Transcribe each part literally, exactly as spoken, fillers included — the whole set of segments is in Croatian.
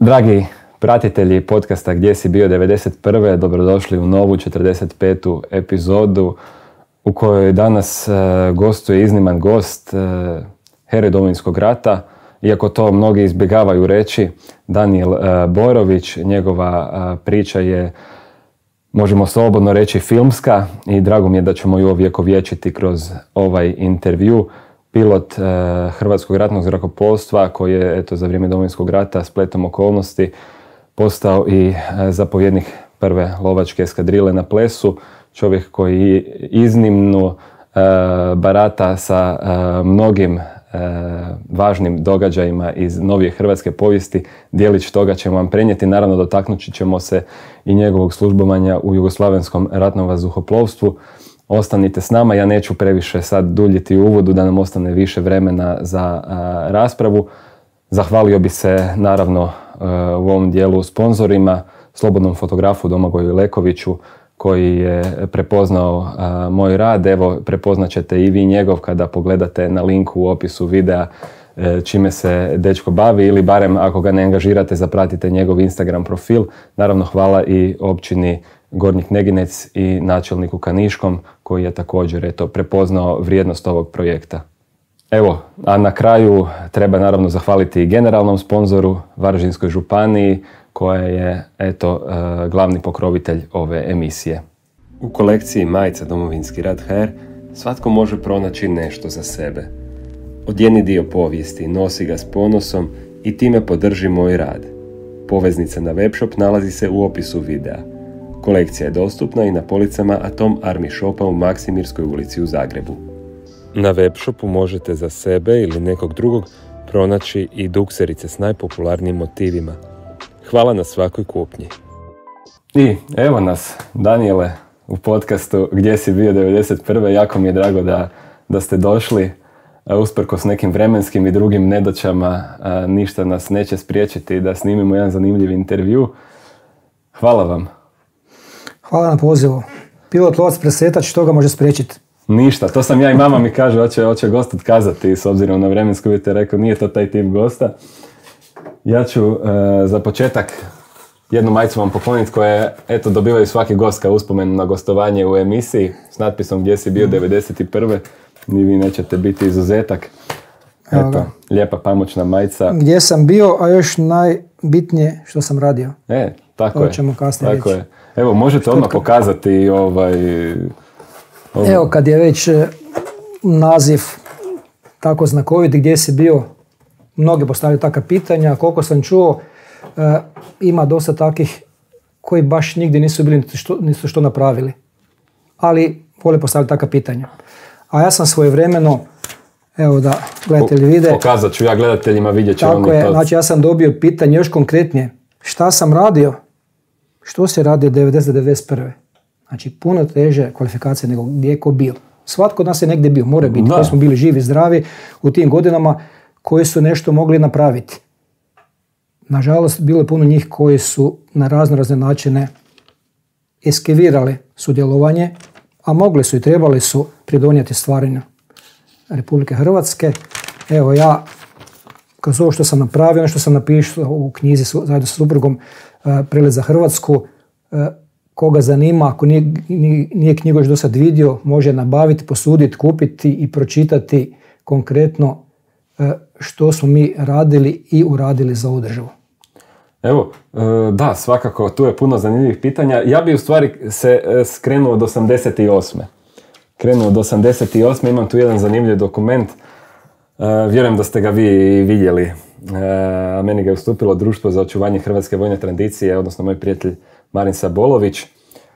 Dragi pratitelji podcasta Gdje si bio devedeset prve. Dobrodošli u novu četrdeset petu epizodu u kojoj danas uh, gostuje izniman gost, uh, heroj Domovinskog rata. Iako to mnogi izbjegavaju reći, Danijel uh, Borović, njegova uh, priča je, možemo slobodno reći, filmska i drago mi je da ćemo ju ovjekovječiti kroz ovaj intervju. Pilot uh, Hrvatskog ratnog zrakoplovstva koji je eto, za vrijeme Domovinskog rata spletom okolnosti postao i uh, zapovjednik prve lovačke eskadrile na Plesu. Čovjek koji iznimno uh, barata sa uh, mnogim uh, važnim događajima iz novije hrvatske povijesti. Dijelić toga ćemo vam prenijeti. Naravno, dotaknut ćemo se i njegovog službovanja u Jugoslavenskom ratnom vazduhoplovstvu. Ostanite s nama, ja neću previše sad duljiti u uvodu da nam ostane više vremena za a, raspravu. Zahvalio bi se naravno a, u ovom dijelu sponzorima, slobodnom fotografu Domagoju Lekoviću koji je prepoznao a, moj rad. Evo, prepoznat ćete i vi njegov kada pogledate na linku u opisu videa e, čime se dečko bavi, ili barem ako ga ne angažirate zapratite njegov Instagram profil. Naravno, hvala i općini Gornji Kneginec i načelniku Kaniškom koji je također eto, prepoznao vrijednost ovog projekta. Evo, a na kraju treba naravno zahvaliti i generalnom sponzoru Varaždinskoj županiji koja je eto, uh, glavni pokrovitelj ove emisije. U kolekciji majica Domovinski rat punkt h r svatko može pronaći nešto za sebe. Odjeni dio povijesti, nosi ga s ponosom i time podrži moj rad. Poveznica na webshop nalazi se u opisu videa. Kolekcija je dostupna i na policama Atom Army Shopa u Maksimirskoj ulici u Zagrebu. Na webshopu možete za sebe ili nekog drugog pronaći i dukserice s najpopularnijim motivima. Hvala na svakoj kupnji. I evo nas, Danijele, u podcastu Gdje si bio devedeset prve. Jako mi je drago da, da ste došli. Usprkos nekim vremenskim i drugim nedaćama, ništa nas neće spriječiti da snimimo jedan zanimljiv intervju. Hvala vam. Hvala na pozivu. Pilot lovac presretač, što ga može spriječiti? Ništa, to sam ja i mama mi kaže, hoće, hoće gost otkazati s obzirom na vremensko uvjete, rekao nije to taj tip gosta. Ja ću uh, za početak jednu majicu vam pokloniti koje eto, dobivaju svaki gost kao uspomenu na gostovanje u emisiji s natpisom Gdje si bio devedeset prve. Ni vi nećete biti izuzetak. Eto, lijepa pamučna majica. Gdje sam bio, a još najbitnije što sam radio. E, tako to je. ćemo kasnije tako reći. je. Evo, možete odmah pokazati ovaj... ovaj... Evo, kad je već naziv tako znakovit, gdje si bio, mnogi postavljaju takva pitanja, koliko sam čuo, e, ima dosta takih koji baš nigdje nisu bili što, nisu što napravili, ali vole postaviti takva pitanja. A ja sam svojevremeno, evo da gledatelji vide. Pokazat ću ja gledateljima, vidjet ću tako oni je, to. znači ja sam dobio pitanje još konkretnije. Šta sam radio? Što se radi od devedeset do devedeset prve. Znači puno teže kvalifikacije nego gdje je ko bio. Svatko od nas je negdje bio, mora biti. Koji smo bili živi, zdravi u tim godinama koji su nešto mogli napraviti. Nažalost, bilo je puno njih koji su na razno razne načine eskivirali sudjelovanje, a mogli su i trebali su pridonijeti stvaranju Republike Hrvatske. Evo ja, kroz ovo što sam napravio, ono što sam napisao u knjizi zajedno sa suprugom uh, Prelet za Hrvatsku, uh, koga zanima, ako nije, nije, nije knjigu još do sad vidio, može nabaviti, posuditi, kupiti i pročitati konkretno uh, što smo mi radili i uradili za ovu državu. Evo, da, svakako, tu je puno zanimljivih pitanja. Ja bi u stvari se skrenuo od osamdeset osme. Krenuo od osamdeset osme, imam tu jedan zanimljiv dokument. Vjerujem da ste ga vi vidjeli. A meni ga je ustupilo Društvo za očuvanje hrvatske vojne tradicije, odnosno moj prijatelj Marin Sabolović.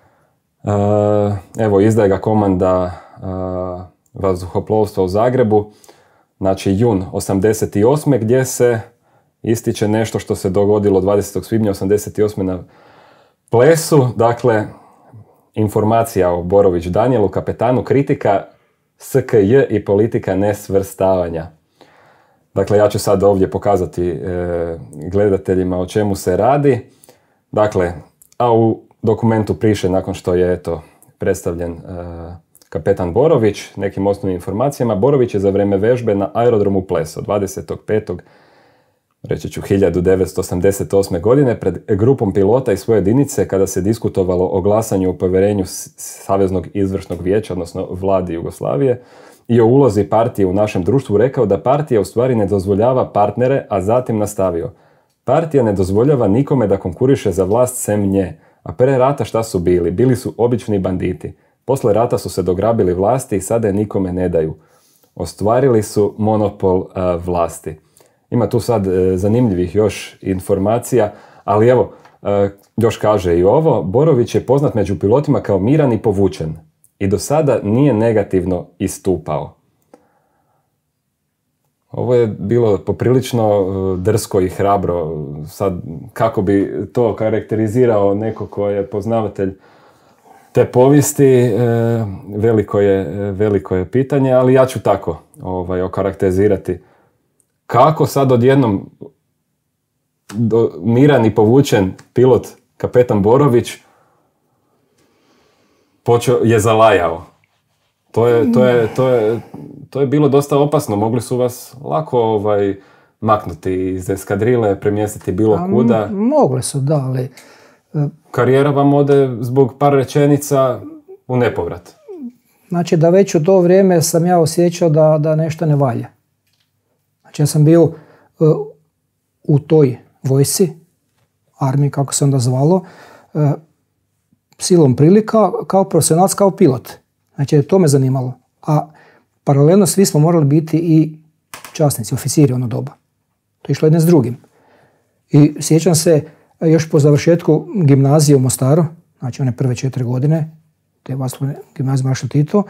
Evo, izdaje ga komanda vazduhoplovstva u Zagrebu. Znači, jun osamdeset osme gdje se ističe nešto što se dogodilo dvadesetog svibnja osamdeset osme na Plesu. Dakle, informacija o Borović Danijelu, kapetanu, kritika S K J i politika nesvrstavanja. Dakle, ja ću sad ovdje pokazati e, gledateljima o čemu se radi. Dakle, a u dokumentu piše, nakon što je eto, predstavljen e, kapetan Borović, nekim osnovnim informacijama, Borović je za vrijeme vežbe na aerodromu Pleso dvadesetog petog reći ću hiljadu devetsto osamdeset osme. godine pred grupom pilota i svoje jedinice kada se diskutovalo o glasanju o povjerenju Saveznog izvršnog vijeća, odnosno vladi Jugoslavije, i o ulozi partije u našem društvu rekao da partija u stvari ne dozvoljava partnere, a zatim nastavio. Partija ne dozvoljava nikome da konkuriše za vlast sem nje, a pre rata šta su bili? Bili su obični banditi. Posle rata su se dograbili vlasti i sada je nikome ne daju. Ostvarili su monopol uh, vlasti. Ima tu sad uh, zanimljivih još informacija, ali evo, uh, još kaže i ovo, Borović je poznat među pilotima kao miran i povučen i do sada nije negativno istupao. Ovo je bilo poprilično uh, drsko i hrabro. Sad, kako bi to karakterizirao neko ko je poznavatelj te povijesti, e, veliko, je, veliko je pitanje, ali ja ću tako ovaj, okarakterizirati. Kako sad odjednom do, miran i povučen pilot kapetan Borović počeo, je zalajao. To je, to, je, to, je, to je bilo dosta opasno. Mogli su vas lako ovaj, maknuti iz eskadrile, premjestiti bilo kuda. A, mogli su, da, ali... Karijera vam ode zbog par rečenica u nepovrat. Znači da već u to vrijeme sam ja osjećao da, da nešto ne valja. Znači ja sam bio uh, u toj vojsci, armiji kako se onda zvalo, uh, silom prilika kao profesionalac, kao pilot. Znači to me zanimalo. A paralelno svi smo morali biti i časnici, oficiri ono doba. To je išlo jedne s drugim. I sjećam se još po završetku gimnazije u Mostaru, znači one prve četiri godine, te vaslovne gimnazije Maršal Tito,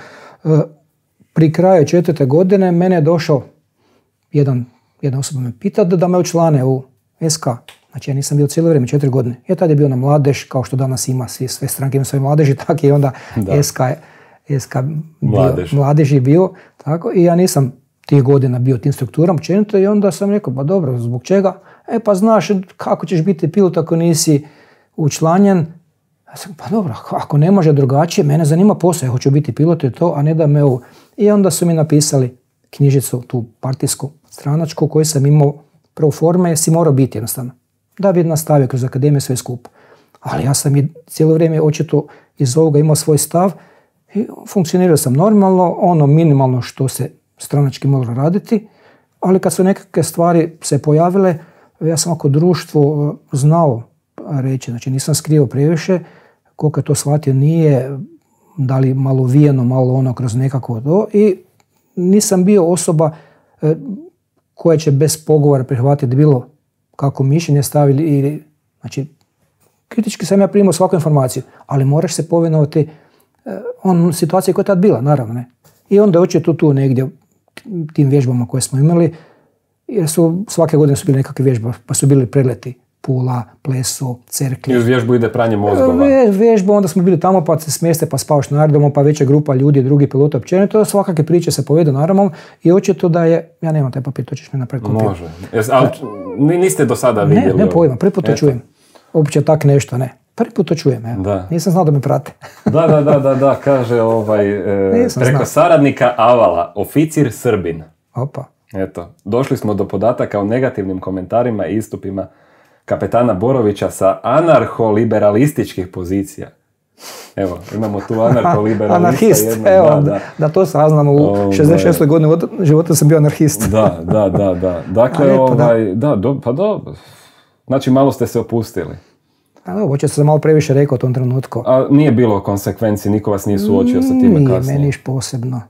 pri kraju četvrte godine mene je došao jedan, jedan osoba me pita da me učlane u S K. Znači ja nisam bio cijelo vrijeme, četiri godine. Ja tad je bio na mladež, kao što danas ima, svi, sve stranke imaju svoje mladeži, tako je onda da. S K, S K bio, mladež. mladež je bio, tako, i ja nisam tih godina bio tim strukturam općenito i onda sam rekao, pa dobro, zbog čega? E pa znaš kako ćeš biti pilot ako nisi učlanjen. Ja sam, pa dobro, ako ne može drugačije, mene zanima posao, ja hoću biti pilot i to, a ne da me ovo. I onda su mi napisali knjižicu, tu partijsku, stranačku, koju sam imao prvo forme, si morao biti jednostavno. Da bi nastavio kroz akademiju sve skupo. Ali ja sam i cijelo vrijeme očito iz ovoga imao svoj stav i funkcionirao sam normalno, ono minimalno što se stranački moglo raditi, ali kad su nekakve stvari se pojavile, ja sam ako društvo znao reći, znači nisam skrio previše, koliko je to shvatio nije, da li malo vijeno, malo ono kroz nekako to, i nisam bio osoba e, koja će bez pogovora prihvatiti bilo kako mišljenje stavili, ili, znači kritički sam ja primao svaku informaciju, ali moraš se povinovati e, on situacije koja je tad bila, naravno ne. I onda očito tu negdje tim vježbama koje smo imali, jer su svake godine su bili nekakve vježbe, pa su bili pregleti Pula, Pleso, Cerklje. I uz vježbu ide pranje mozgova. Ve, vježba, onda smo bili tamo pa se smjeste pa spavaš na aerodromu, pa veća grupa ljudi, drugi pilota općenito, svakakve priče se povedu naravno i očito da je, ja nemam taj papir, to ćeš mi napraviti kopiju. Može, Jes, ali niste do sada vidjeli? Ne, ne pojma, prvi put to čujem. Uopće tak nešto, ne. Prvi put to čujem, evo. Da. Nisam znao da me prate. da, da, da, da, da, kaže ovaj, e, preko znao. Saradnika Avala, oficir Srbin. Opa. Eto, došli smo do podataka o negativnim komentarima i istupima kapetana Borovića sa anarcho-liberalističkih pozicija. Evo, imamo tu anarcho-liberalista. Anarhist, jednog, evo, da, da. da to saznamo, u šezdeset šestoj godini života sam bio anarhist. da, da, da, da. Dakle, lijepo, ovaj, da, da do, pa dobro. Znači, malo ste se opustili. A dobro, oče sam malo previše rekao u tom trenutku. A nije bilo konsekvenci, niko vas nije suočio sa time nije, kasnije? Nije, meni posebno.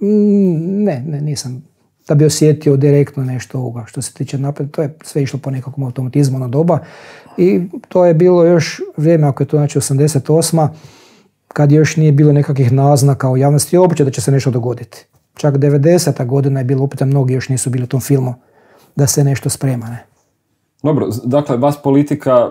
Ne, ne, nisam da bi osjetio direktno nešto ovoga što se tiče napred. To je sve išlo po nekakvom automatizmu na doba. I to je bilo još vrijeme, ako je to znači osamdeset osma, kad još nije bilo nekakvih naznaka u javnosti uopće da će se nešto dogoditi. Čak devedeseta godina je bilo, opet mnogi još nisu bili u tom filmu, da se nešto sprema. Ne? Dobro, dakle, vas politika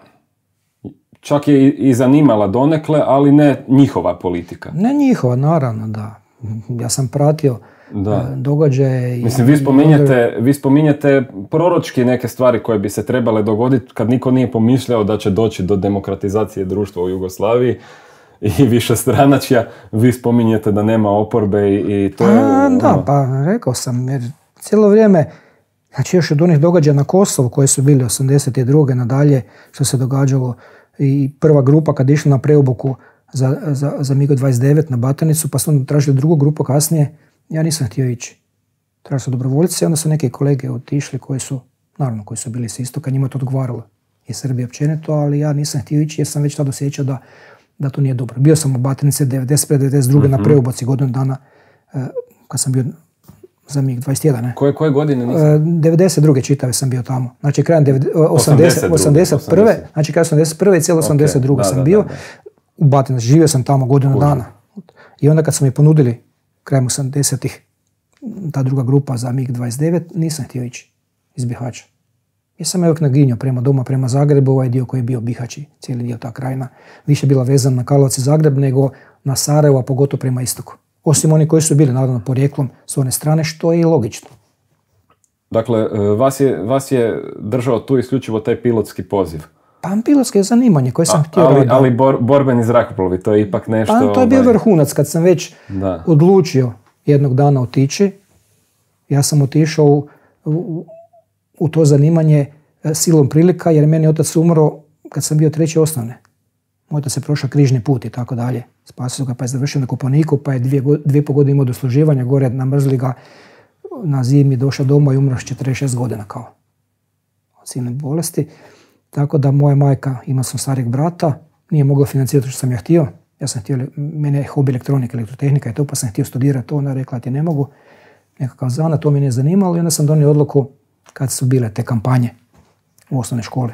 čak je i zanimala donekle, ali ne njihova politika. Ne njihova, naravno, da. Ja sam pratio da. događaje. Mislim, vi spominjete, vi spominjete proročki neke stvari koje bi se trebale dogoditi kad niko nije pomišljao da će doći do demokratizacije društva u Jugoslaviji i više stranačja. Vi spominjete da nema oporbe i, i to je... A, da, ono... pa rekao sam, jer cijelo vrijeme Znači još od onih događaja na Kosovu koji su bili osamdeset druge nadalje, što se događalo, i prva grupa kad je išla na preobuku za, za, za MiG dvadeset devet na Batanicu, pa su onda tražili drugu grupu kasnije, ja nisam htio ići. Tražili su dobrovoljci, onda su neki kolege otišli koji su, naravno koji su bili s istoka, njima to odgovaralo i Srbije općenito, ali ja nisam htio ići jer sam već tada osjećao da, da to nije dobro. Bio sam u Batanici devedeset prve devedeset druge uh-huh. na preobuci godinu dana uh, kad sam bio za MiG dvadeset jedan. Ne? Koje, koje godine nisam? devedeset druge čitave sam bio tamo. Znači krajem osamdeset, osamdeset prve. Znači krajem osamdeset prve i cijelo osamdeset druge okay, sam da, bio. Da, da. U Batinici, živio sam tamo godinu Kuži. dana. I onda kad su mi ponudili krajem osamdesetih ta druga grupa za MiG dvadeset devet, nisam htio ići iz Bihaća. Ja sam uvijek naginjao prema doma, prema Zagrebu, ovaj dio koji je bio Bihaći, cijeli dio ta krajina. Više bila vezan na Karlovac i Zagreb nego na Sarajevo, a pogotovo prema istoku. Osim oni koji su bili, naravno, porijeklom s one strane, što je i logično. Dakle, vas je, vas je držao tu isključivo taj pilotski poziv? Pa pilotsko je zanimanje koje sam a, htio ali, raditi. Ali bor, borbeni zrakoplovi, to je ipak nešto... Pa to je bio vrhunac, kad sam već da. odlučio jednog dana otići. Ja sam otišao u, u, u to zanimanje silom prilika, jer meni otac umro kad sam bio treći osnovne. Moj otac je prošao križni put i tako dalje. Spasio ga, pa je završio na Koponiku, pa je dvije, dvije po godine imao do služivanja, gore namrzli ga na zimi, došao doma i umro s četrdeset šest godina kao od silne bolesti. Tako da moja majka, ima sam starijeg brata, nije mogla financirati što sam ja htio. Ja sam htio, mene je hobi elektronika, elektrotehnika i to, pa sam htio studirati to, ona rekla ti ne mogu. Nekakav zana, to mi nije zanimalo i onda sam donio odluku kad su bile te kampanje u osnovne škole.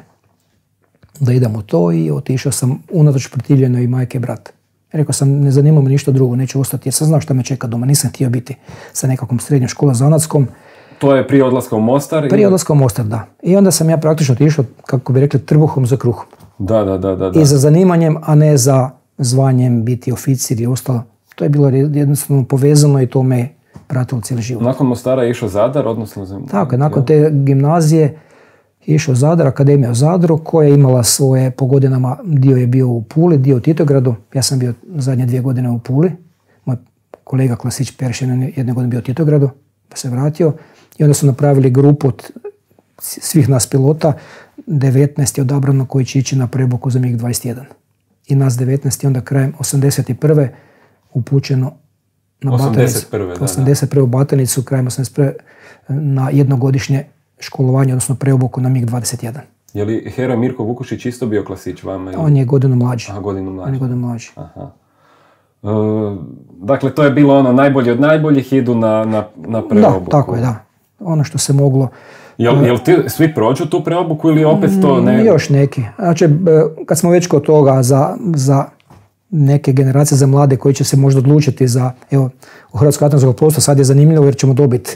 Da idem u to i otišao sam unatoč protivljenoj i majke i brata. Rekao sam, ne zanima me ništa drugo, neću ostati jer sam znao šta me čeka doma. Nisam htio biti sa nekakvom srednjom školom zanatskom. To je prije odlaska u Mostar? Prije odlaska u Mostar, da. I onda sam ja praktično otišao, kako bi rekli, trbuhom za kruhom. Da, da, da, da, da. I za zanimanjem, a ne za zvanjem, biti oficir i ostalo. To je bilo jednostavno povezano i to me pratilo cijeli život. Nakon Mostara je išao Zadar, odnosno... Zem... Tako, nakon te gimnazije je išao Zadar, Akademija u Zadru, koja je imala svoje po godinama, dio je bio u Puli, dio u Titogradu. Ja sam bio zadnje dvije godine u Puli. Moj kolega Klasić Peršin je jedne godine bio u Titogradu, pa se vratio. I onda su napravili grupu od svih nas pilota, devetnaest je odabrano koji će ići na preobuku za MiG dvadeset jedan. I nas devetnaest je onda krajem osamdeset prve upućeno na Batanicu. osamdeset prve u Batanicu, krajem osamdeset prve na jednogodišnje školovanje, odnosno preobuku na MiG dvadeset jedan. Je li Hero Mirko Vukušić isto bio Klasić vama? Ili? On je godinu mlađi. Aha, godinu mlađi. On je godinu mlađi. Aha. Uh, dakle, to je bilo ono najbolje od najboljih, idu na, na, na preobuku. Da, tako je, da. Ono što se moglo... Jel, jel ti svi prođu tu preobuku ili opet to ne... Još neki. Znači, kad smo već kod toga za, za neke generacije, za mlade koji će se možda odlučiti za, evo, u Hrvatskoj ratnom zrakoplovstvu sad je zanimljivo jer ćemo dobiti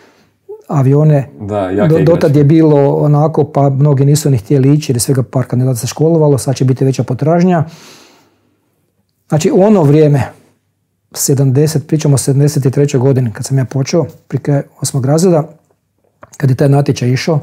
avione. Da, jake Do, igračke. Dotad je bilo onako, pa mnogi nisu ni htjeli ići jer je svega par kandidata se školovalo, sad će biti veća potražnja. Znači, u ono vrijeme, sedamdeset, pričamo o sedamdeset trećoj godini, kad sam ja počeo, prije osmog razreda, kad je taj natječaj išao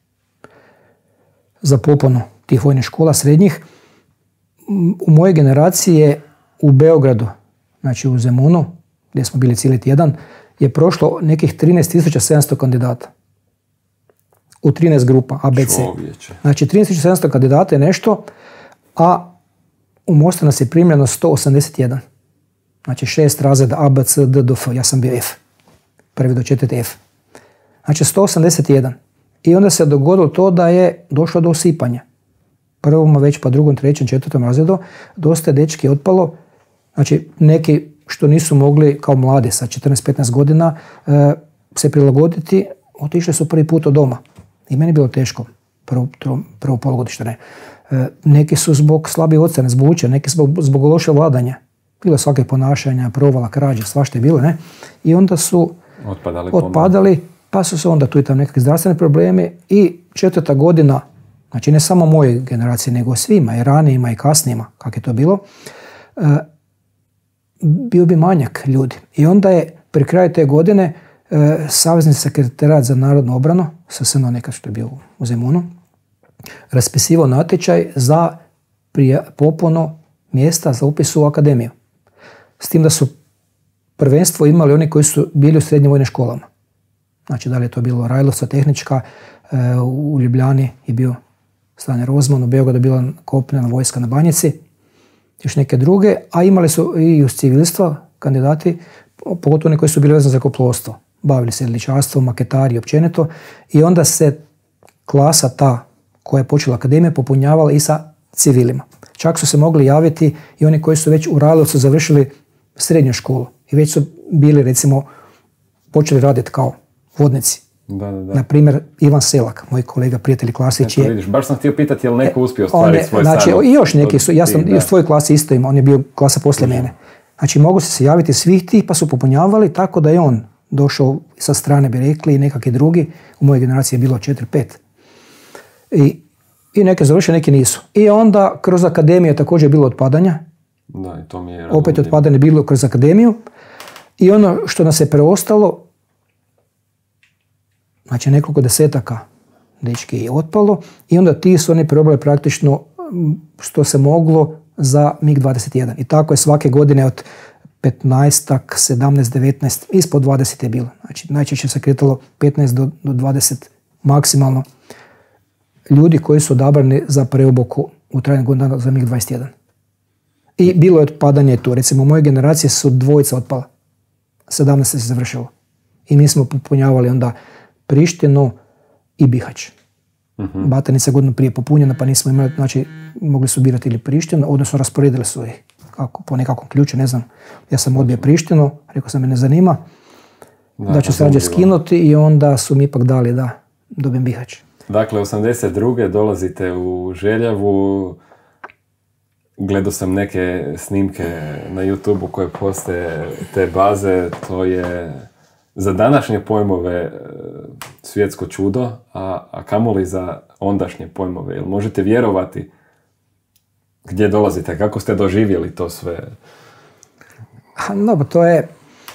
za popunu tih vojnih škola srednjih, u mojoj generaciji je u Beogradu, znači u Zemunu, gdje smo bili cijeli tjedan, je prošlo nekih trinaest tisuća sedamsto kandidata. U trinaest grupa A, B, C. Čovječe. Znači trinaest tisuća sedamsto kandidata je nešto, a u Mostu nas je primljeno sto osamdeset jedan. Znači šest razreda A, B, C, D, D, F. Ja sam bio F. Prvi do četvrti F. Znači sto osamdeset jedan. I onda se dogodilo to da je došlo do usipanja. Prvom, već pa drugom, trećem, četvrtom razredu dosta je dečki otpalo. Znači neki što nisu mogli kao mladi sa četrnaest petnaest godina e, se prilagoditi, otišli su prvi put od doma. I meni je bilo teško. Prvo, prvo polugodište ne. E, neki su zbog slabije ocjene, zbog učenja, neki zbog, zbog loše vladanja. Bilo svake ponašanja, provala, krađe, svašta je bilo, ne? I onda su otpadali, otpadali pa su se onda tu i tam nekakvi zdravstveni problemi i četvrta godina, znači ne samo moje generacije, nego svima, i ranijima i kasnijima, kako je to bilo, e, bio bi manjak ljudi. I onda je pri kraju te godine e, Savezni sekretarijat za narodnu obranu, S S N O nekad što je bio u Zemunu, raspisivao natječaj za prije popunu mjesta za upis u akademiju. S tim da su prvenstvo imali oni koji su bili u srednjim vojnim školama. Znači, da li je to bilo Rajlovca tehnička, u Ljubljani je bio strane Rozman, u Beogradu je bila kopnena vojska na Banjici, još neke druge, a imali su i uz civilstva kandidati, pogotovo oni koji su bili vezani za koplovstvo. Bavili se jedličarstvom, maketari općenito, i onda se klasa ta koja je počela akademija popunjavala i sa civilima. Čak su se mogli javiti i oni koji su već u Rajlovcu završili srednju školu i već su bili, recimo, počeli raditi kao vodnici. Da, da, da. Na primjer, Ivan Selak, moj kolega, prijatelj Klasić je... Vidiš, baš sam htio pitati je li neko uspio ostvariti svoj znači, san. I još neki su, ja sam i u svojoj klasi isto imao, on je bio klasa poslije mene. Znači, mogu se javiti svih tih, pa su popunjavali tako da je on došao sa strane, bi rekli, i nekakvi drugi. U mojoj generaciji je bilo četiri pet. I, i neke završe, neki nisu. I onda kroz akademiju je također bilo otpadanja. Da, i to mi je opet otpadanje bilo kroz akademiju. I ono što nas je preostalo, znači nekoliko desetaka dečki je otpalo, i onda ti su oni probali praktično što se moglo za mig dvadeset jedan. I tako je svake godine od petnaest, sedamnaest, devetnaest, ispod dvadeset je bilo. Znači najčešće se kretalo petnaest do dvadeset maksimalno ljudi koji su odabrani za preobuku u trajanju godinu dana za mig dvadeset jedan. I bilo je otpadanje tu. Recimo u mojoj generaciji su dvojica otpala. sedamnaest se završilo. I mi smo popunjavali onda Prištinu i Bihać. Uh-huh. Batajnica godinu prije popunjena, pa nismo imali, znači mogli su birati ili Prištinu, odnosno rasporedili su ih kako, po nekakvom ključu, ne znam. Ja sam odbio Prištinu, rekao sam me ne zanima, da, da ću se rađe skinuti, i onda su mi ipak dali da dobijem Bihać. Dakle, osamdeset druge dolazite u Željavu, gledao sam neke snimke na YouTubeu koje postoje te baze, to je za današnje pojmove svjetsko čudo, a, a kamoli za ondašnje pojmove. Jel možete vjerovati gdje dolazite, kako ste doživjeli to sve? No, to je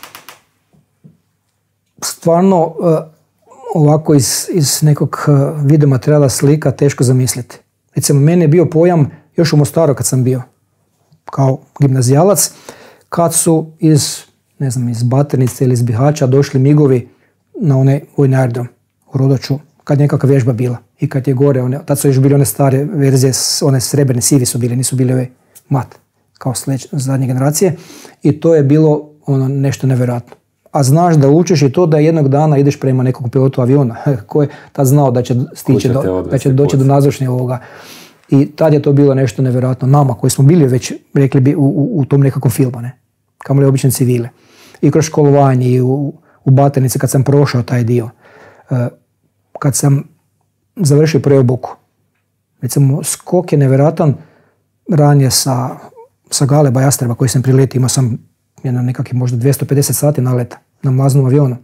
stvarno uh, ovako iz, iz nekog video materijala slika teško zamisliti. Recimo, meni je bio pojam još u Mostaru kad sam bio kao gimnazijalac, kad su iz, ne znam, iz Baternice ili iz Bihaća došli migovi na onaj vojni aerodrom u Rodoču, kad je nekakva vježba bila. I kad je gore, one, tad su još bili one stare verzije, one srebrne, sivi su bili, nisu bili ove mat, kao sleć, zadnje generacije. I to je bilo ono nešto nevjerojatno. A znaš da učiš i to da jednog dana ideš prema nekog pilotu aviona, ko je tad znao da će, stići do, da će doći do nazočnje ovoga. I tad je to bilo nešto nevjerojatno nama, koji smo bili već, rekli bi, u, u, u tom nekakvom filmu, ne? Kamoli obične civile. I kroz školovanje, i u, u Baternici kad sam prošao taj dio. Uh, kad sam završio preobuku, recimo, skok je nevjerojatan, ranije sa, sa Galeba Jastreba koji sam priletio, imao sam jedno nekakvih možda dvjesto pedeset sati naleta na mlaznom avionu.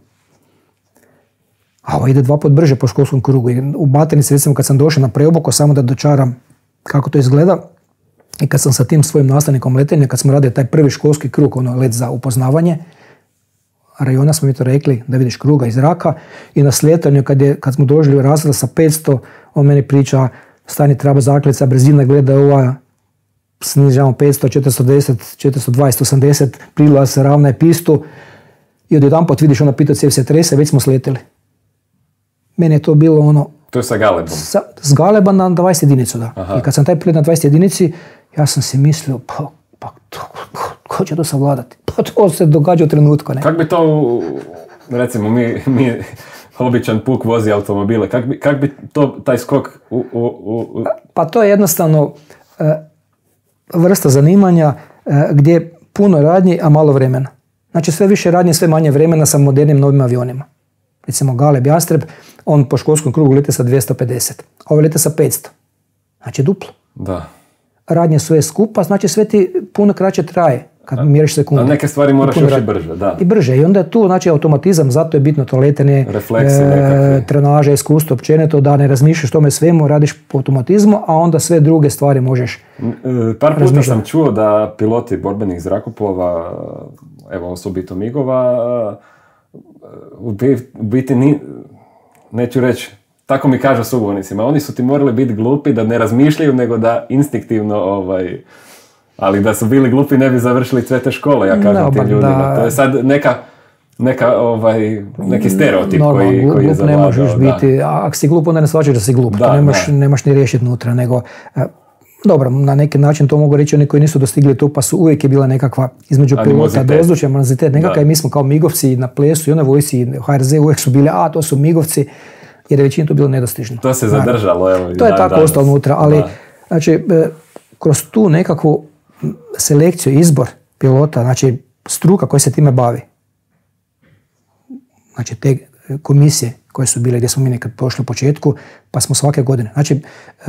A ovo ide dva put brže po školskom krugu. I u Baternici, recimo, kad sam došao na preobuku, samo da dočaram kako to izgleda, i kad sam sa tim svojim nastavnikom letenja, kad smo radili taj prvi školski krug, ono let za upoznavanje rajona, smo mi to rekli, da vidiš kruga iz zraka, i na sletanju kad, je, kad smo došli u razred sa petsto, on meni priča, stani treba zaklica, brzina gleda ova, snižavamo petsto, četiristo deset, četiristo dvadeset, osamdeset, prilaz se ravna je pistu, i odjedanput vidiš ono pito cijev se trese, već smo sletili. Meni je to bilo ono... To je sa Galebom? Sa, s Galeba na dvadeset jedinicu, da. Aha. I kad sam taj prilet na dvadeset jedinici, ja sam si mislio, pa, pa to, ko, ko će to savladati? Pa to se događa u trenutku, ne? Kako bi to, recimo, mi, mi običan puk vozi automobile, kako bi, kak bi to, taj skok u, u, u... Pa to je jednostavno uh, vrsta zanimanja uh, gdje je puno radnji, a malo vremena. Znači sve više radnje, sve manje vremena sa modernim novim avionima. Recimo Galeb Jastreb, on po školskom krugu lete sa dvjesto pedeset, a ovaj lete sa petsto. Znači duplo. Da. Radnje sve skupa, znači sve ti puno kraće traje kad mjeriš sekunde. A neke stvari moraš još i brže, da. I brže. I onda je tu, znači, automatizam, zato je bitno to letenje, refleksi, e, trenaža, iskustvo, općenito, da ne razmišljaš tome svemu, radiš po automatizmu, a onda sve druge stvari možeš Par puta sam čuo da piloti borbenih zrakoplova, evo osobito migova, u biti, ni, neću reći, tako mi kažu sugovornicima, oni su ti morali biti glupi da ne razmišljaju, nego da instinktivno, ovaj, ali da su bili glupi ne bi završili sve te škole, ja kažem no, tim ljudima. Da. To je sad neka neka, ovaj, neki stereotip Normalno, koji, glup, koji je zavladao. Ne možeš biti, a ako si glup, onda ne shvaćaš da si glup. Da, to nemaš, nemaš ni riješiti unutra, nego... Dobro, na neki način to mogu reći oni koji nisu dostigli to, pa su uvijek je bila nekakva između pilota, dozvučja, animozitet, nekakav, mi smo kao migovci na plesu i ona vojsi i H R Z uvijek su bili, a to su migovci, jer je većini to bilo nedostižno. To se zadržalo, evo. To je tako danas ostalo unutra, ali da. Znači, kroz tu nekakvu selekciju, izbor pilota, znači struka koja se time bavi, znači te komisije koje su bile gdje smo mi nekad prošli u početku, pa smo svake godine, znači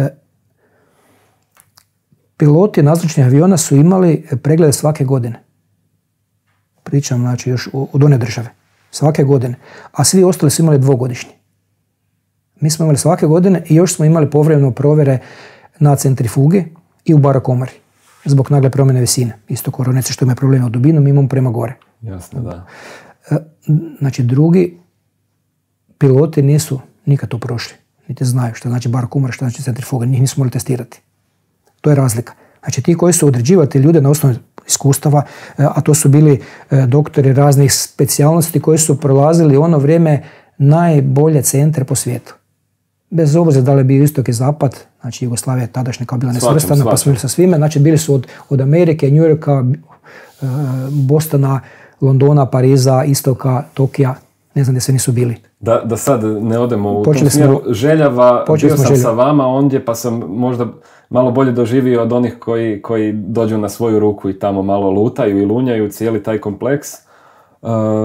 piloti nazvučnih aviona su imali preglede svake godine. Pričam, znači, još od one države. Svake godine. A svi ostali su imali dvogodišnji. Mi smo imali svake godine i još smo imali povremeno provjere na centrifugi i u barakomari. Zbog nagle promjene visine. Isto koronece što ima problema u dubinu, mi imamo prema gore. Jasno, da. Znači, drugi piloti nisu nikad to prošli. Niti znaju što znači barakomar, što znači centrifuga. Njih nismo morali testirati. To je razlika. Znači ti koji su određivali te ljude na osnovu iskustava, a to su bili doktori raznih specijalnosti koji su prolazili u ono vrijeme najbolje centre po svijetu. Bez obzira da li je bio istok i zapad, znači Jugoslavija je tadašnja kao bila nesvrstana, pa smo bili sa svime, znači bili su od, od Amerike, New Yorka, Bostona, Londona, Pariza, istoka, Tokija, ne znam gdje sve nisu bili. Da, da sad ne odemo u počeli tom smjeru, smo, Željava, bio sam želja. sa vama ondje, pa sam možda malo bolje doživio od onih koji, koji dođu na svoju ruku i tamo malo lutaju i lunjaju cijeli taj kompleks. Uh,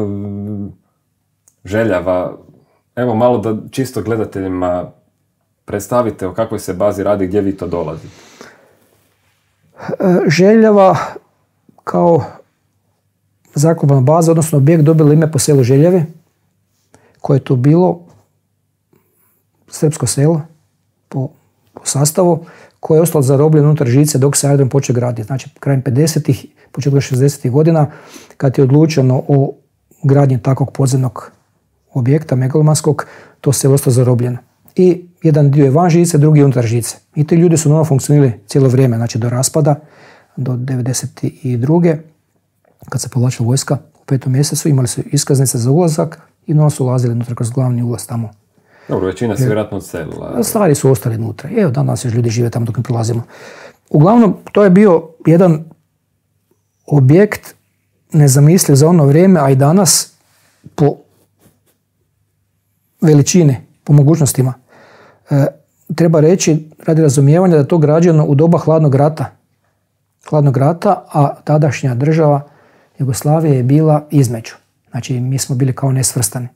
Željava, evo malo da čisto gledateljima predstavite o kakvoj se bazi radi, gdje vi to dolazite. Željava kao zakupna baza, odnosno objekt, dobila ime po selu Željave, koje je to bilo srpsko selo po, po sastavu, koje je ostalo zarobljeno unutar žice dok se aerodrom počeo graditi. Znači, krajem pedesetih, početkom šezdesetih godina, kad je odlučeno o gradnji takvog podzemnog objekta, megalomanskog, to selo ostalo zarobljeno. I jedan dio je van žice, drugi je unutar žice. I ti ljudi su normalno funkcionirali cijelo vrijeme, znači do raspada, do devedeset druge kad se povlačila vojska u petom mjesecu, imali su iskaznice za ulazak i normalno su ulazili unutra kroz glavni ulaz tamo. Dobro, većina se vjerojatno odselila. Stvari su ostali unutra. Evo, danas još ljudi žive tamo dok ne prolazimo. Uglavnom, to je bio jedan objekt nezamisliv za ono vrijeme, a i danas po veličini, po mogućnostima. E, treba reći, radi razumijevanja, da je to građeno u doba hladnog rata. Hladnog rata, a tadašnja država Jugoslavija je bila između. Znači, mi smo bili kao nesvrstani.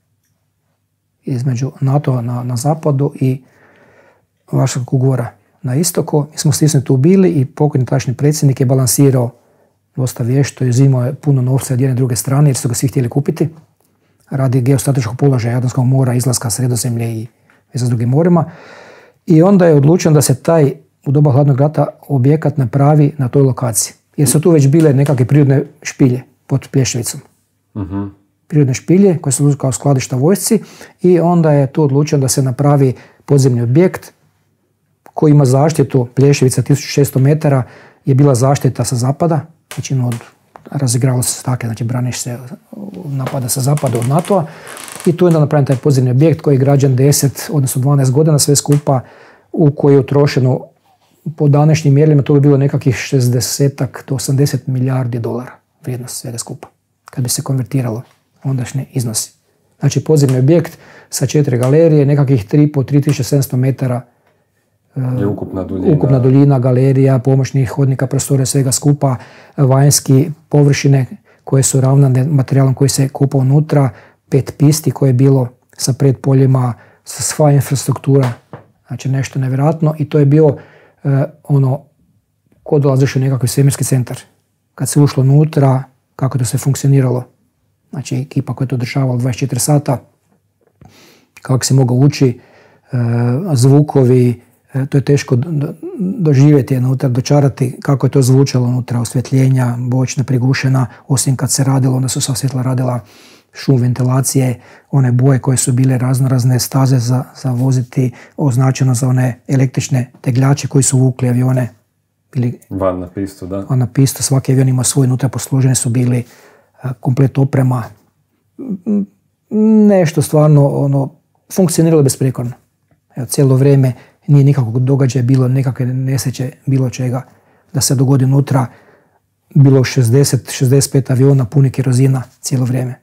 Između NATO na, na zapadu i Varšavskog ugovora na istoku. Mi smo stisni tu bili i pokojni tadašnji predsjednik je balansirao dosta vješto i uzimao je puno novca od jedne druge strane jer su ga svi htjeli kupiti radi geostrateškog položaja Jadranskog mora, izlaska Sredozemlje i veza s drugim morima. I onda je odlučeno da se taj u doba hladnog rata objekat napravi na toj lokaciji. Jer su tu već bile nekakve prirodne špilje pod Plješevicom. Uh-huh. Prirodne špilje koje su kao skladišta vojsci i onda je tu odlučeno da se napravi podzemni objekt koji ima zaštitu. Plješevica tisuću šesto metara je bila zaštita sa zapada, većinu od razigralo se stakle, znači braniš se napada sa zapada od NATO-a i tu je onda napravljen taj podzemni objekt koji je građan deset, odnosno dvanaest godina sve skupa, u koji je utrošeno po današnjim mjerilima to bi bilo nekakvih šezdeset do osamdeset milijardi dolara vrijednost svega skupa. Kad bi se konvertiralo ondašnje iznosi. Znači podzemni objekt sa četiri galerije, nekakvih tri po tri tisuće sedamsto metara je ukupna duljina. ukupna duljina, galerija, pomoćnih hodnika, prostora, svega skupa, vanjski površine koje su ravnane materijalom koji se kupa unutra, pet pisti koje je bilo sa predpoljima, sa sva infrastruktura, znači nešto nevjerojatno i to je bio eh, ono, ko dolaziš u nekakvi svemirski centar. Kad se ušlo unutra, kako to se funkcioniralo, znači ekipa koja je to održavala dvadeset četiri sata, kako se mogao ući, eh, zvukovi, to je teško doživjeti unutra, dočarati kako je to zvučalo unutra, osvjetljenja, bočna, prigušena, osim kad se radilo, onda su sva svjetla radila, šum ventilacije, one boje koje su bile razno razne staze za, za voziti, označeno za one električne tegljače koji su vukli avione. Bili, van na pistu, da. Van na pistu, svaki avion ima svoj, unutra posluženi su bili komplet oprema, nešto stvarno ono, funkcioniralo besprijekorno. Evo, cijelo vrijeme nije nikakvog događaja bilo, nekakve nesreće, bilo čega da se dogodi unutra. Bilo šezdeset šezdeset pet aviona puni kerozina cijelo vrijeme.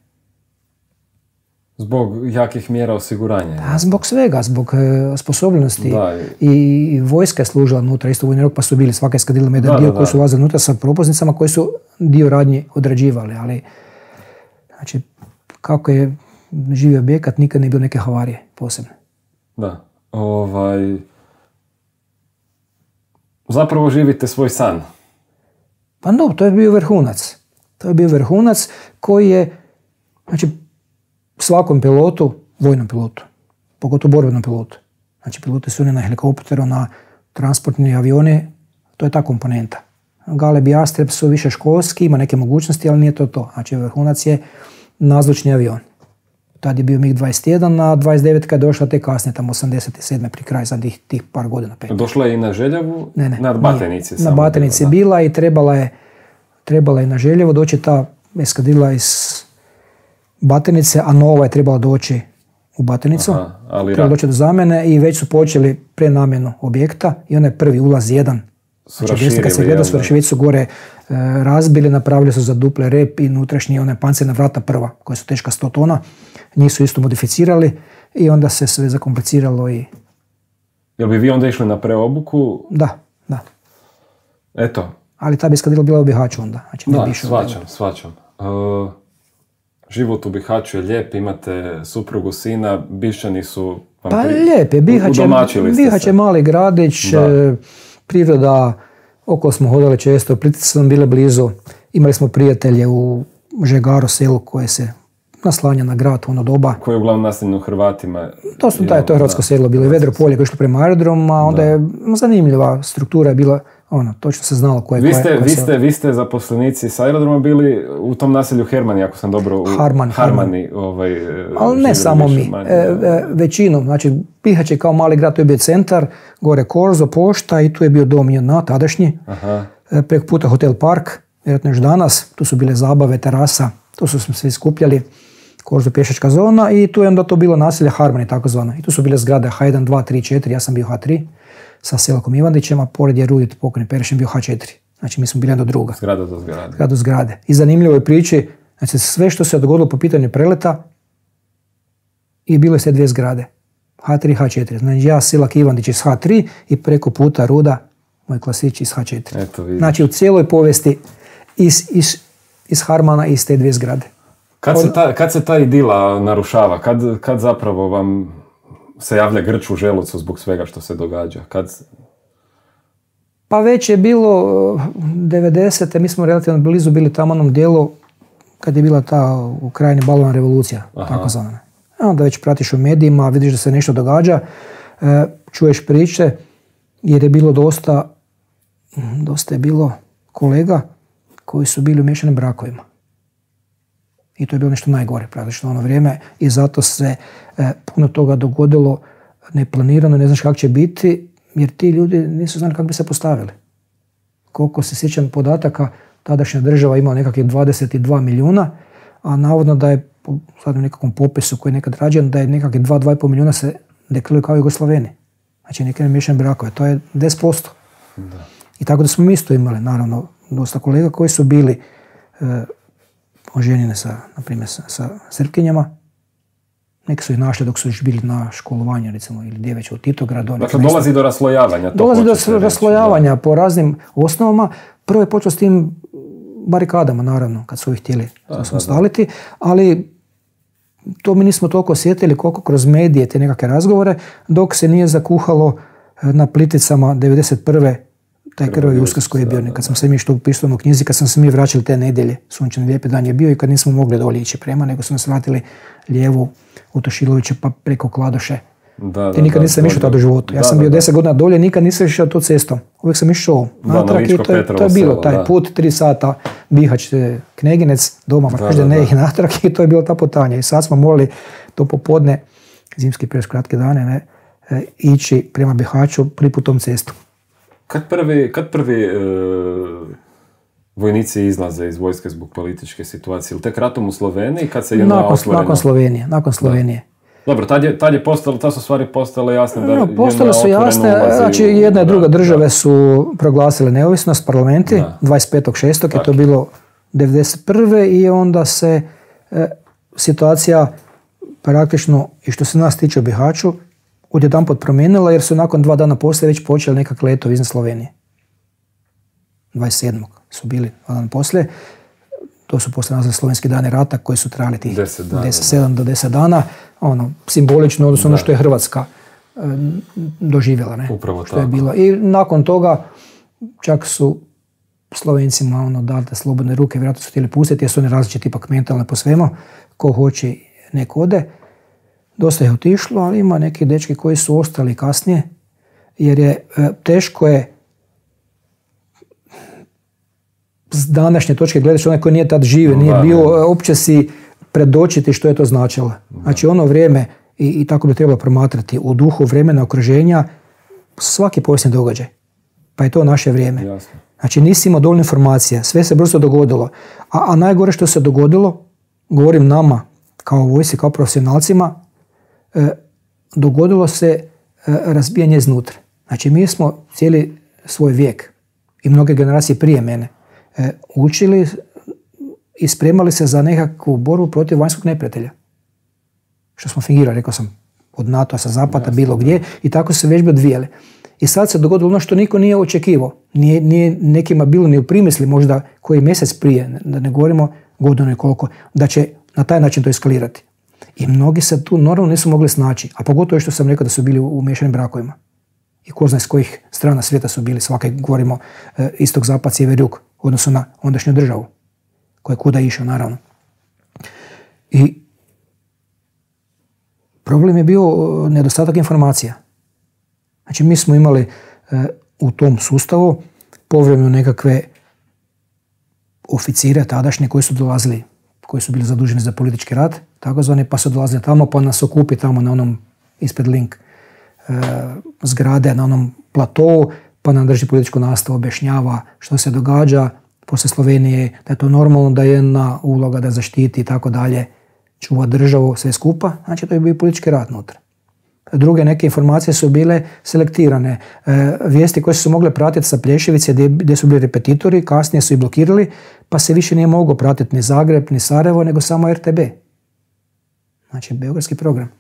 Zbog jakih mjera osiguranja? A zbog svega, zbog e, sposobnosti. Da, i... I vojska je služila unutra, isto vojni rok, pa su bili svaka eskadrila jedan da, dio da, koji su ulazili unutra sa propusnicama koji su dio radnji odrađivali. Ali, znači, kako je živio objekat, nikad nije bilo neke havarije posebne. Da. Ovaj... Zapravo živite svoj san. Pa no, to je bio vrhunac. To je bio vrhunac koji je, znači, svakom pilotu, vojnom pilotu, pogotovo borbenom pilotu. Znači, piloti su oni na helikopteru, na transportni avioni, to je ta komponenta. Galeb i Astrep su više školski, ima neke mogućnosti, ali nije to to. Znači, vrhunac je nazvučni avion. Tad je bio mig dvadeset jedan, a dvadeset devet kad je došla te kasnije, tamo osamdeset sedme pri kraju, sad tih, tih par godina. Pet. Došla je i na Željevu? Ne, ne. Na Batenici? Na Batenici je bila i trebala je, trebala je na Željevu doći ta eskadrila iz Batenice, a nova je trebala doći u Batenicu. Aha, ali trebala doći do zamjene i već su počeli prenamjenu objekta i onaj prvi ulaz jedan. Znači, desno kad se gleda su već su gore e, razbili, napravili su za duple rep i unutrašnji one pancirna vrata prva, koja su teška sto tona. Njih su isto modificirali i onda se sve zakompliciralo i... Jel bi vi onda išli na preobuku? Da, da. Eto. Ali ta bi eskadrila bila u Bihaću onda. Znači, da, svačam, svačam. Uh, život u Bihaću je lijep, imate suprugu, sina, Bišćani su... Vam pa pri... lijep je, Bihać je, Bihać je mali gradić, da. Priroda, okolo smo hodali često, Plitvice su nam bile blizu, imali smo prijatelje u Žegaru, selu koje se naslanja na grad u ono doba. Koje je uglavnom nastavljeno Hrvatima. To su taj, to je hrvatsko selo bilo, i Vedro polje koje je išlo prema aerodromu, a onda da. je zanimljiva struktura je bila, ono, točno se znalo koje je. Vi ste, vi ste, vi ste zaposlenici s aerodroma bili u tom naselju Hermani, ako sam dobro... U Harman, Harmani. Harman. Ovaj, ali ne samo mi, manje, e, e, većinom. Znači, Bihać je kao mali grad, to je bio centar, gore Korzo, pošta i tu je bio dom J N A, tadašnji. Aha. E, preko puta Hotel Park, vjerojatno još danas, tu su bile zabave, terasa, tu su smo se skupljali. Korzo pješačka zona i tu je onda to bilo naselje Harmani takozvano. I tu su bile zgrade H jedan, dva, tri, četiri, ja sam bio H tri sa Selakom Ivandićem, a pored je Rudit pokojni Perešin bio H četiri. Znači mi smo bili do druga. Zgrada do zgrade. Zgrada do zgrade. I zanimljivo je priči, znači sve što se dogodilo po pitanju preleta i bilo je sve dvije zgrade. H tri, H četiri. Znači ja, Selak Ivandić iz H tri i preko puta Ruda, moj klasić iz H četiri. Eto, vidiš. Znači u cijeloj povijesti iz, iz, iz Harmana iz te dvije zgrade. Kad se ta, kad se ta idila narušava? Kad, kad zapravo vam se javlja grč u želucu zbog svega što se događa? Kad... Pa već je bilo devedesete. Mi smo relativno blizu bili tamo onom dijelu kad je bila ta u krajini balona revolucija. Aha. Tako zvana. Onda već pratiš u medijima, vidiš da se nešto događa, čuješ priče jer je bilo dosta, dosta je bilo kolega koji su bili u miješanim brakovima. I to je bilo nešto najgore praktično ono vrijeme i zato se e, puno toga dogodilo neplanirano, ne znaš kako će biti, jer ti ljudi nisu znali kako bi se postavili. Koliko se sjećam podataka, tadašnja država imala nekakvih dvadeset dva milijuna, a navodno da je, sad u nekakvom popisu koji je nekad rađen, da je nekakvih dva do dva i pol milijuna se deklariraju kao Jugoslaveni. Znači neke miješane brakove, to je deset posto. Da. I tako da smo mi isto imali, naravno, dosta kolega koji su bili e, oženjene sa, na primjer, sa, sa Srpkinjama. Neki su ih našli dok su još bili na školovanju, recimo, ili gdje već u Titogradu. Dakle, dolazi do raslojavanja. To dolazi do raslojavanja reći, po raznim osnovama. Prvo je počeo s tim barikadama, naravno, kad su ih htjeli samostaliti, ali to mi nismo toliko osjetili koliko kroz medije te nekakve razgovore, dok se nije zakuhalo na Plitvicama devedeset prve taj krvavi Uskrs koji je bio. Kad smo se mi što upisali u knjizi, kad smo se mi vraćali te nedjelje, sunčani lijepi dan je bio i kad nismo mogli dolje ići prema, nego su nas vratili lijevu u Tošiloviće pa preko Kladoše. Da, Ti nikad da, nisam išao tada u životu. Ja da, sam bio deset godina dolje, nikad nisam išao tu cestom. Uvijek sam išao natrag i to, to je bilo taj da. put, tri sata, Bihać, Kneginec, doma Mrkažde, ne i natrag i to je bila ta putanja. I sad smo morali to popodne, zimski prije kratke dane, ne, ići prema Bihaću prvi put tom cestom. Kad prvi, kad prvi e, vojnici izlaze iz vojske zbog političke situacije? Ili tek ratom u Sloveniji kad se je nakon, otvoreno... nakon Slovenije, nakon Slovenije. Da. Dobro, tad je, tad je postalo, tad su stvari postale jasne da no, postale su jasne, znači jedna i druga države da. su proglasile neovisnost, parlamenti, da. dvadeset petog šestog je to bilo devedeset prve i onda se e, situacija praktično, i što se nas tiče u Bihaću, odjedanput promijenila jer su nakon dva dana poslije već počeli nekak letovi iznad Slovenije. dvadeset sedmog su bili dva dana poslije. To su poslije nazvali slovenski dani rata koji su trajali tih deset, sedam do deset dana. Ono, simbolično odnosno ono što je Hrvatska e, doživjela. Ne? Upravo što tako. Je bilo. I nakon toga čak su Slovencima ono, dali slobodne ruke, vjerojatno su htjeli pustiti jer su oni različiti ipak mentalne po svemu. Ko hoće nek ode. Dosta je otišlo, ali ima neki dečki koji su ostali kasnije jer je e, teško je s današnje točke gledaš onaj koji nije tad živio, nije da, bio, opće si predočiti što je to značilo. Da. Znači ono vrijeme, i, i tako bi trebalo promatrati, u duhu vremena okruženja svaki povijesni događaj. Pa je to naše vrijeme. Jasno. Znači nisi imao dovoljno informacija, sve se brzo dogodilo. A, a najgore što se dogodilo, govorim nama kao vojsci, kao profesionalcima, e, dogodilo se e, razbijanje iznutra. Znači mi smo cijeli svoj vijek i mnoge generacije prije mene e, učili i spremali se za nekakvu borbu protiv vanjskog neprijatelja. Što smo fingirali, rekao sam, od NATO-a, sa zapada, bilo gdje, i tako se već bi odvijali. I sad se dogodilo ono što niko nije očekivao. Nije, nije nekima bilo ni u primisli, možda koji mjesec prije, da ne govorimo godinu i koliko, da će na taj način to eskalirati. I mnogi se tu normalno nisu mogli snaći, a pogotovo što sam rekao da su bili u miješanim brakovima. I ko zna s kojih strana svijeta su bili, svake govorimo e, istok, zapad, sjever, jug, odnosno na ondašnju državu, koja je kuda išao, naravno. I problem je bio nedostatak informacija. Znači mi smo imali e, u tom sustavu povremeno nekakve oficire tadašnje koji su dolazili, koji su bili zaduženi za politički rad, takozvani, pa su dolazili tamo, pa nas okupi tamo na onom ispred link e, zgrade, na onom platovu, pa nam drži političku nastavu, objašnjava što se događa poslije Slovenije, da je to normalno, da je jedna uloga da zaštiti i tako dalje, čuva državu, sve skupa. Znači to je bio politički rad unutra. Druge neke informacije su bile selektirane. E, vijesti koje su se mogle pratiti sa Plješevice gdje, gdje su bili repetitori, kasnije su i blokirali, pa se više nije moglo pratiti ni Zagreb, ni Sarajevo, nego samo R T B. Znači, beogradski program.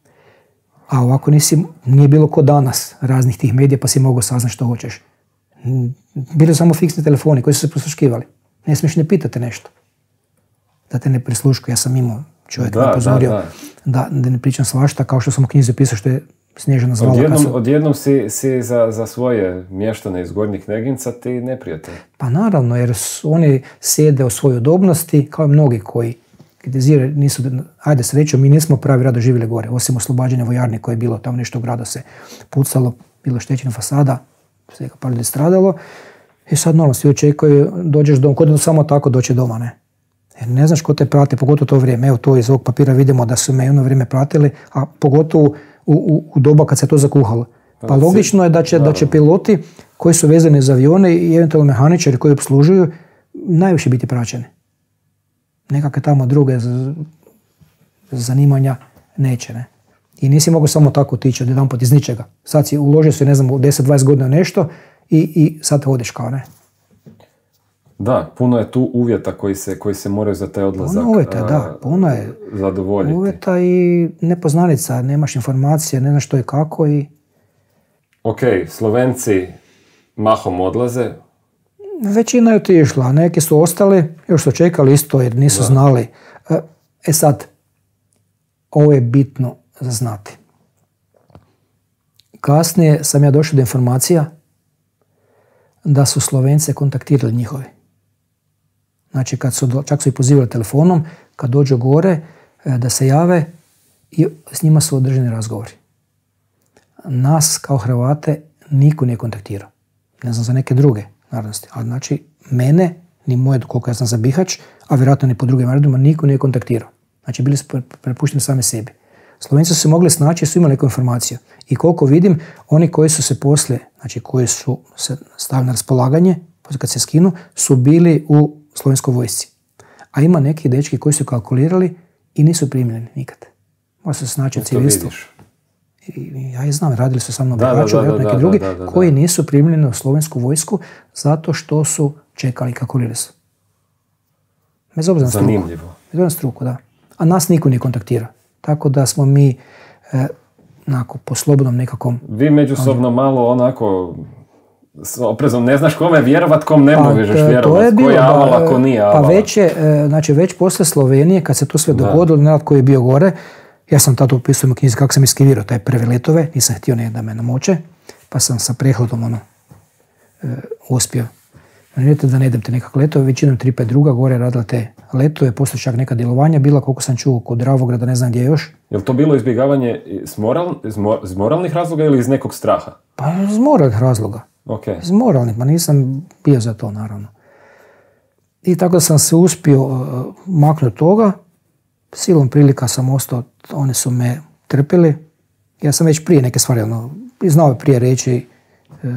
A ovako nisi, nije bilo ko danas raznih tih medija, pa si mogao saznati što hoćeš. Bili su samo fiksni telefoni koji su se prisluškivali. Ne smiješ ne pitati nešto. Da te ne prisluškuju. Ja sam imao čovjek me upozorio da, da. Da, da ne pričam svašta, kao što sam u knjizi pisao što je Snježana zvala. Odjednom, su... odjednom si, si za, za svoje mještane iz Gornjih Kneginca ti neprijatelj. Pa naravno, jer su oni sjede u svojoj udobnosti, kao i mnogi koji kritiziraju, nisu, ajde srećom, mi nismo pravi rado živjeli gore, osim oslobađanja vojarne koje je bilo tamo nešto u gradu se pucalo, bilo štećena fasada, sve par ljudi stradalo. I sad normalno svi očekuju, dođeš dom, kod samo tako doći doma, ne. Jer ne znaš ko te prati, pogotovo to vrijeme. Evo to iz ovog papira vidimo da su me jedno vrijeme pratili, a pogotovo u, u, u doba kad se to zakuhalo. Pa logično je da će, da će piloti koji su vezani za avione i eventualno mehaničari koji obslužuju najviše biti praćeni. Nekakve tamo druge zanimanja neće, ne. I nisi mogu samo tako otići odjedanput iz ničega. Sad si uložio se, ne znam, deset dvadeset godina nešto i, i sad odiš kao, ne. Da, puno je tu uvjeta koji se, koji se moraju za taj odlazak puno uvjeta, da, puno je zadovoljiti. Uvjeta i nepoznanica, nemaš informacije, ne znaš što je kako i... Ok, Slovenci mahom odlaze. Većina je otišla, neki su ostali, još su čekali isto jer nisu da. znali. E sad, ovo je bitno za znati. Kasnije sam ja došao do informacija da su Slovence kontaktirali njihovi. Znači, kad su, čak su i pozivali telefonom, kad dođu gore, da se jave i s njima su održani razgovori. Nas, kao Hrvate, niko nije kontaktirao. Ne znam za neke druge narodnosti, ali znači, mene, ni moje, koliko ja znam za Bihać, a vjerojatno ni po drugim narodima, niko nije kontaktirao. Znači, bili su prepušteni sami sebi. Slovenci su se mogli snaći, su imali neku informaciju. I koliko vidim, oni koji su se poslije, znači koji su se stavili na raspolaganje, poslije kad se skinu, su bili u slovenskoj vojsci. A ima neki dečki koji su kalkulirali i nisu primljeni nikad. Mora se snaći u civilstvu. I ja je znam, radili su sa mnom Bihaću, neki da, drugi, da, da, da. koji nisu primljeni u slovensku vojsku zato što su čekali, kalkulirali su. Bez obzira na struku. Zanimljivo. Bez obzira na struku, da. A nas niko ne kontaktira. Tako da smo mi e, onako, po slobodnom nekakvom... Vi međusobno malo onako... S oprezom, ne znaš kome vjerovat, kom ne pa, možeš vjerovat, ko je aval, ako nije aval. Pa već je, znači već posle Slovenije, kad se to sve dogodilo, narod koji je bio gore, ja sam tada upisao u knjizi kako sam iskivirao taj prve letove, nisam htio ne da me namoče, pa sam sa prehladom ono, e, uspio. Vidite da ne idem te nekak letove, većinom tri pet druga gore radila te letove, poslije čak neka djelovanja bila, koliko sam čuo, kod Dravograda, ne znam gdje još. Je li to bilo izbjegavanje iz, moral, iz, mo, iz moralnih razloga ili iz nekog straha? Pa iz moralnih razloga. Okay. Iz moralnih, ma nisam bio za to, naravno. I tako da sam se uspio uh, maknuti toga, silom prilika sam ostao, oni su me trpili. Ja sam već prije neke stvari, ono, znao prije reći uh,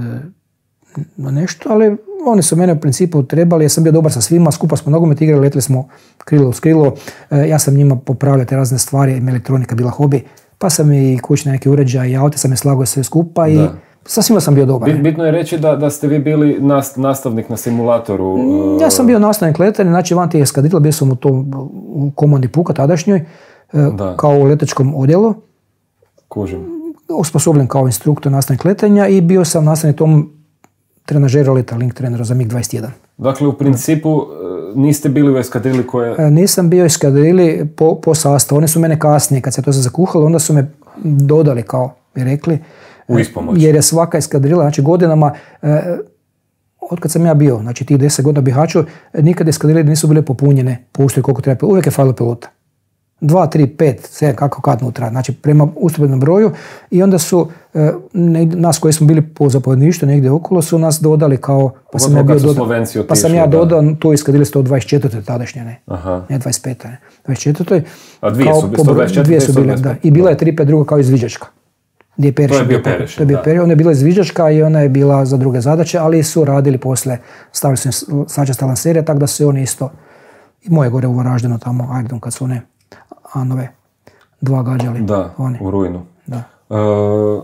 nešto, ali oni su mene u principu trebali, ja sam bio dobar sa svima, skupa smo nogomet igrali, letili smo krilo uz krilo, uh, ja sam njima popravljao te razne stvari, elektronika bila hobi, pa sam i kućne neke uređaje i aute sam je slagao sve skupa i da. Sa svima sam bio dobar. Bitno je reći da, da ste vi bili nast, nastavnik na simulatoru. Uh... Ja sam bio nastavnik letanja, znači van tih eskadrila, bio sam u tom u komandi puka tadašnjoj, da. Kao u letečkom odjelu. Kužim. Osposobljen kao instruktor nastavnik letanja i bio sam nastavnik tom trenažera leta, link trenera za mig dvadeset jedan. Dakle, u principu niste bili u eskadrili koje... Nisam bio u eskadrili po, po sastavu. Oni su mene kasnije, kad se to se zakuhalo, onda su me dodali, kao bi rekli, u ispomoć. Jer je svaka eskadrila, znači godinama, eh, otkad sam ja bio, znači tih deset godina Bihaću, nikad eskadrile nisu bile popunjene, puštaju koliko treba, uvijek je falilo pilota. Dva, tri, pet, sve kako kad nutra, znači prema ustupljenom broju i onda su eh, negdje, nas koji smo bili po zapovjedništvu negdje okolo su nas dodali kao, pa sam ja bio dodao, pa sam ja dodao tu eskadrile sto dvadeset četiri tadašnje, ne, Aha. ne dvadeset pet, ne, dvadeset četiri. A dvije su, sto dvadeset četiri, dvije su bile, da, i bila je tri pet druga kao izviđačka. Je to je bio Perešin, to je bio Perešin, ona je bila izviđačka i ona je bila za druge zadaće, ali su radili posle, stavili su sačasta lanserija, tako da su oni isto, i moje gore u Varaždinu tamo, ajdom kad su one Anove dva gađali. Da, oni. U rujnu. Da. Uh,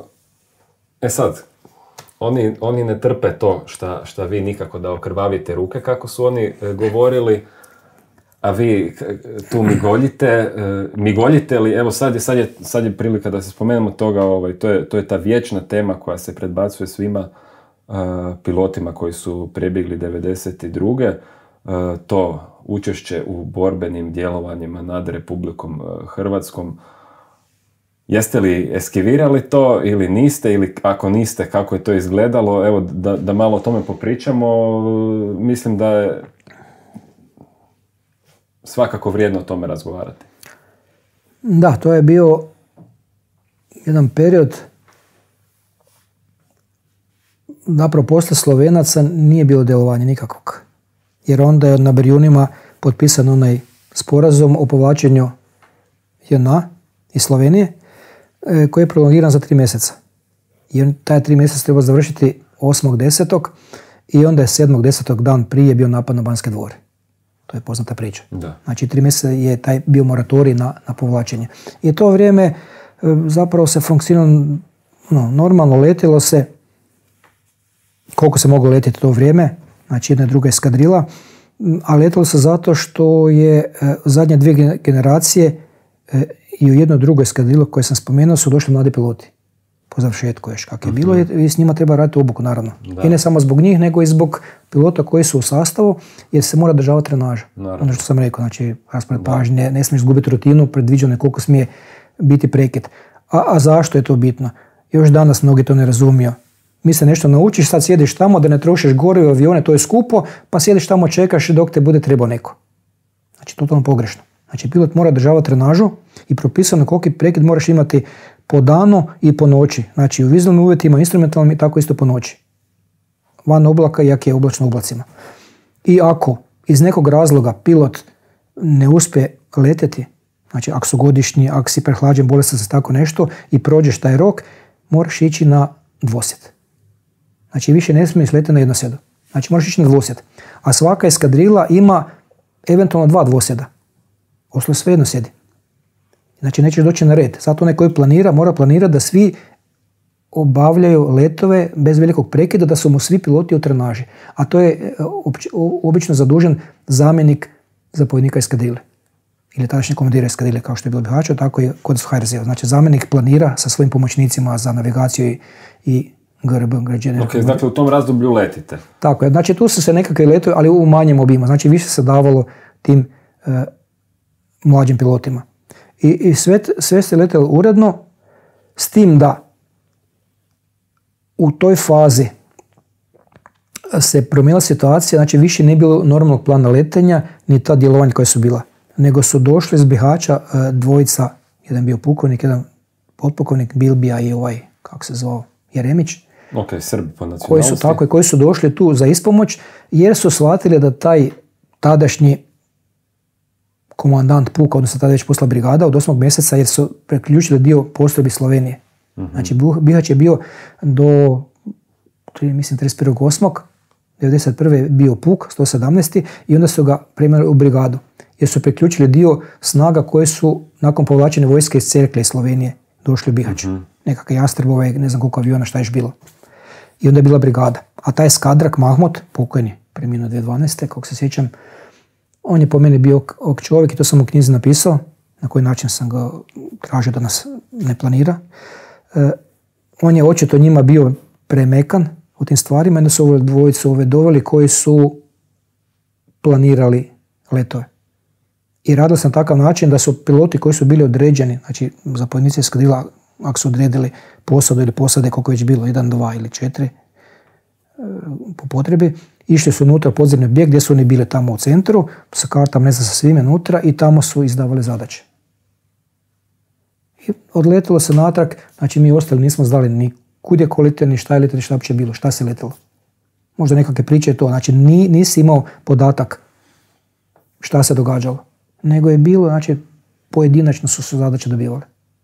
e sad, oni, oni ne trpe to šta, šta vi nikako da okrvavite ruke, kako su oni e, govorili, a vi tu migoljite, migoljite li, evo sad je, sad je, sad je prilika da se spomenemo toga, ovaj, to, je, to je ta vječna tema koja se predbacuje svima uh, pilotima koji su prebjegli devedeset druge. Uh, to učešće u borbenim djelovanjima nad Republikom uh, Hrvatskom. Jeste li eskivirali to ili niste, ili ako niste, kako je to izgledalo? Evo, da, da malo o tome popričamo. Mislim da je svakako vrijedno o tome razgovarati. Da, to je bio jedan period, zapravo posle Slovenaca nije bilo djelovanja nikakvog. Jer onda je na Brijunima potpisan onaj sporazum o povlačenju J N A iz Slovenije, koji je prolongiran za tri mjeseca. I taj tri mjeseca treba završiti osmog desetog i onda je sedmog desetog dan prije bio napad na Banske dvore. To je poznata priča. Da. Znači, tri mjeseca je taj bio moratorij na, na povlačenje. I to vrijeme zapravo se funkcioniralo, no, normalno letilo se, koliko se moglo letiti to vrijeme, znači jedna i druga eskadrila, a letilo se zato što je e, zadnje dvije generacije e, i u jednoj drugoj eskadrilu koje sam spomenuo su došli mladi piloti. Po završetku još kako je bilo mm-hmm. i s njima treba raditi obuku, naravno. Da. I ne samo zbog njih, nego i zbog pilota koji su u sastavu, jer se mora državati trenaža. Ono što sam rekao, znači raspored pažnje, ne, ne smiješ izgubiti rutinu, predviđeno je koliko smije biti prekid. A, a zašto je to bitno? Još danas mnogi to ne razumiju. Mi se nešto naučiš, sad sjediš tamo da ne trošiš gorivo, avione, to je skupo, pa sjediš tamo, čekaš dok te bude trebao neko. Znači, totalno pogrešno. Znači, pilot mora državati trenažu i propisano koliki prekid moraš imati po danu i po noći. Znači, u vizualnim uvjetima, instrumentalnim i tako isto po noći. Van oblaka, jak je oblačno u oblacima. I ako iz nekog razloga pilot ne uspije letjeti, znači, ako su godišnji, ako si prehlađen, bolestan se tako nešto i prođeš taj rok, moraš ići na dvosjed. Znači, više ne smiješ letjeti na jednosjedu. Znači možeš ići na dvosjed. A svaka eskadrila ima eventualno dva dvosjeda. Ostalo svejedno sjedi. Znači nećeš doći na red. Zato onaj koji planira, mora planirati da svi obavljaju letove bez velikog prekida, da su mu svi piloti u trenaži. A to je obično zadužen zamjenik zapovjednika eskadrile. Ili tadašnji komandir eskadrile, kao što je bilo Bihaću, tako i kod H R Z-a. Znači zamjenik planira sa svojim pomoćnicima za navigaciju i, i G R B. Ok, dakle u tom razdoblju letite. Tako je. Znači tu su se nekakve letovi, ali u manjem obimu. Znači više se davalo tim e, mlađim pilotima. I, i sve, sve se letelo uredno, s tim da u toj fazi se promijenila situacija, znači više nije bilo normalnog plana letenja, ni ta djelovanja koja su bila. Nego su došli iz Bihaća dvojica, jedan bio pukovnik, jedan potpukovnik, Bilbija i ovaj, kako se zvao, Jeremić. Ok, Srbi po nacionalnosti. Koji su, tako, koji su došli tu za ispomoć, jer su shvatili da taj tadašnji komandant puka, odnosno tada već posla brigada od osmog mjeseca, jer su preključili dio postrojbi Slovenije. Uh-huh. Znači Bihać je bio do, mislim, trideset prvog osmog devedeset prve bio puk, sto sedamnaesti i onda su ga primili u brigadu. Jer su preključili dio snaga koje su nakon povlačene vojske iz Cerkle iz Slovenije došli u Bihać. Uh-huh. Nekakve Jastrebove, ne znam koliko aviona, šta je još bilo. I onda je bila brigada. A taj skadrak Mahmut, pokojni, preminuo dvije tisuće dvanaeste, kako se sjećam, on je po meni bio ok čovjek i to sam u knjizi napisao, na koji način sam ga tražio da nas ne planira. E, on je očito njima bio premekan u tim stvarima, onda su ove dvojicu ove doveli koji su planirali letove. I radio sam takav način da su piloti koji su bili određeni, znači zapovjednici eskadrila, ako su odredili posadu ili posade, koliko već bilo, jedan, dva ili četiri, e, po potrebi, išli su unutra podzemni objekt gdje su oni bili tamo u centru, sa kartama, ne znam, sa svime unutra i tamo su izdavali zadaće. I odletilo se natrag, znači mi ostali nismo znali ni kud je ko letio, ni šta je letio, ni šta uopće bilo, šta se letilo. Možda nekakve priče je to, znači ni, nisi imao podatak šta se događalo, nego je bilo, znači pojedinačno su se zadaće dobivali.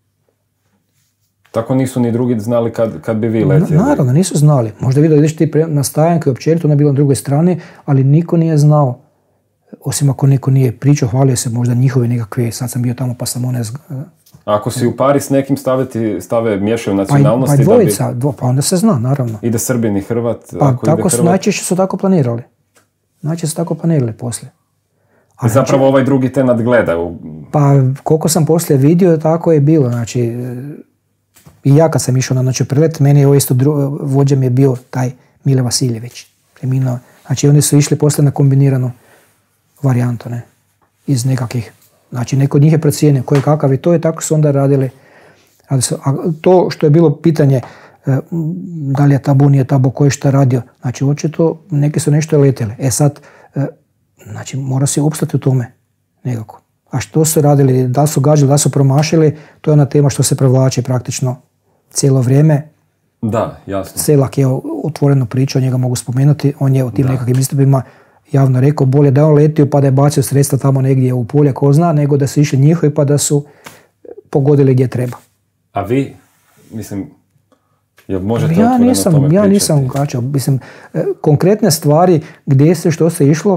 Tako nisu ni drugi znali kad, kad bi vi letjeli? Na, naravno, nisu znali. Možda vidio ideš ti na stajanku i općenito, ona je bila na drugoj strani, ali niko nije znao. Osim ako niko nije pričao, hvalio se možda njihove nekakve, sad sam bio tamo pa sam one... Ako si u pari s nekim staviti, stave miješaju nacionalnosti... Pa, pa dvojica, da bi... dvo, pa onda se zna, naravno. Ide Srbin i Hrvat? Pa ako tako ide su, Hrvat... najčešće su tako planirali. Najčešće su tako planirali poslije. A zapravo znači, ovaj drugi te nadgleda? U... Pa koliko sam poslije vidio, tako je bilo. Znači, i ja kad sam išao na noću prelet, meni je ovo isto dru... vođa mi je bio taj Mile Vasiljević. Preminuo. Znači oni su išli poslije na kombiniranu varijantu, ne? Iz nekakvih. Znači neko od njih je procijenio koji je kakav i to je, tako su onda radili. radili su. A to što je bilo pitanje da li je tabu, nije tabu, ko je šta radio. Znači očito neki su nešto letjeli. E sad, znači mora se opstati u tome nekako. A što su radili, da li su gađali, da li su promašili, to je ona tema što se provlači praktično cijelo vrijeme. Da, jasno. Selak je otvoreno pričao, njega mogu spomenuti, on je u tim da. nekakvim istupima javno rekao, bolje da je on letio pa da je bacio sredstva tamo negdje u polje, ko zna, nego da su išli njihovi pa da su pogodili gdje treba. A vi, mislim, jel možete ja otvoreno nisam, o tome ja pričati? nisam gačao, mislim, konkretne stvari gdje se, što se išlo,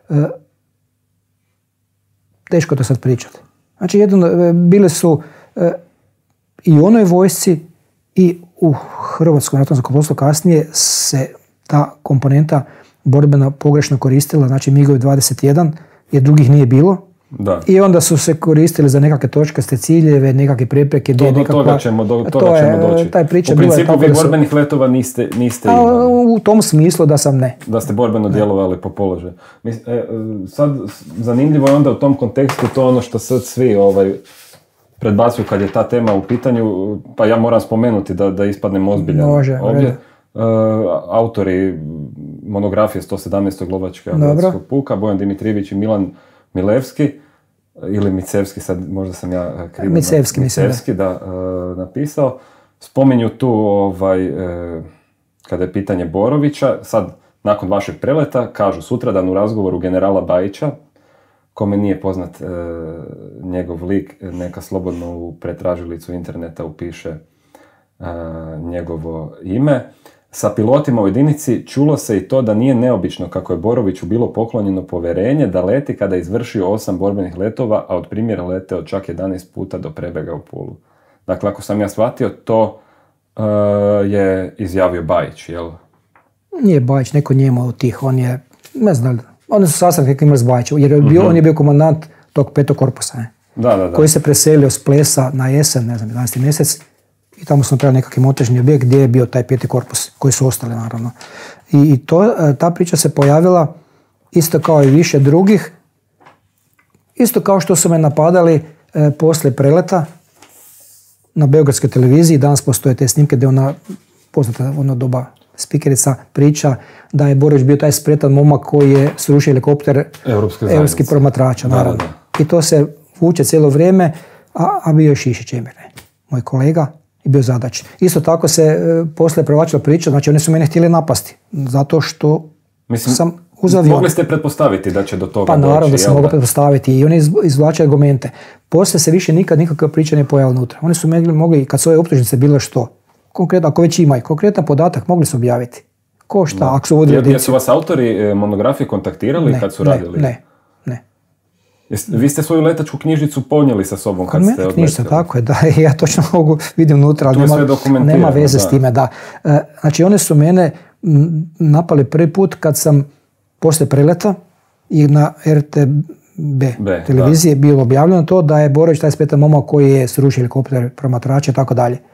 teško to sad pričati. Znači, jedno, bile su i u onoj vojsci i u Hrvatskom ratnom zrakoplovstvu kasnije se ta komponenta borbena pogrešno koristila, znači migovi dvadeset jedan, jer drugih nije bilo. Da. I onda su se koristili za nekakve točkaste ciljeve, nekakve prepreke. Do, do nekakva, toga ćemo, do toga to ćemo je, doći. Taj priča u principu vi su, borbenih letova niste, niste a, imali. U tom smislu da sam ne. Da ste borbeno ne. djelovali po položaju. E, sad, zanimljivo je onda u tom kontekstu to ono što sad svi ovaj, predbacuju kad je ta tema u pitanju, pa ja moram spomenuti da, da ispadnem ozbiljan Može, ovdje. Uh, autori monografije sto sedamnaestog lovačkog puka, Bojan Dimitrijević i Milan Milevski, ili Micevski, sad možda sam ja krivo Micevski, Micevski da, uh, napisao. Spominju tu, ovaj, uh, kada je pitanje Borovića, sad nakon vašeg preleta, kažu sutradan u razgovoru generala Bajića, kome nije poznat uh, njegov lik, neka slobodno u pretražilicu interneta upiše uh, njegovo ime. sa pilotima u jedinici čulo se i to da nije neobično kako je Boroviću bilo poklonjeno povjerenje da leti kada je izvršio osam borbenih letova, a od primjera leteo čak jedanaest puta do prebega u Pulu. Dakle, ako sam ja shvatio, to uh, je izjavio Bajić, jel? Nije Bajić, neko njemu od tih, on je, ne znam, oni su sastanak imali s Bajićem, jer je bio, uh-huh. on je bio komandant tog petog korpusa, ne? Da, da, da. Koji se preselio s Plesa na jesen, ne znam, jedanaesti mjesec, i tamo smo trebali nekakvi montažni objekt gdje je bio taj peti korpus, koji su ostali naravno. I, i to, ta priča se pojavila isto kao i više drugih, isto kao što su me napadali e, poslije preleta na beogradskoj televiziji. Danas postoje te snimke gdje ona, poznata ono doba spikerica, priča da je Borović bio taj spretan momak koji je srušio helikopter europskih promatrača, naravno. Da, da. I to se vuče cijelo vrijeme, a, a bio je Šišić Emir, moj kolega, i bio zadač. Isto tako se e, poslije provlačila priča, znači oni su mene htjeli napasti, zato što Mislim, sam uz avion. Mogli ste pretpostaviti da će do toga pa, doći? Pa naravno da sam mogao pretpostaviti i oni izvlače argumente. Poslije se više nikad nikakva priča ne pojavila unutra. Oni su mogli, mogli kad su ove optužnice bilo što, konkretno, ako već imaju konkretan podatak, mogli su objaviti. Ko šta, no. Ako su vodili jedinicu. Jesu vas autori monografije kontaktirali ne, kad su ne, radili? Ne, ne. Vi ste svoju letačku knjižicu ponijeli sa sobom kad ste odletili? Knjižica, tako je, da, ja točno mogu, vidim unutra, ali nema, nema veze da. s time, da. Znači, one su mene napali prvi put kad sam poslije preleta i na R T B Be, televiziji da. bilo objavljeno to da je Borović taj spretan momak koji je srušio helikopter, promatrače i tako dalje.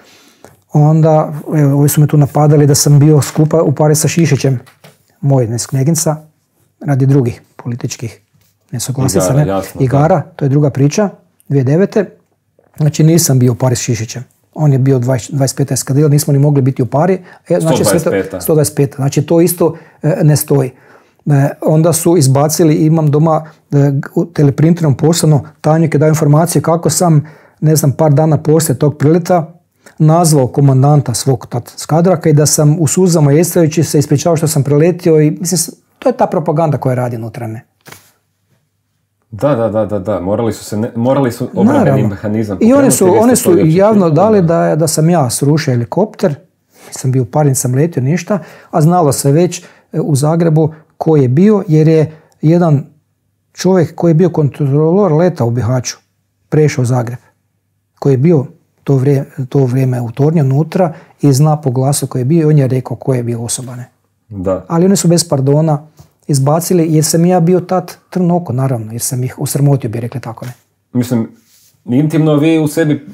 Onda, evo, ovi su me tu napadali da sam bio skupa u pari sa Šišićem, moj nes Kneginca, radi drugih političkih nesuglasica, ne? Jasno, igara, to je druga priča, dvije tisuće devete. Znači nisam bio u pari s Šišićem. On je bio dvadeset peta eskadrila, nismo ni mogli biti u pari. E, znači, sto dvadeset peta. sto dvadeset peta. Znači to isto e, ne stoji. E, onda su izbacili, imam doma e, u teleprinterom poslano, tajnik je dao informacije kako sam, ne znam, par dana poslije tog prileta nazvao komandanta svog tad skadraka i da sam u suzama jestajući se ispričao što sam preletio i mislim, to je ta propaganda koja radi unutra me. Da, da, da, da, da. Morali su se, ne, morali su obrambeni mehanizam i oni su, oni su javno dali da, da sam ja srušio helikopter, nisam bio parin, sam letio ništa, a znalo se već u Zagrebu ko je bio, jer je jedan čovjek koji je bio kontrolor leta u Bihaću prešao u Zagreb, koji je bio to vrijeme, to vrijeme u tornju unutra i zna po glasu koji je bio i on je rekao ko je bio osoba, ne. Da. Ali oni su bez pardona izbacili, jer sam ja bio tad trn oko, naravno, jer sam ih osramotio, bi rekli tako, ne. Mislim, intimno vi u sebi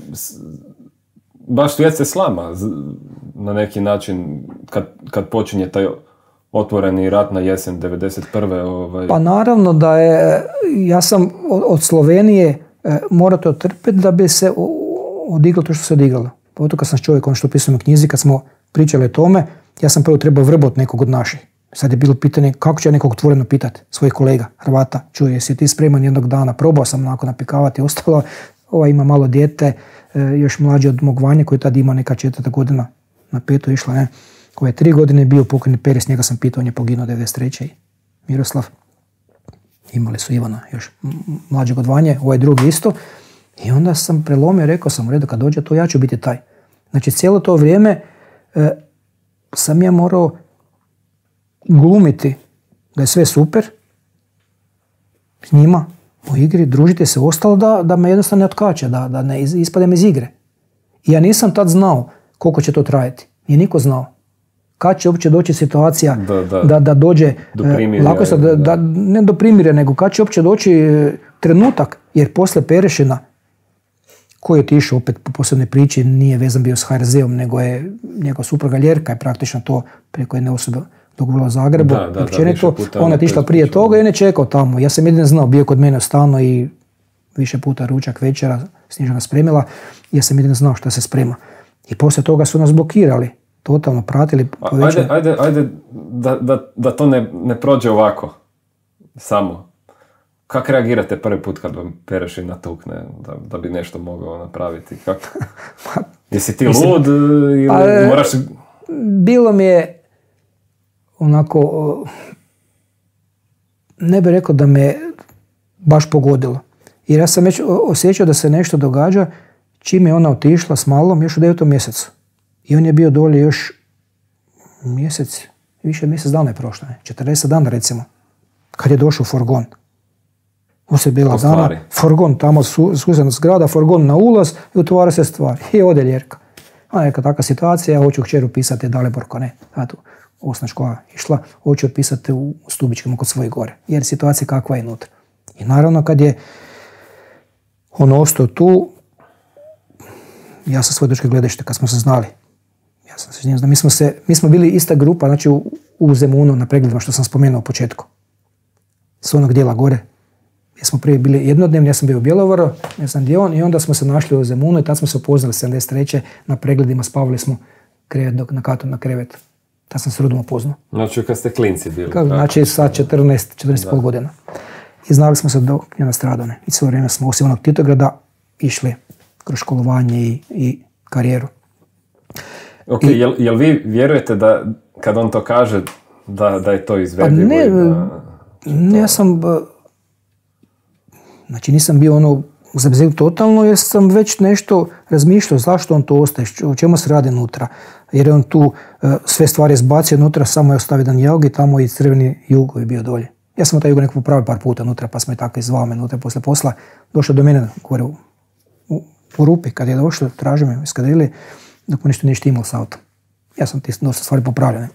baš svijete slama na neki način kad, kad počinje taj otvoreni rat na jesen devedeset prve. Ovaj... Pa naravno da je, ja sam od Slovenije e, morao to trpiti da bi se odigralo to što se odigralo. Potom kad sam s čovjekom što pisao u knjizi, kad smo pričali o tome, ja sam prvo trebao vrboti nekog od naših. Sad je bilo pitanje kako će ja nekog otvoreno pitati, svojih kolega, Hrvata, čuje, jesi ti spreman jednog dana, probao sam onako napikavati i ostalo, ova ima malo dijete, e, još mlađe od mog Vanje, koji tad ima neka četvrta godina, na petu išla, ne, koji je tri godine bio pokojni Peres, njega sam pitao, on je poginuo devedeset treće Miroslav, imali su Ivana još mlađeg od Vanje, ovaj drugi isto, i onda sam prelomio, rekao sam u redu, kad dođe to, ja ću biti taj. Znači, cijelo to vrijeme e, sam ja morao glumiti da je sve super s njima u igri, družiti se ostalo da, da me jednostavno ne otkače, da, da ne ispadem iz igre. I ja nisam tad znao koliko će to trajati. Nije niko znao. Kad će uopće doći situacija da, da. da, da dođe do primirja, lako se, da, da, ne do primirja, nego kad će uopće doći trenutak, jer poslije Perešina koji je otišao opet po posebnoj priči, nije vezan bio s H R Z-om, nego je njegova supruga Ljerka je praktično to preko jedne osobe dogovorila u Zagrebu. Da, da, općenito, da, ona je otišla prije toga i on je čekao tamo. Ja sam jedino znao, bio kod mene u stanu i više puta ručak večera Snježana spremila, ja sam jedino znao što se sprema. I poslije toga su nas blokirali, totalno pratili. Ajde, ajde, ajde da, da, da to ne, ne prođe ovako, samo. Kako reagirate prvi put kad vam Perešin natukne da, da bi nešto mogao napraviti? Kako? Jesi ti mislim, lud ili a, moraš... Bilo mi je onako, ne bih rekao da me baš pogodilo. Jer ja sam već osjećao da se nešto događa čim je ona otišla s malom još u devetom mjesecu. I on je bio dolje još mjesec, više mjesec dana je prošlo, ne? četrdeset dana recimo, kad je došao furgon. Ovo je bila dana, furgon tamo susjedna zgrada, furgon na ulaz i otvara se stvar. I ode Ljerka. A neka takva situacija, ja hoću kćer upisati Daliborko, ne, tu osnovna škola išla, hoću upisati u Stubičkom kod svoje gore, jer situacija kakva je unutra. I naravno kad je on ostao tu, ja sam svoje dečke gledište kad smo se znali. Ja sam se s njim znao. Mi smo, se, mi smo bili ista grupa, znači u, u Zemunu na pregledima što sam spomenuo u početku. S onog dijela gore. Ja smo prije bili jednodnevni, ja sam bio u Bjelovaru, ja sam gdje on, i onda smo se našli u Zemunu i tad smo se upoznali sedamdeset treće na pregledima, spavali smo krevet dok na katu na krevet. Tad sam se Rudom upoznao. Znači kad ste klinci bili? Kad, znači sa četrnaest, četrnaest i pol godina. I znali smo se do njena stradone. I svo vrijeme smo osim onog Titograda išli kroz školovanje i, i karijeru. Ok, I, jel, jel vi vjerujete da kad on to kaže da, da je to izvedivo? Pa ne, da, ne, ja sam, znači nisam bio ono zabezirno totalno, jer sam već nešto razmišljao zašto on to ostaje, o čemu se radi unutra. Jer je on tu sve stvari izbacio unutra, samo je ostavio jedan jaug i tamo i crveni jugo je bio dolje. Ja sam taj jugo neko popravio par puta unutra, pa smo i tako izvao me unutra posle posla. Došao do mene gore u, u, u rupi, kad je došao, tražio me iz kadrili, dok mu nešto nije štimalo s autom. Ja sam ti dosta stvari popravljene.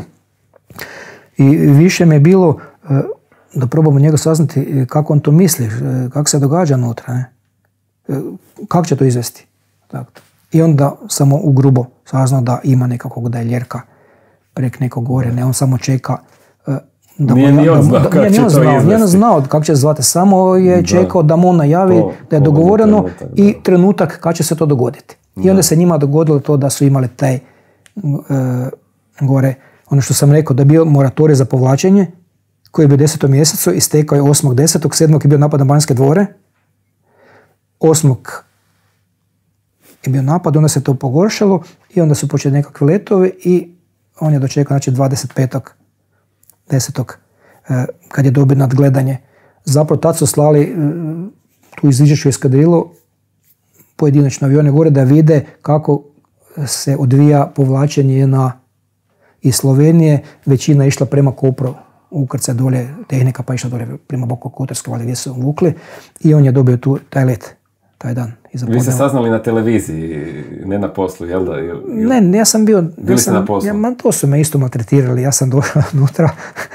I više mi je bilo da probamo njega saznati kako on to misli, kako se događa unutra, ne? Kako će to izvesti. Tako. I onda samo u grubo saznao da ima nekakvog, da je Ljerka prek nekog gore, ne, on samo čeka. Da nije ni on znao kako će to izvesti. Nije on znao kako će se zvati, samo je da. čekao da mu on najavi to, da je dogovoreno trenutak, i trenutak kad će se to dogoditi. I onda da. se njima dogodilo to da su imali taj uh, gore, ono što sam rekao, da je bio moratorij za povlačenje, koji je bio u desetom mjesecu, istekao je osmog desetog, sedmog je bio napad na Banjske dvore, osmog je bio napad, onda se to pogoršalo i onda su počeli nekakve letovi i on je dočekao, znači dvadeset petog desetog kad je dobio nadgledanje. Zapravo tad su slali tu izviđaču eskadrilu pojedinačno avione gore da vide kako se odvija povlačenje na iz Slovenije. Većina je išla prema Kopru, ukrcaj dolje tehnika, pa išla dolje prema Bokokotorske, valjda gdje su vukli, i on je dobio tu taj let, taj dan. Vi ste saznali na televiziji, ne na poslu, jel da? Jel, jel... Ne, ja sam bio... Bili ja ste sam, na poslu? Ja, man, to su me isto maltretirali, ja sam došao unutra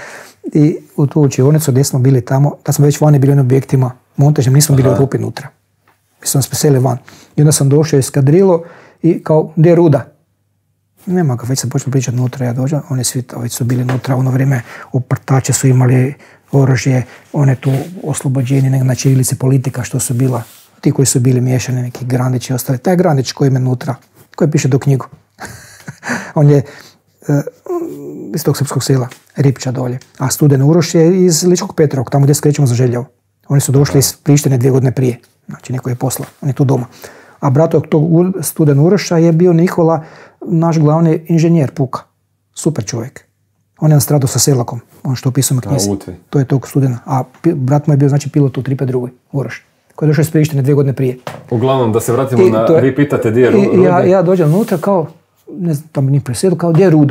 i u tu učionicu gdje smo bili tamo, tad smo već vani bili na objektima, montažem, nismo bili u rupi unutra. Mi smo nas preseli van. I onda sam došao iz kadrilo i kao, gdje je Ruda? Nema ga, već sam počeo pričati unutra, ja dođem, oni svi već su bili unutra, ono vrijeme oprtače su imali oružje, one tu oslobođenje na ćirilici politika što su bila, ti koji su bili miješani, neki Grandić i ostali. Taj Grandić koji ima unutra, koji piše do knjigu. On je uh, iz tog srpskog sela, Ripča dolje. A Studen Uroš je iz Ličkog Petrovog, tamo gdje skrećemo za Željevo. Oni su došli iz Prištine dvije godine prije. Znači neko je poslao, on je tu doma. A brat tog Studen Uroša je bio Nikola, naš glavni inženjer puka. Super čovjek. On je nastradao sa Selakom, on što opisujemo knjizi. To je tog Studena. A brat mu je bio znači pilot u tri pet dva Uroš, koji je došao iz Prištine dvije godine prije. Uglavnom, da se vratimo I, na, je, vi pitate gdje je Ruda. Ja, ja dođem unutra kao, ne znam, tamo ni presjedu, kao gdje je Ruda?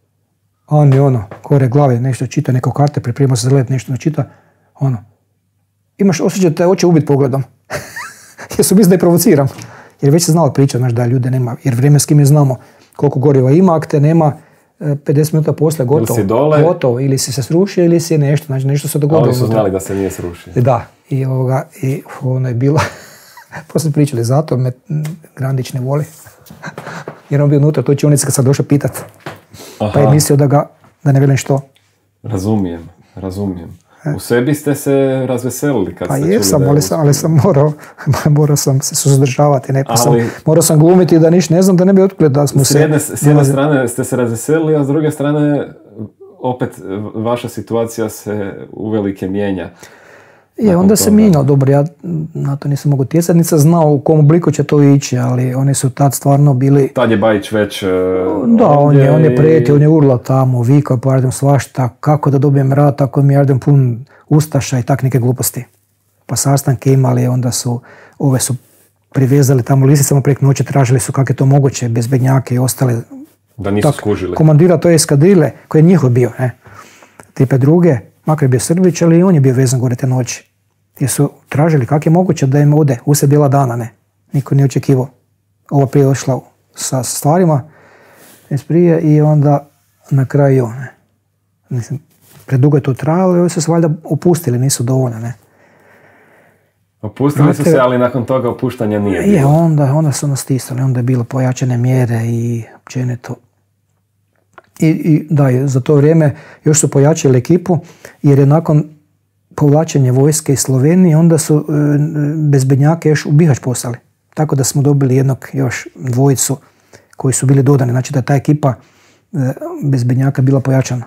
A on je ono, kore glave, nešto čita, neko karte, priprema se za let, nešto načita, ono. Imaš osjećaj da te hoće ubiti pogledom. Jer su mislim da je provociram. Jer već se znalo priča, znaš, da ljude nema, jer vremenski mi znamo koliko goriva ima, ak te nema pedeset minuta poslije gotovo. Ili si dole. Gotovo, ili si se srušio, ili si nešto, znači nešto se dogodilo. Ali su znali da se nije srušio. Da, i, ovoga, i ono je bilo, poslije pričali, zato me Grandić ne voli. Jer on bio unutra, to je čionici kad sam došao pitat. Aha. Pa je mislio da ga, da ne velim što. Razumijem, razumijem. U sebi ste se razveselili kad pa ste jesam, čuli da je ali sam, ali sam morao, morao sam se suzdržavati, neko ali, sam, morao sam glumiti da niš ne znam, da ne bi otkrili da smo s jedne, se... S jedne strane ste se razveselili, a s druge strane opet vaša situacija se uvelike mijenja. Je, onda se mijenjao, dobro, ja na to nisam mogu utjecati, nisam znao u kom obliku će to ići, ali oni su tad stvarno bili... Tad je Bajić već... Da, on je, on je prijetio, on je urlao tamo, vikao, pa Ardem svašta, kako da dobijem rat, ako mi Ardem pun ustaša i tak neke gluposti. Pa sastanke imali, onda su, ove su privezali tamo lisicama prek noći, tražili su kako je to moguće, bezbednjake i ostale Da nisu tak, skužili. Komandira to eskadrile, koji je njihov bio, ne? Tipe druge, makar je bio Srbić, ali i on je bio vezan gore te noći. Jer su tražili kako je moguće da im ode usred bijela dana, ne? Niko nije očekivao. Ova prije došla sa stvarima iz prije i onda na kraju, ne? Mislim, predugo je to trajalo i oni su se valjda opustili, nisu dovoljno, ne? Opustili su se, ali nakon toga opuštanja nije bilo. Je, onda, onda su nas stisali, onda je bilo pojačane mjere i općenito. I, i da, za to vrijeme još su pojačali ekipu, jer je nakon povlačenja vojske iz Slovenije, onda su e, bezbednjake još u Bihać poslali. Tako da smo dobili jednog još dvojicu koji su bili dodani. Znači da je ta ekipa e, bezbednjaka bila pojačana.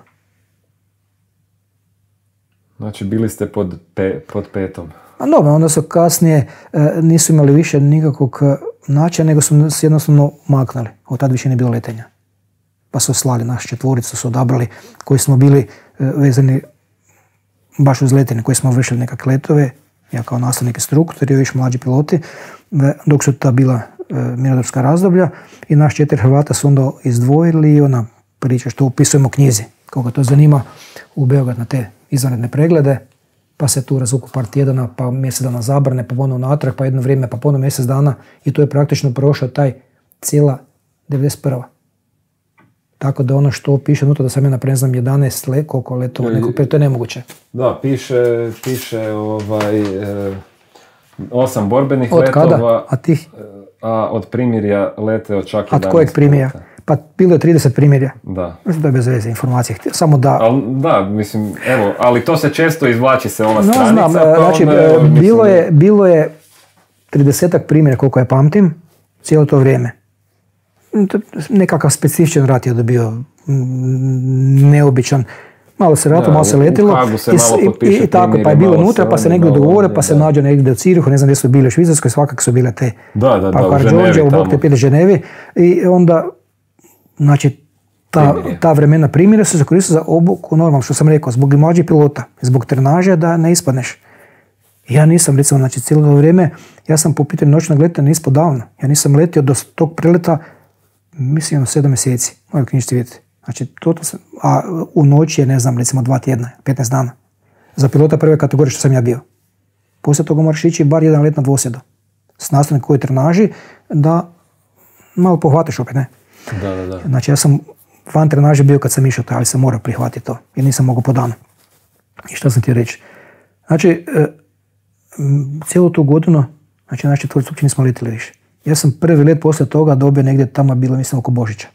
Znači bili ste pod, pe, pod petom. A dobro, onda su kasnije e, nisu imali više nikakvog načina, nego su se jednostavno maknuli. Od tad više nije bilo letenja. Pa su slali našu četvoricu, su odabrali koji smo bili e, vezani baš uz letenje, koji smo vršili nekakve letove, ja kao nastavnik instruktor i još mlađi piloti, dok su ta bila e, mirnodopska razdoblja i naš četiri Hrvata su onda izdvojili i ona priča što upisujemo u knjizi. Koga to zanima, u Beograd na te izvanredne preglede, pa se tu razvuku par tjedana, pa mjesec dana zabrane, pa ponovno natrag, pa jedno vrijeme, pa ponovno mjesec dana i to je praktično prošao taj cijela devedeset prva. Tako da ono što piše unutra da sam ja napravio znam jedanaest le, koliko letova, neko, to je nemoguće. Da, piše, piše ovaj, e, osam borbenih od letova, kada? A, tih? a od primirja lete od čak jedanaest. A od kojeg primirja? Pa bilo je trideset primirja. Da. Mislim da je bez veze informacije. Samo da... Al, da, mislim, evo, ali to se često izvlači se ova no, stranica. Znam, pa znači, onda, evo, bilo, mislim, je, bilo je tridesetak primjerja koliko je pamtim, cijelo to vrijeme. Nekakav specifičan rat je da bio neobičan. Malo se ratilo, malo se letilo. Se malo i, i, i tako, pa je bilo unutra, pa se negdje dogovore, pa se da. nađe negdje u Cirihu, ne znam gdje su bile u Švicarskoj, svakak su bile te. Da, da, pa da, u Ženevi, u Bog te pide Ženevi. I onda, znači, ta, ta vremena primjera se koristila za obuku, normalno što sam rekao, zbog mlađih pilota, zbog trenaže da ne ispadneš. Ja nisam, recimo, znači, cijelo vrijeme, ja sam po pitanju noćnog leta ne ispod davno. Ja nisam letio do tog preleta, mislim, na sedam mjeseci. Moju knjižci vidjeti. Znači, to, a u noći je, ne znam, recimo dva tjedna, petnaest dana. Za pilota prve kategorije što sam ja bio. Poslije toga moraš ići bar jedan let na dvosjedu. S nastavnikom koji trenaži, da malo pohvatiš opet, ne? Da, da, da. Znači, ja sam van trenaže bio kad sam išao, ali sam morao prihvatiti to. Jer nisam mogao po danu. I šta sam ti reći? Znači, e, cijelu tu godinu, znači, naši četvoricu uopće nismo letili više. Ja sam prvi let poslije toga dobio negdje tamo bilo, mislim, oko Božića.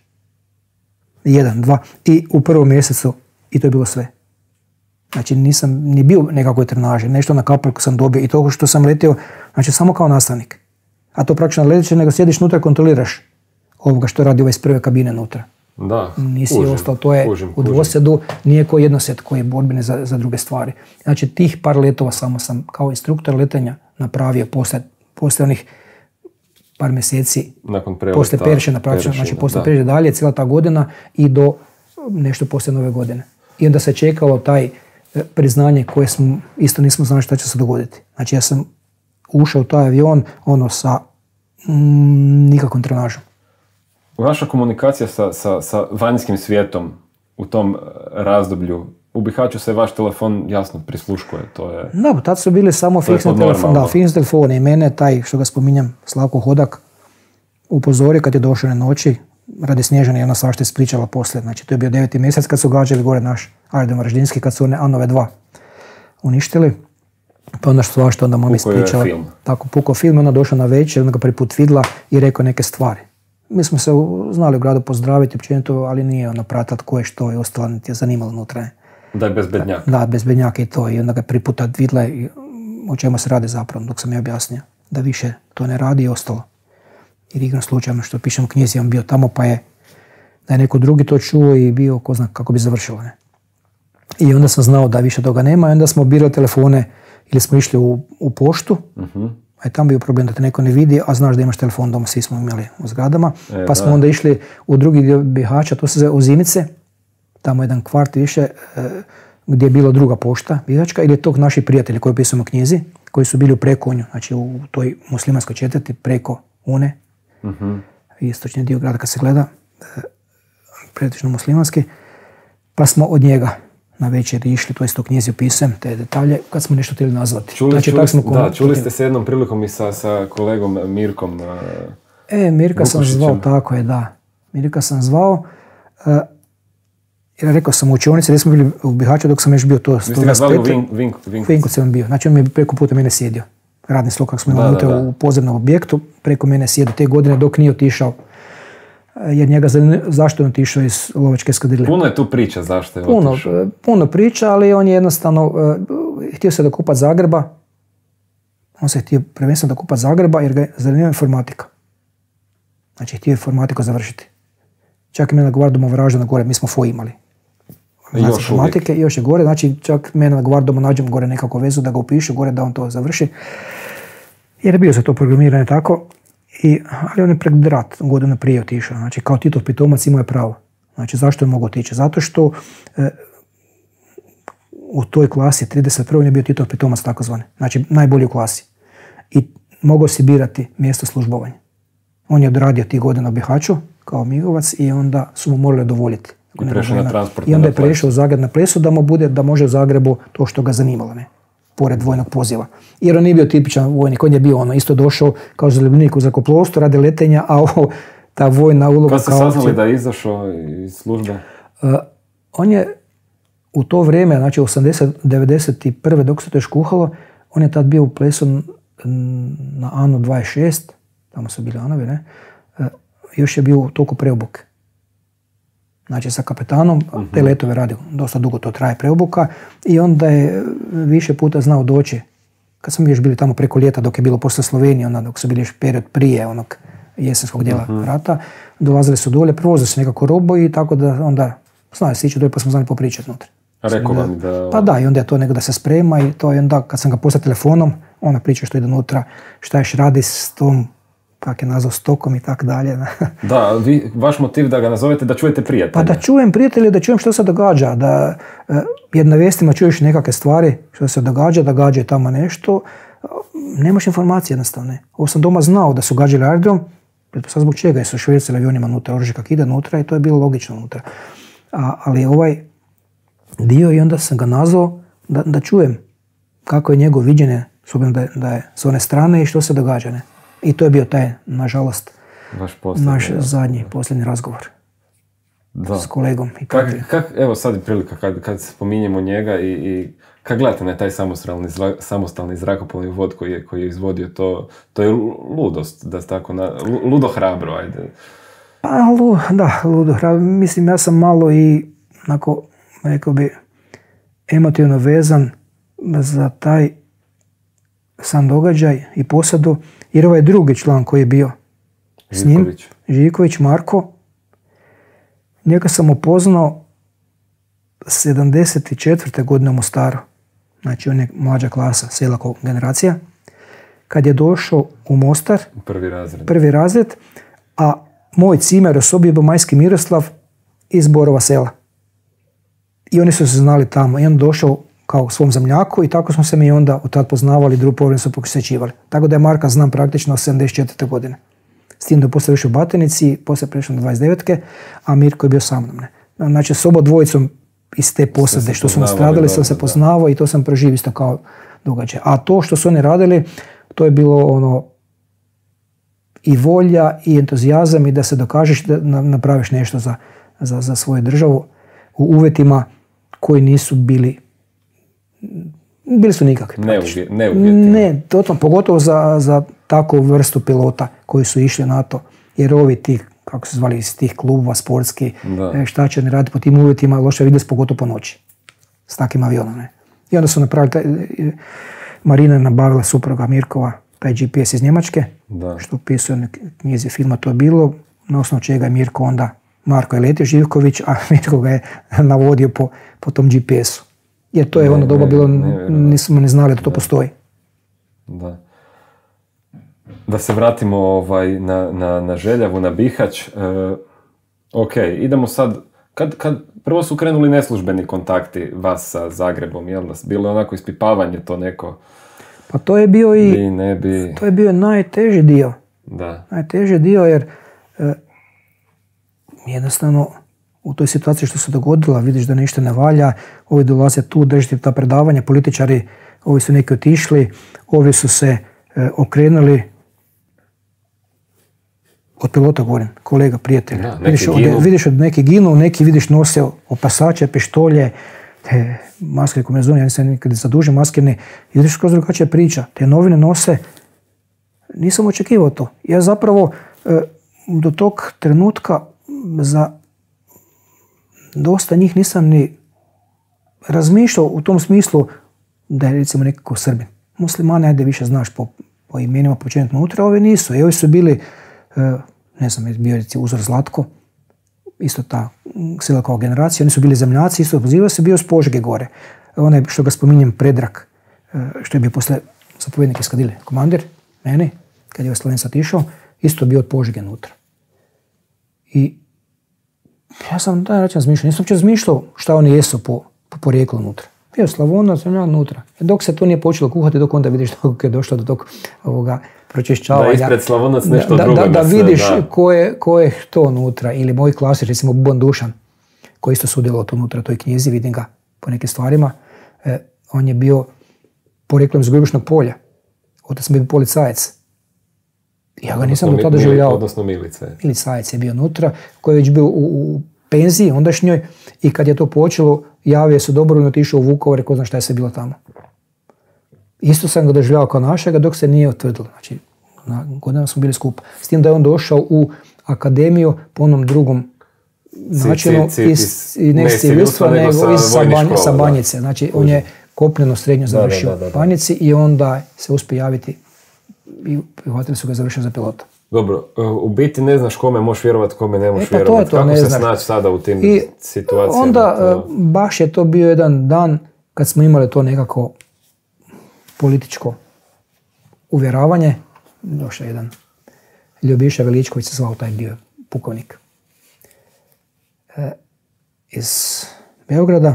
Jedan, dva. I u prvom mjesecu, i to je bilo sve. Znači, nisam ni bio nekakvoj trenaži. Nešto na kapaljku sam dobio i to što sam letio, znači, samo kao nastavnik. A to praktično leteće, nego sjediš unutra i kontroliraš ovoga što radi ovaj iz prve kabine unutra. Da, nisi kužim, ostao, to je kužim, u dvosjedu, nije ko jednosjed koji je borbene za, za druge stvari. Znači, tih par letova samo sam kao instruktor letenja napravio poslije, poslije onih par mjeseci, nakon preleta, poslije Peršina, praktično, znači poslije Peršina dalje, cijela ta godina i do nešto poslije nove godine. I onda se čekalo taj priznanje koje smo, isto nismo znali šta će se dogoditi. Znači ja sam ušao u taj avion ono sa mm, nikakvom trenažom. Vaša komunikacija sa, sa, sa vanjskim svijetom u tom razdoblju, u Bihaću se vaš telefon jasno prisluškuje, to je... Da, tad su bili samo fiksni telefon, da, fiksni telefon i mene, taj što ga spominjam, Slavko Hodak, upozorio kad je došao na noći, radi snježanja i ona svašta ispričala poslije. Znači, to je bio deveti mjesec kad su gađali gore naš aerodrom Varaždinski, kad su one Anove dva uništili. Pa onda što svašta onda mami ispričala. Tako, pukao film, ona došla na večer, onda ga prvi put vidla i rekao neke stvari. Mi smo se znali u gradu pozdraviti, općenito, ali nije ona pratila tko je što i ostalo, niti je zanimalo unutra. Da je bezbednjak. Da, bezbednjak i to. I onda ga prvi puta vidla i o čemu se radi zapravo, dok sam ja objasnio. Da više to ne radi i ostalo. Jer igrom slučajno što pišem u knjizi, on bio tamo pa je da je neko drugi to čuo i bio ko zna kako bi završilo. Ne? I onda sam znao da više toga nema i onda smo birali telefone ili smo išli u, u poštu, uh-huh. a je tam bio problem da te neko ne vidi, a znaš da imaš telefon doma, svi smo imali u zgradama. E, pa smo da. onda išli u drugi dio Bihaća, to se zove Ozimice, tamo jedan kvart više, e, gdje je bila druga pošta Bihaćka, ili je tog naši prijatelji koji pisamo u knjizi, koji su bili u Prekonju, znači u toj muslimanskoj četvrti preko Une, uh-huh. istočni dio grada kad se gleda. pretežno muslimanski, pa smo od njega na večer išli, to jest u knjizi opisujem te detalje, kad smo nešto htjeli nazvati. Čuli, znači, čuli, smo da, čuli ste se jednom prilikom i sa, sa kolegom Mirkom uh, E, Mirka sam zvao, tako je, da. Mirka sam zvao, uh, jer rekao sam u učionici, gdje smo bili u Bihaću dok sam još bio to sto dvadeset pet. Vi ste ga zvali u Vink, Vink, Vinkovce on bio. Znači on mi je preko puta mene sjedio. Radni slog kako smo imali unutra u podzemnom objektu, preko mene sjedio te godine dok nije otišao. Jer njega, zašto je on otišao iz lovačke eskadrile? Puno je tu priča zašto je puno, otišao. Puno priča, ali on je jednostavno uh, htio se dokupat Zagreba. On se htio prvenstveno dokupat Zagreba jer ga je zanimljiva informatika. Znači htio je informatiku završiti. Čak i mene nagovarao doma Varaždina gore, mi smo F O imali. Znači, još informatike, još je gore, znači čak mene nagovarao doma nađem gore nekako vezu da ga upiše gore, da on to završi. Jer je bio za to programiranje tako. I, ali on je pred rat godinu prije otišao. Znači, kao Titov pitomac imao je pravo. Znači, zašto je mogao otići? Zato što e, u toj klasi trideset prvi on je bio Titov pitomac takozvani. Znači, najbolji u klasi. I mogao si birati mjesto službovanja. On je odradio tih godina u Bihaću kao migovac i onda su mu morali dovoljiti. I prešao na transport. I onda je prešao u Zagreb na plesu da mu bude, da može u Zagrebu to što ga zanimalo, ne? Pored vojnog poziva. Jer on nije bio tipičan vojnik, on je bio ono, isto došao kao zaljubljenik u zrakoplovstvu radi letenja, a ovo, ta vojna uloga... Kad ste saznali da je izašao iz službe? Uh, on je u to vrijeme, znači osamdeset devedeset prve dok se to još kuhalo, on je tad bio u plesu na Anu dvadeset šest, tamo su bili Anovi, ne? Uh, još je bio u toku preobuke. Znači sa kapetanom, uh-huh. te letove radi, dosta dugo to traje preobuka i onda je više puta znao doći. Kad smo još bili tamo preko ljeta dok je bilo posle Slovenije, onda dok su bili još period prije onog jesenskog dijela uh-huh. rata, dolazili su dole, provozili su nekako robo i tako da onda znaju se ići dole pa smo znali popričati unutra. A rekao vam da... Pa da, i onda je to nego da se sprema i to je onda kad sam ga poslao telefonom, ona priča što ide unutra, šta još radi s tom, kak je nazvao stokom i tako dalje. Da, vi, vaš motiv da ga nazovete da čujete prijatelja. Pa da čujem prijatelje, da čujem što se događa, da uh, jer na vijestima čuješ nekakve stvari što se događa, da gađaju tamo nešto, nemaš informacije jednostavno. Ovo sam doma znao da su gađali aerodrom, pretpostavljam zbog čega, jer su švercali avionima unutra, oružje kak ide unutra i to je bilo logično unutra. A, ali ovaj dio i onda sam ga nazvao da, da čujem kako je njegov viđenje, s obzirom da, da je s one strane i što se događa. Ne? I to je bio taj, nažalost, naš zadnji, posljednji razgovor da. S kolegom. I kak, kak, evo sad je prilika kad, kad spominjemo njega i, i kad gledate na taj samostalni, zra, samostalni zrakoplovni vod koji je, koji je izvodio, to, to je ludost, da tako, na, ludo hrabro, ajde. Pa, lu, da, ludo hrabro. Mislim, ja sam malo i, onako, rekao bi, emotivno vezan za taj sam događaj i posadu, jer ovaj drugi član koji je bio s njim, Živković, Živković Marko, njega sam upoznao sedamdeset četvrte godine u Mostaru. Znači on je mlađa klasa, selako generacija. Kad je došao u Mostar, prvi razred, prvi razred a moj cimer osobi je bio Majski Miroslav iz Borova sela. I oni su se znali tamo. I on došao kao svom zemljaku i tako smo se mi onda od tad poznavali, drugu povremenu su posjećivali. Tako da je Marka znam praktično od sedamdeset četvrte godine. S tim da je poslije više u Batenici, poslije prešao na dvadeset devetke a Mirko je bio sa mnom. Ne? Znači s oba dvojicom iz te posade što su nam stradali sam se poznavao i to sam proživio isto kao događaj. A to što su oni radili, to je bilo ono i volja i entuzijazam i da se dokažeš da napraviš nešto za, za, za svoju državu u uvjetima koji nisu bili bili su nikakvi. Ne uvjeti. Ne, totalno, pogotovo za, za takvu vrstu pilota koji su išli na to. Jer ovi tih, kako se zvali, iz tih klubova sportski, da. Šta će oni raditi po tim uvjetima, loša vidjeti pogotovo po noći. S takvim avionom. Ne. I onda su napravili, taj, Marina je nabavila supruga Mirkova, taj G P S iz Njemačke, da. Što pisuje na knjizi filma to je bilo, na osnovu čega je Mirko onda, Marko je letio Živković, a Mirko ga je navodio po, po tom G P S-u. Jer to je ne, ono doba bilo, ne, nismo ne znali da to da. Postoji. Da. Da se vratimo ovaj, na, na, na Željavu, na Bihać. E, ok, idemo sad, kad, kad prvo su krenuli neslužbeni kontakti vas sa Zagrebom, jel da bilo je onako ispipavanje to neko? Pa to je bio i, bi, ne bi... to je bio najteži dio. Da. Najteži dio jer e, jednostavno u toj situaciji što se dogodila, vidiš da ništa ne valja, ovi dolaze tu, držite ta predavanja, političari, ovi su neki otišli, ovi su se e, okrenuli, od pilota govorim, kolega, prijatelj. Da, vidiš, od, vidiš od neki ginu, neki vidiš nose opasače, pištolje, te maske kombinezone, ja nisam nikad zadužen maskirni, i vidiš skroz drugačija priča. Te novine nose, nisam očekivao to. Ja zapravo e, do tog trenutka za dosta njih nisam ni razmišljao u tom smislu da je recimo nekako Srbin. Muslimane, ajde više znaš po, po imenima počiniti unutra, ove nisu. I ovi su bili, e, ne znam, bio je uzor Zlatko, isto ta sila kao generacija, oni su bili zemljaci, isto pozivao se, bio s Požege gore. Onaj što ga spominjem, Predrag, što je bio posle zapovjednik eskadrile, komandir, meni, kad je Slovenac otišao, isto bio od Požege unutra. I ja sam na taj način razmišljao, nisam uopće razmišljao šta oni jesu po, po porijeklu unutra. Bio Slavonac, zemljak unutra. I dok se to nije počelo kuhati, dok onda vidiš dok je došlo do tog ovoga pročišćavanja. Da, ispred Slavonac nešto da, drugo. Da, da, da vidiš da. Ko, je, ko je to unutra. Ili moj klasič, recimo Buban Dušan, koji isto sudjelovao to unutra toj knjizi, vidim ga po nekim stvarima. E, on je bio porijeklom iz Grubišnog polja. Otac sam bio policajac. Ja ga nisam do tada doživljavao. Odnosno milice. Milicajac je bio unutra, koji je već bio u, u penziji ondašnjoj, i kad je to počelo, javio se dobrovoljno, otišao u Vukovar i ko zna šta je se bilo tamo. Isto sam ga doživljavao kao našega dok se nije utvrdilo. Znači, godinama smo bili skupa. S tim da je on došao u akademiju po onom drugom načinu i ne s civilstva, nego iz sa Banjice. Znači, on je kopneno srednjo završio da, da, da, da. Banjici i onda se uspio javiti i uhvatili su ga završio za pilota. Dobro, u biti ne znaš kome možeš vjerovati, kome ne možeš e, pa vjerovati. To je to, kako ne se znaš. snaći sada u tim I situacijama? Onda to... baš je to bio jedan dan kad smo imali to nekako političko uvjeravanje. Došao jedan Ljubiša Veličković, se zvao, taj bio pukovnik e, iz Beograda.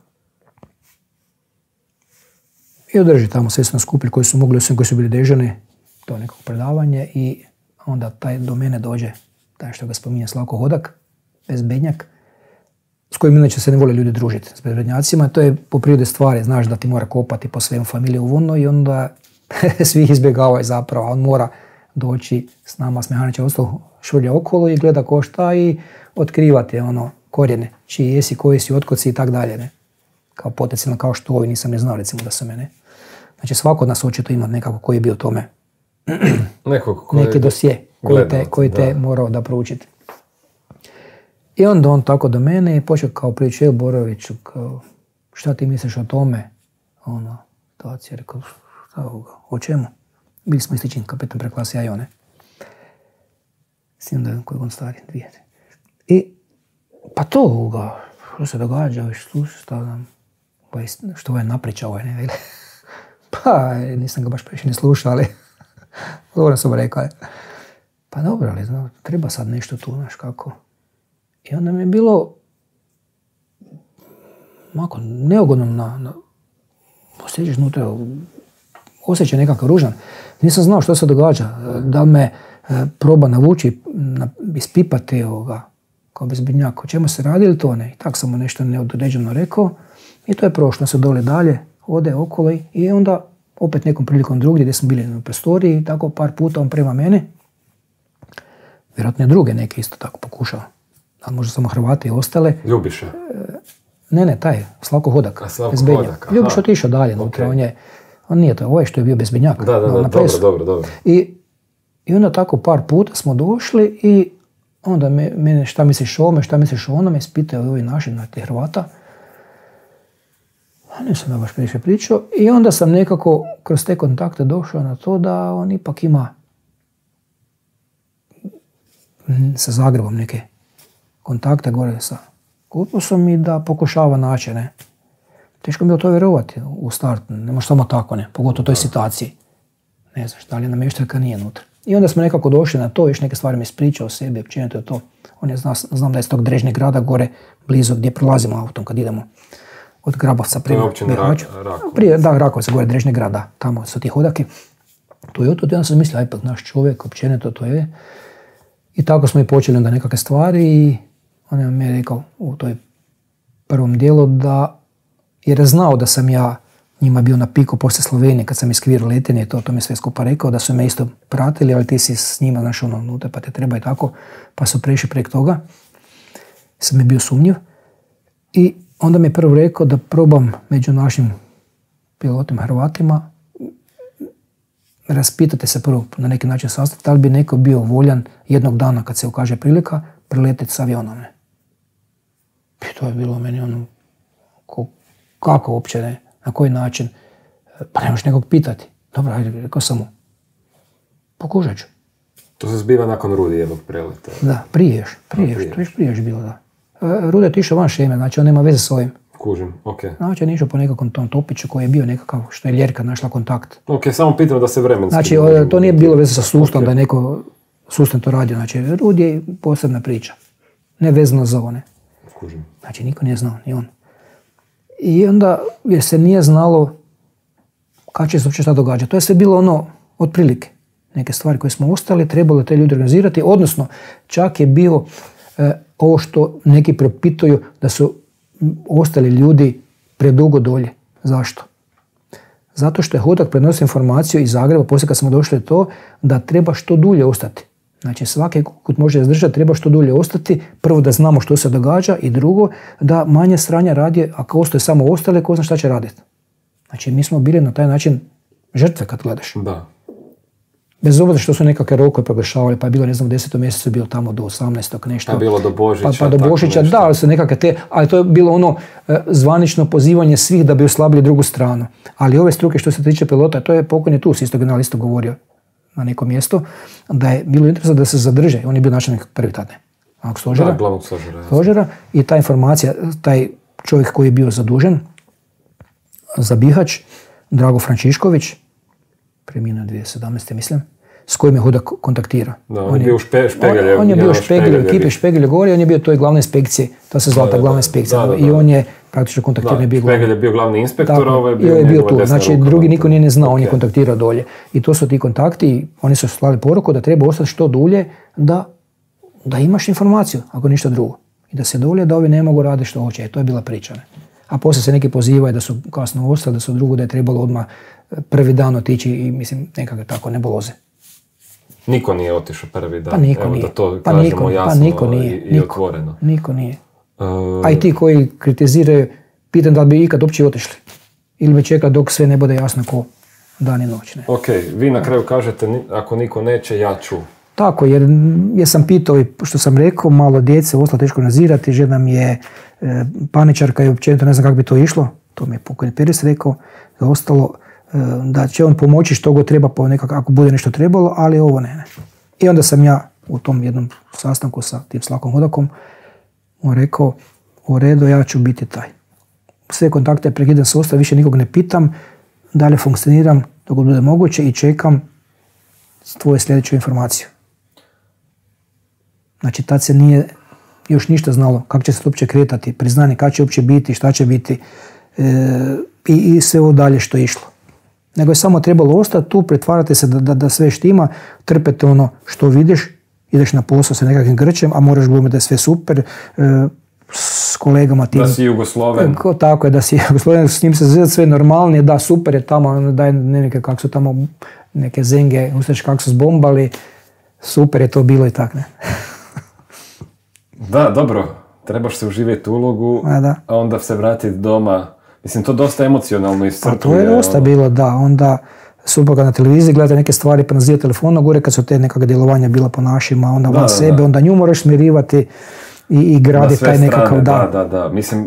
I održi tamo, sve su nas skupili koji su mogli, osim koji su bili dežani, to nekako predavanje, i onda taj do mene dođe, taj što ga spominje, Slavko Hodak, bezbednjak, s kojim inače se ne vole ljudi družiti, s bezbednjacima. To je po prirodi stvari, znaš da ti mora kopati po svojom familiji u vono i onda svi izbjegavaju zapravo, a on mora doći s nama, s Mehanića ostalo švrlja okolo i gleda ko šta i otkrivati ono korijene, čiji jesi, koji si, otkoci i tak dalje, ne. Kao potencijalno, kao što ovi nisam ne znao recimo da su mene. Znači svako od nas očito ima nekako koji je bio tome neki dosje koji te, koji te morao da proučiti. I onda on tako do mene i počeo kao pričati, Boroviću, kao, šta ti misliš o tome? Ono, tac je rekao, šta ovoga, o čemu? Bili smo isti čin, kapetan preklasi, ja i one. S tim da je koji on stari, dvije. I, pa to ovoga, što se događa, slušaj, šta nam, što ovaj napriča ovaj, ne, pa nisam ga baš previše ne slušao, ali dobro sam rekao, pa dobro, ali znam, treba sad nešto tu, znaš kako. I onda mi je bilo mako neugodno na, na osjećaš nutra, osjećaj nekakav ružan. Nisam znao što se događa, da li me e, proba navući, na, ispipati ovoga, kao bezbednjak, o čemu se radi ili to ne. I tako sam mu nešto neodređeno rekao i to je prošlo, se dole dalje, ode okolo i onda opet nekom prilikom drugdje gdje smo bili u prostoriji i tako par puta on prema mene. Vjerojatno je druge neke isto tako pokušao. Ali možda samo Hrvati i ostale. Ljubiša? Ne, ne, taj, Slavko Hodak. A, Slavko Hodak, aha. Ljubiša otišao dalje. Okay. On, je, on nije to, ovaj što je bio bezbednjak. Da, da, da, na dobro, dobro, dobro. I, I onda tako par puta smo došli i onda me, mene šta misliš o ovome, šta misliš o onome, ispitao ovi naši, na te Hrvata. A nisam ja baš previše pričao. I onda sam nekako kroz te kontakte došao na to da on ipak ima sa Zagrebom neke kontakte gore sa korpusom i da pokušava naći, ne. Teško mi je to vjerovati u startu, ne može samo tako, ne, pogotovo u toj situaciji. Ne znaš, da li je namještaljka nije unutra. I onda smo nekako došli na to, još neke stvari mi ispričao o sebi, općenito je to. On je zna, znam da je iz tog Drežnjeg grada gore, blizu gdje prolazimo autom kad idemo od Grabovca prema Bihaću. Prije, da, Rakovac, gore Drežnjeg grada, tamo su ti hodaki. To je oto, onda sam mislio, ipak naš čovjek, općenito to je. I tako smo i počeli onda nekakve stvari i on je mi rekao u toj prvom dijelu da, jer je znao da sam ja njima bio na piku poslije Slovenije kad sam iskvirio letenje, to, to mi sve skupa rekao, da su me isto pratili, ali ti si s njima, znaš, ono, nutra, pa te treba i tako, pa su prešli prek toga. Sam je bio sumnjiv. I onda mi je prvo rekao da probam među našim pilotima Hrvatima raspitati se prvo na neki način sastaviti, da li bi neko bio voljan jednog dana kad se ukaže prilika priletiti s avionom. I to je bilo meni ono, ko, kako uopće ne, na koji način, pa nemaš nekog pitati. Dobro, ajde, rekao sam mu, pokušat ću. To se zbiva nakon Rudijevog preleta? Da, prije još, prije još, to još prije još bilo, da. Rude je išao van šeme, znači on nema veze s ovim. Kužim, ok. Znači on je išao po nekakvom tom topiću koji je bio nekakav, što je Ljerka našla kontakt. Ok, samo pitam da se vremenski... Znači to nije bilo veze sa sustavom, okay. Da je neko sustav to radio. Znači Rud je posebna priča, ne vezano za ovo, ne. Kužim. Znači niko nije znao, ni on. I onda jer se nije znalo kada će se uopće šta događa. To je sve bilo ono, otprilike, neke stvari koje smo ostali, trebalo te ljudi organizirati, odnosno čak je bio e, ovo što neki propituju da su ostali ljudi predugo dolje. Zašto? Zato što je Hodak prenosio informaciju iz Zagreba, poslije kad smo došli to, da treba što dulje ostati. Znači svaki kut može izdržati, treba što dulje ostati. Prvo da znamo što se događa i drugo da manje sranja radi, ako ostaje samo ostale, ko zna šta će raditi. Znači mi smo bili na taj način žrtve kad gledaš. Da. Bez obzira što su nekakve rokove proglašavali, pa je bilo, ne znam, u desetom mjesecu bilo tamo do osamnaestog nešto. Pa bilo do Božića. Pa, pa do Božića, da, ali su nekakve te, ali to je bilo ono e, zvanično pozivanje svih da bi oslabili drugu stranu. Ali ove struke što se tiče pilota, to je pokojni tu, isto general isto govorio na neko mjesto, da je bilo interesa da se zadrže. On je bio načelnik prvi tad, ne, onog stožera. Da, glavnog stožera. stožera. I ta informacija, taj čovjek koji je bio zadužen za Bihać, Drago Frančišković, preminuo dvije tisuće sedamnaeste mislim, s kojim je Hodak kontaktira. Da, on, on je bio špe, špegelje. On, on je bio špegelje, u ekipi Špegelje gore, on je bio toj glavne inspekcije, to se zvala ta glavna inspekcija. Da, da, da. I on je praktično kontaktirao. Da, Špegelj je bio glavni inspektor, ovo je bio, je bio tu. Znači ruka, drugi niko nije ne znao, okay. On je kontaktirao dolje. I to su ti kontakti i oni su slali poruku da treba ostati što dulje da, da imaš informaciju, ako ništa drugo. I da se dulje da ovi ne mogu raditi što hoće. E, to je bila priča. Ne? A poslije se neki pozivaju da su kasno ostali, da su drugo, da je trebalo odmah prvi dan otići i mislim nekakve tako nebuloze. Niko nije otišao prvi dan, pa niko evo nije. da to pa kažemo niko, jasno pa niko nije. i, i niko, otvoreno. Niko nije. Uh, A i ti koji kritiziraju, pitam da li bi ikad uopće otišli. Ili bi čekali dok sve ne bude jasno ko dan i noć. Ne? Ok, vi na kraju kažete ako niko neće, ja ću. Tako, jer ja sam pitao i što sam rekao, malo djece ostalo teško nazirati, žena mi je e, paničarka i općenito ne znam kako bi to išlo, to mi je pokojni Peris rekao, da ostalo e, da će on pomoći što god treba po nekak, ako bude nešto trebalo, ali ovo ne, ne. I onda sam ja u tom jednom sastanku sa tim Slavkom Hodakom mu rekao, u redu, ja ću biti taj. Sve kontakte prekidam sustav, više nikog ne pitam, dalje funkcioniram dok bude moguće i čekam tvoju sljedeću informaciju. Znači, tad se nije još ništa znalo kako će se to uopće kretati, priznanje kako će uopće biti, šta će biti e, i, i sve ovo dalje što je išlo. Nego je samo trebalo ostati tu, pretvarati se da, da, da sve štima, trpete ono što vidiš, ideš na posao sa nekakvim grčem, a moraš glumiti da je sve super, e, s kolegama tim. Da si Jugosloven. Ko, tako je, da si Jugosloven, s njim se zove sve normalnije, da super je tamo, daj neke kako su tamo neke zenge, ustaš kako su zbombali, super je to bilo i tak, ne. Da, dobro, trebaš se uživjeti ulogu, a, da. a onda se vratiti doma. Mislim, to dosta emocionalno iscrpuje. Pa to je dosta ono... bilo, da. Onda supruga na televiziji, gledate neke stvari pa nazivaju telefona gore kad su te nekakve djelovanja bila po našima, onda da, van da, sebe, da. Onda nju moraš smirivati i, i graditi taj nekakav da. Da, da, da. Mislim,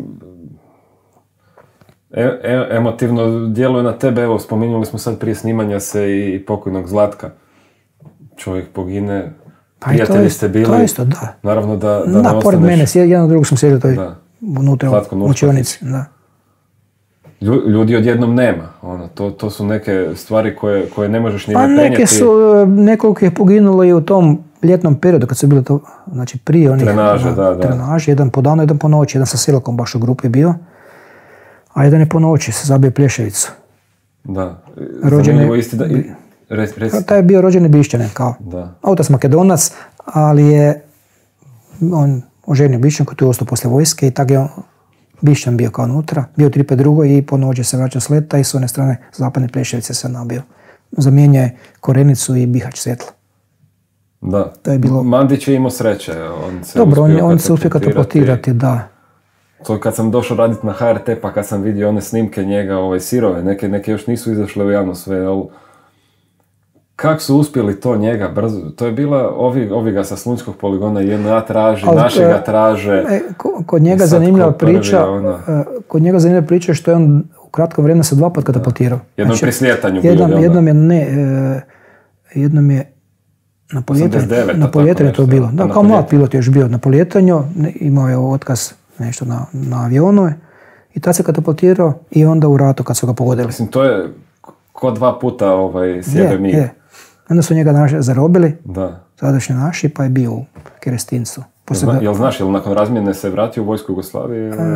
e, e, emotivno djeluje na tebe, evo, spominjali smo sad prije snimanja se i pokojnog Zlatka. Čovjek pogine... Pa prijatelji to ste bili, to isto, da. Naravno da, da, da ne ostaneš... pored mene, jedan od drugog smo sjedili toj unutra u učionici. Da. Ljudi odjednom nema, ono, to, to su neke stvari koje, koje ne možeš ni pa prenijeti. Pa neke su, nekoliko je poginulo i u tom ljetnom periodu kad su bili to, znači prije onih trenaže, da, da. trenaže, jedan po danu, jedan po noći, jedan sa Silakom baš u grupi bio, a jedan je po noći se zabio Plješevicu. Da, zanimljivo isti da... I... Res, res. Taj je bio rođeni Bišćanin, kao. Da. Autas Makedonac, ali je on oženio Bišćan koji tu je ostao poslije vojske i tako je on, Bišćan bio kao unutra, bio tri pet drugo i ponovo se vraća s leta i s one strane zapadne Pleševice se nabio. Zamijenio je Korenicu i Bihać svjetlo. Da, to je bilo... Mandić je imao sreće. On se Dobro, on, on se uspio katapultirati, da. To kad sam došao raditi na H R T, pa kad sam vidio one snimke njega, ovaj, sirove, neke, neke još nisu izašle u javno sve, ali kako su uspjeli to njega brzo? To je bila, ovi, ovi ga sa Slunjskog poligona jedno ja traži, ali, naši ga traže. E, kod njega zanimljiva priča, ona... kod njega zanimljiva priča što je on u kratko vrijeme se dva put katapultirao. Jednom znači, pri sljetanju jednom, bio jednom je ne, e, jednom je na poljetanju, na poljetanju to bilo. Da, kao mlad pilot je još bio na poljetanju, imao je otkaz nešto na, na avionu i tad se katapultirao i onda u ratu kad su ga pogodili. Mislim, to je ko dva puta ovaj, sjebe mi. Je. Onda su njega naši zarobili, da. Sadašnji naši, pa je bio u Kerestincu. Jel, zna, jel znaš, jel nakon razmjene se vratio u vojsku Jugoslavije? E,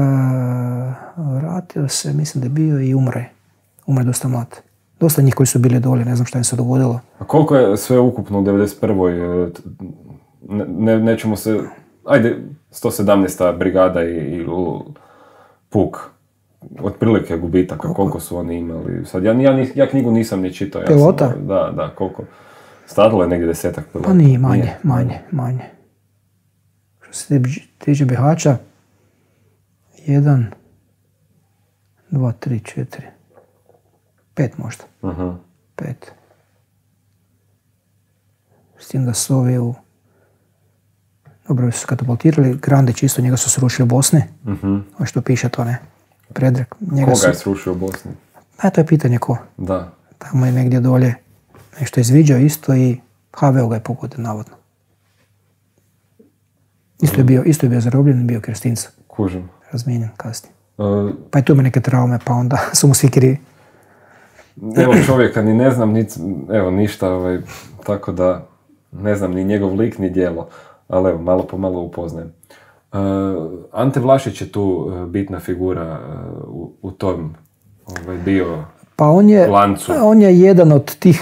vratio se, mislim da je bio i umre. Umre dosta mlad. Dosta njih koji su bili dolje, ne znam šta im se dogodilo. A koliko je sve ukupno u devedeset prvoj? Ne, ne, nećemo se... Ajde, sto sedamnaesta brigada i, i puk. Otprilike gubitaka, koliko? koliko su oni imali. Sad, ja, ja, ja knjigu nisam ni čitao. Ja pilota? Sam, da, da, koliko. Stradilo je negdje desetak pilota. Pa nije, manje, nije. manje, manje. Što se tiče Bihaća, jedan, dva, tri, četiri, pet možda. Uh-huh. Pet. S tim da su ovi u... Dobro, su katapultirali. Grandić isto, njega su srušili u Bosni. Uh-huh. A što piše to, ne? Predrag. Njega Koga su... je srušio u Bosni? Pa to je pitanje ko. Da. Tamo je negdje dolje nešto izviđao isto i H V O ga je pogodio, navodno. Isto je bio, isto je bio zarobljen i bio Kerestinca. Kužim. Razmijenjen kasnije. Uh, pa i tu ima neke traume, pa onda su mu svi krivi. Evo čovjeka ni ne znam, ni, evo ništa, ovaj, tako da ne znam ni njegov lik, ni djelo. Ali evo, malo po malo upoznajem. Uh, Ante Vlašić je tu uh, bitna figura uh, u, u tom ovaj, bio pa on je, lancu. On je jedan od tih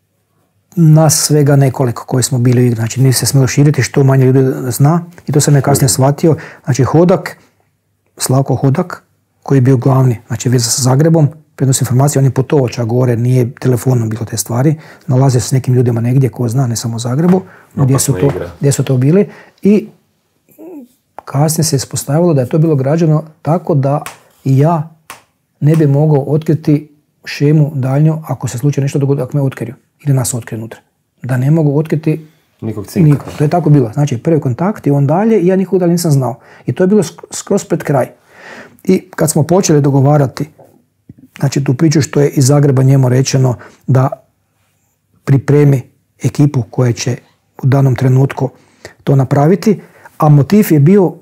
nas svega nekoliko koji smo bili u igri. Znači nije se smjelo širiti što manje ljudi zna i to sam je kasnije shvatio. Znači Hodak, Slavko Hodak, koji je bio glavni, znači veza sa Zagrebom, prenos informacije, on je putovao čak gore, nije telefonom bilo te stvari, nalaze se s nekim ljudima negdje ko zna, ne samo u Zagrebu, gdje su, to, gdje su to bili i kasnije se ispostavilo da je to bilo građeno tako da i ja ne bi mogao otkriti šemu daljnju ako se slučaj nešto dogodi, ako me otkriju ili nas otkriju unutra. Da ne mogu otkriti nikog cinka. Nikog. To je tako bilo. Znači prvi kontakt i on dalje i ja nikog dalje nisam znao. I to je bilo skroz pred kraj. I kad smo počeli dogovarati, znači tu priču što je iz Zagreba njemu rečeno da pripremi ekipu koja će u danom trenutku to napraviti, a motiv je bio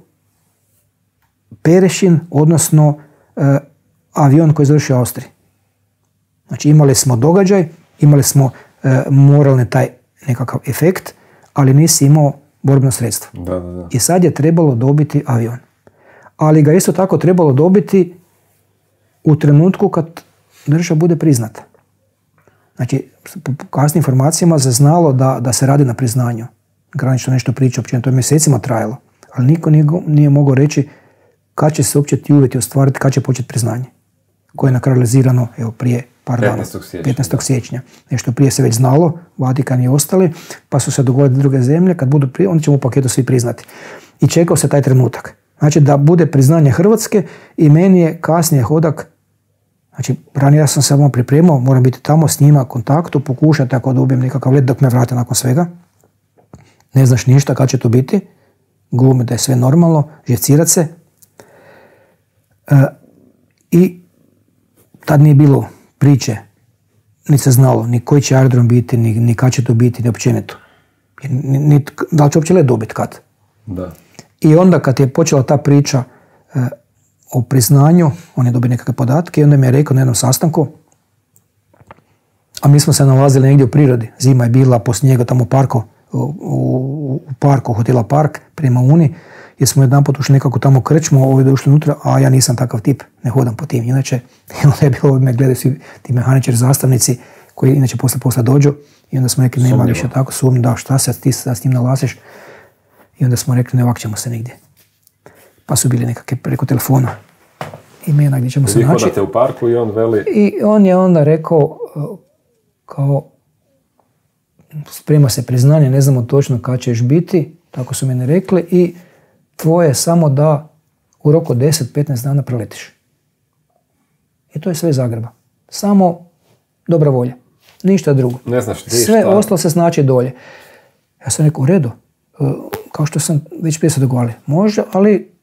Perešin, odnosno e, avion koji je završio u Austriji. Znači imali smo događaj, imali smo e, moralni taj nekakav efekt, ali nisi imao borbeno sredstvo. Da, da, da. I sad je trebalo dobiti avion. Ali ga isto tako trebalo dobiti u trenutku kad država bude priznata. Znači, po kasnim informacijama se znalo da, da se radi na priznanju. Granično nešto priča, općenito to je mjesecima trajalo. Ali niko nije, nije mogao reći kad će se uopće ti uvjeti ostvariti, kad će početi priznanje. Koje je nakralizirano, evo, prije par dana. petnaestog siječnja. Nešto prije se već znalo, Vatikan i ostali, pa su se dogodile druge zemlje, kad budu prije, onda ćemo u paketu svi priznati. I čekao se taj trenutak. Znači da bude priznanje Hrvatske i meni je kasnije Hodak, znači ranije ja sam se samo pripremao, moram biti tamo s njima u kontaktu, pokušati ako dobijem nekakav let dok me vrate nakon svega. Ne znaš ništa kad će to biti, glumi da je sve normalno, živcirat se. E, I tad nije bilo priče, ni se znalo, ni koji će aerodrom biti, ni, ni kad će to biti, ni općenito. Ni, ni, da li će uopće let dobiti kad. Da. I onda kad je počela ta priča e, o priznanju, on je dobio nekakve podatke i onda mi je rekao na jednom sastanku, a mi smo se nalazili negdje u prirodi, zima je bila poslije njega tamo u parku, u, u, u parku, hotela Park, prema Uni, jer smo jedan put ušli nekako tamo krčmo, ovi da ušli unutra, a ja nisam takav tip, ne hodam po tim. Inače, onda je bilo, me gledaju svi ti mehaničari, zastavnici, koji inače posle posla dođu i onda smo rekli, nema više tako sumnje, da šta se ti s njim nalaziš. I onda smo rekli, ne, ovak ćemo se negdje. Pa su bili nekakve preko telefona imena gdje ćemo se naći. Vi hodate u parku i on veli... I on je onda rekao, kao, sprema se priznanje, ne znamo točno kad ćeš biti, tako su meni rekli, i tvoje je samo da u roku deset do petnaest dana preletiš. I to je sve iz Zagreba. Samo dobra volja. Ništa drugo. Ne znaš ti sve šta. ostalo se znači dolje. Ja sam rekao, u redu, kao što sam već prije se dogovarali, može, ali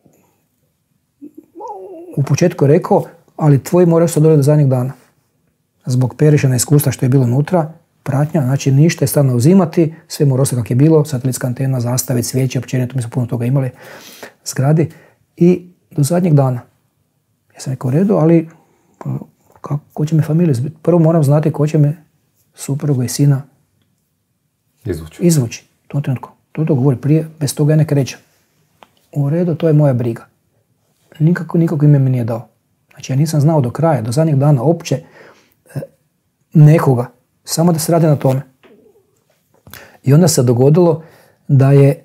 u početku rekao, ali tvoji moraju se dolje do zadnjeg dana. Zbog perišana iskustva što je bilo unutra, pratnja, znači ništa je stavno uzimati, sve mora ostati kako je bilo, satelitska antena, zastave, cvijeće, općenito, mi smo puno toga imali, zgradi, i do zadnjeg dana. Ja sam rekao, u redu, ali kako, ko će me familiju izbiti? Prvo moram znati ko će me suprugu i sina izvući. izvući. To trenutku. To to govori prije, bez toga ja ne krećem. U redu, to je moja briga. Nikako, nikako ime mi nije dao. Znači ja nisam znao do kraja, do zadnjeg dana, opće e, nekoga. Samo da se radi na tome. I onda se dogodilo da je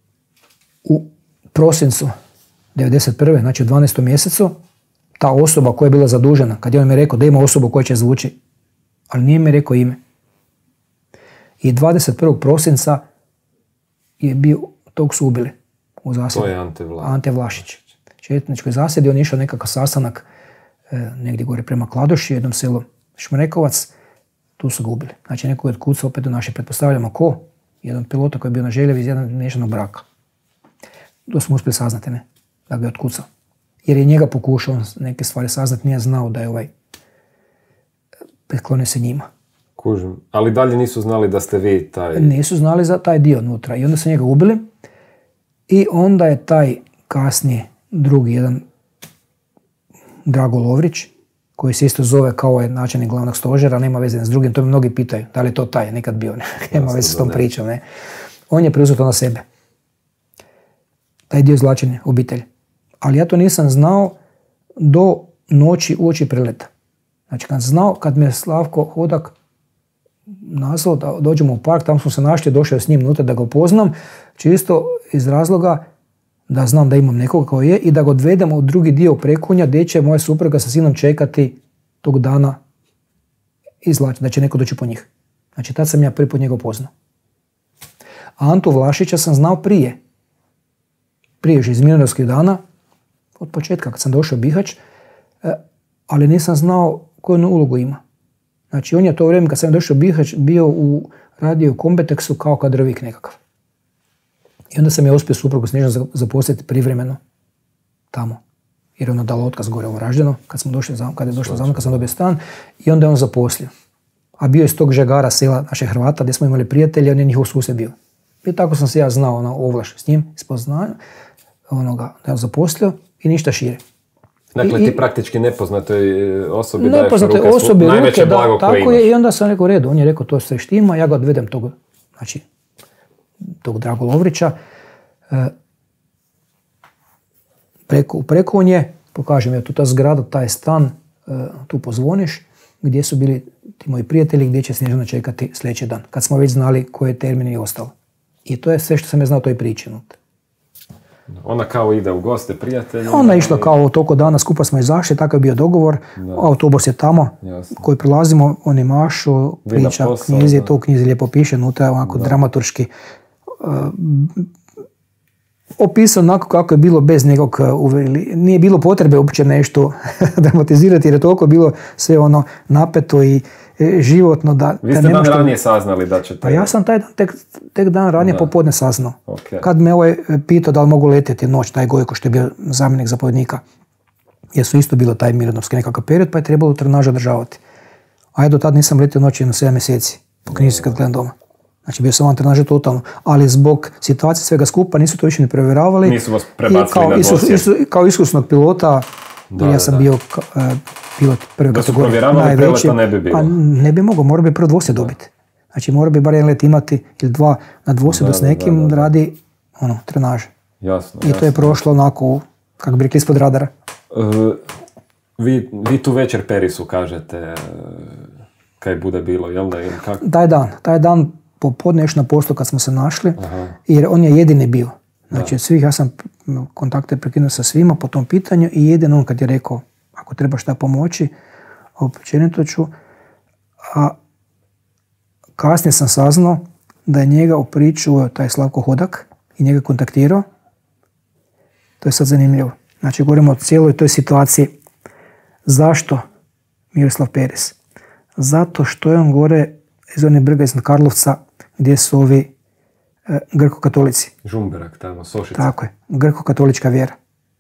u prosincu devedeset prve znači u dvanaestom mjesecu, ta osoba koja je bila zadužena, kad je on mi rekao da ima osobu koja će zvuči, ali nije mi rekao ime. I dvadeset prvog prosinca je bio, tog su ubili u zasjedi. To je Ante Vlašić. Ante Vlašić. Četničkoj zasjedi, on je išao nekakav sastanak e, negdje gore prema Kladuši, jednom selu Šmrekovac, tu su ga ubili. Znači neko je otkucao opet do naše, pretpostavljamo ko? Jedan pilota koji je bio na Željevi iz jednog miješanog braka. To smo uspjeli saznati, ne? Da ga je otkucao. Jer je njega pokušao neke stvari saznati, nije znao da je ovaj preklonio se njima. Kužim. Ali dalje nisu znali da ste vi taj... Nisu znali za taj dio unutra. I onda su njega ubili. I onda je taj kasnije drugi jedan Drago Lovrić, koji se isto zove kao je načelnik glavnog stožera, nema veze s drugim, to mi mnogi pitaju, da li je to taj, nekad bio, ne? Nema veze s tom pričom, ne. On je preuzeo to na sebe. Taj dio izvlačenja obitelji. Ali ja to nisam znao do noći uoči preleta. Znači kad sam znao, kad me je Slavko Hodak nazvao da dođemo u park, tamo smo se našli, došao s njim unutra da ga upoznam, čisto iz razloga da znam da imam nekoga koji je i da ga odvedemo u drugi dio Prekunja gdje će moja supruga sa sinom čekati tog dana izvlačiti, da će neko doći po njih. Znači tad sam ja prvi put njega upoznao. A Antu Vlašića sam znao prije. Prije još iz Mirnodopskih dana, od početka kad sam došao u Bihać, ali nisam znao koju ulogu ima. Znači on je to vrijeme kad sam došao u Bihać bio u radiju Kombeteksu kao kadrovik nekakav. I onda sam je uspio suprugu Snježanu zaposliti privremeno tamo. Jer je ona dala otkaz gore u Varaždinu, kad smo došli za, kad je došla za mnom, kad sam dobio stan, i onda je on zaposlio. A bio je iz tog Žegara, sela naše Hrvata, gdje smo imali prijatelje, on je njihov susjed bio. I tako sam se ja znao ono, ovlaš s njim, ispoznao onoga da je on zaposlio i ništa šire. Dakle, I, ti praktički nepoznatoj osobi daješ nepoznatoj ruke, osobi najveće ruke, blago da, koje tako imaš. je, i onda sam rekao, u redu, on je rekao, to sve štima, ja ga odvedem tog, znači, tog Drago Lovrića, preko, preko nje, pokažem ja tu ta zgrada, taj stan, tu pozvoniš, gdje su bili ti moji prijatelji, gdje će Snježana čekati sljedeći dan, kad smo već znali koje je termin i ostalo. I to je sve što sam ja znao o toj priči. Ona kao ide u goste prijatelja. Ona je išla kao toliko dana, skupa smo izašli, takav je bio dogovor, da. Autobus je tamo, jasno, koji prelazimo, on je mašu, priča, posao, knjizi, to u knjizi lijepo piše, unutra onako da. dramaturški. Uh, opisano onako kako je bilo bez nekog uveli. Nije bilo potrebe uopće nešto dramatizirati jer je toliko bilo sve ono napeto i e, životno da... Vi ste dan ranije saznali da ćete... Pa ja sam taj dan, tek, tek dan ranije da. popodne saznao. Okay. Kad me ovaj pitao da li mogu letjeti noć, taj Gojko što je bio zamjenik zapovjednika, jer su isto bilo taj mirnodopski nekakav period, pa je trebalo trenažu održavati. A ja do tad nisam letio noći na sedam mjeseci, po knjizi kad gledam doma. Znači bio sam van trenaže totalno, ali zbog situacije svega skupa nisu to više ni provjeravali. Nisu vas prebacili kao, na dvosjed. Isu, isu, kao iskusnog pilota, da, ja sam da, bio uh, pilot prve da kategorije. Da su provjeravali preleta ne bi bilo. Pa ne bi mogao, mora bi prvo dvosjed dobiti. Znači mora bi bar jedan let imati ili dva na dvosjedu s nekim da, da, da. radi ono, trenaže. Jasno, I jasno. to je prošlo onako, kako bi rekli, ispod radara. Uh, vi, vi tu večer Perisu kažete uh, kaj bude bilo, jel da? Ili kako? Taj dan, taj dan popodne još na poslu kad smo se našli, Aha. jer on je jedini bio. Znači, od svih ja sam kontakte prekinuo sa svima po tom pitanju i jedino on kad je rekao, ako treba šta pomoći, općenito ću. A kasnije sam saznao da je njega upričao taj Slavko Hodak i njega kontaktirao. To je sad zanimljivo. Znači, govorimo o cijeloj toj situaciji. Zašto Miroslav Peres? Zato što je on gore iz one brga iz Karlovca gdje su ovi e, grko-katolici. Žumberak tamo, Sošica. Tako je, grko-katolička vjera.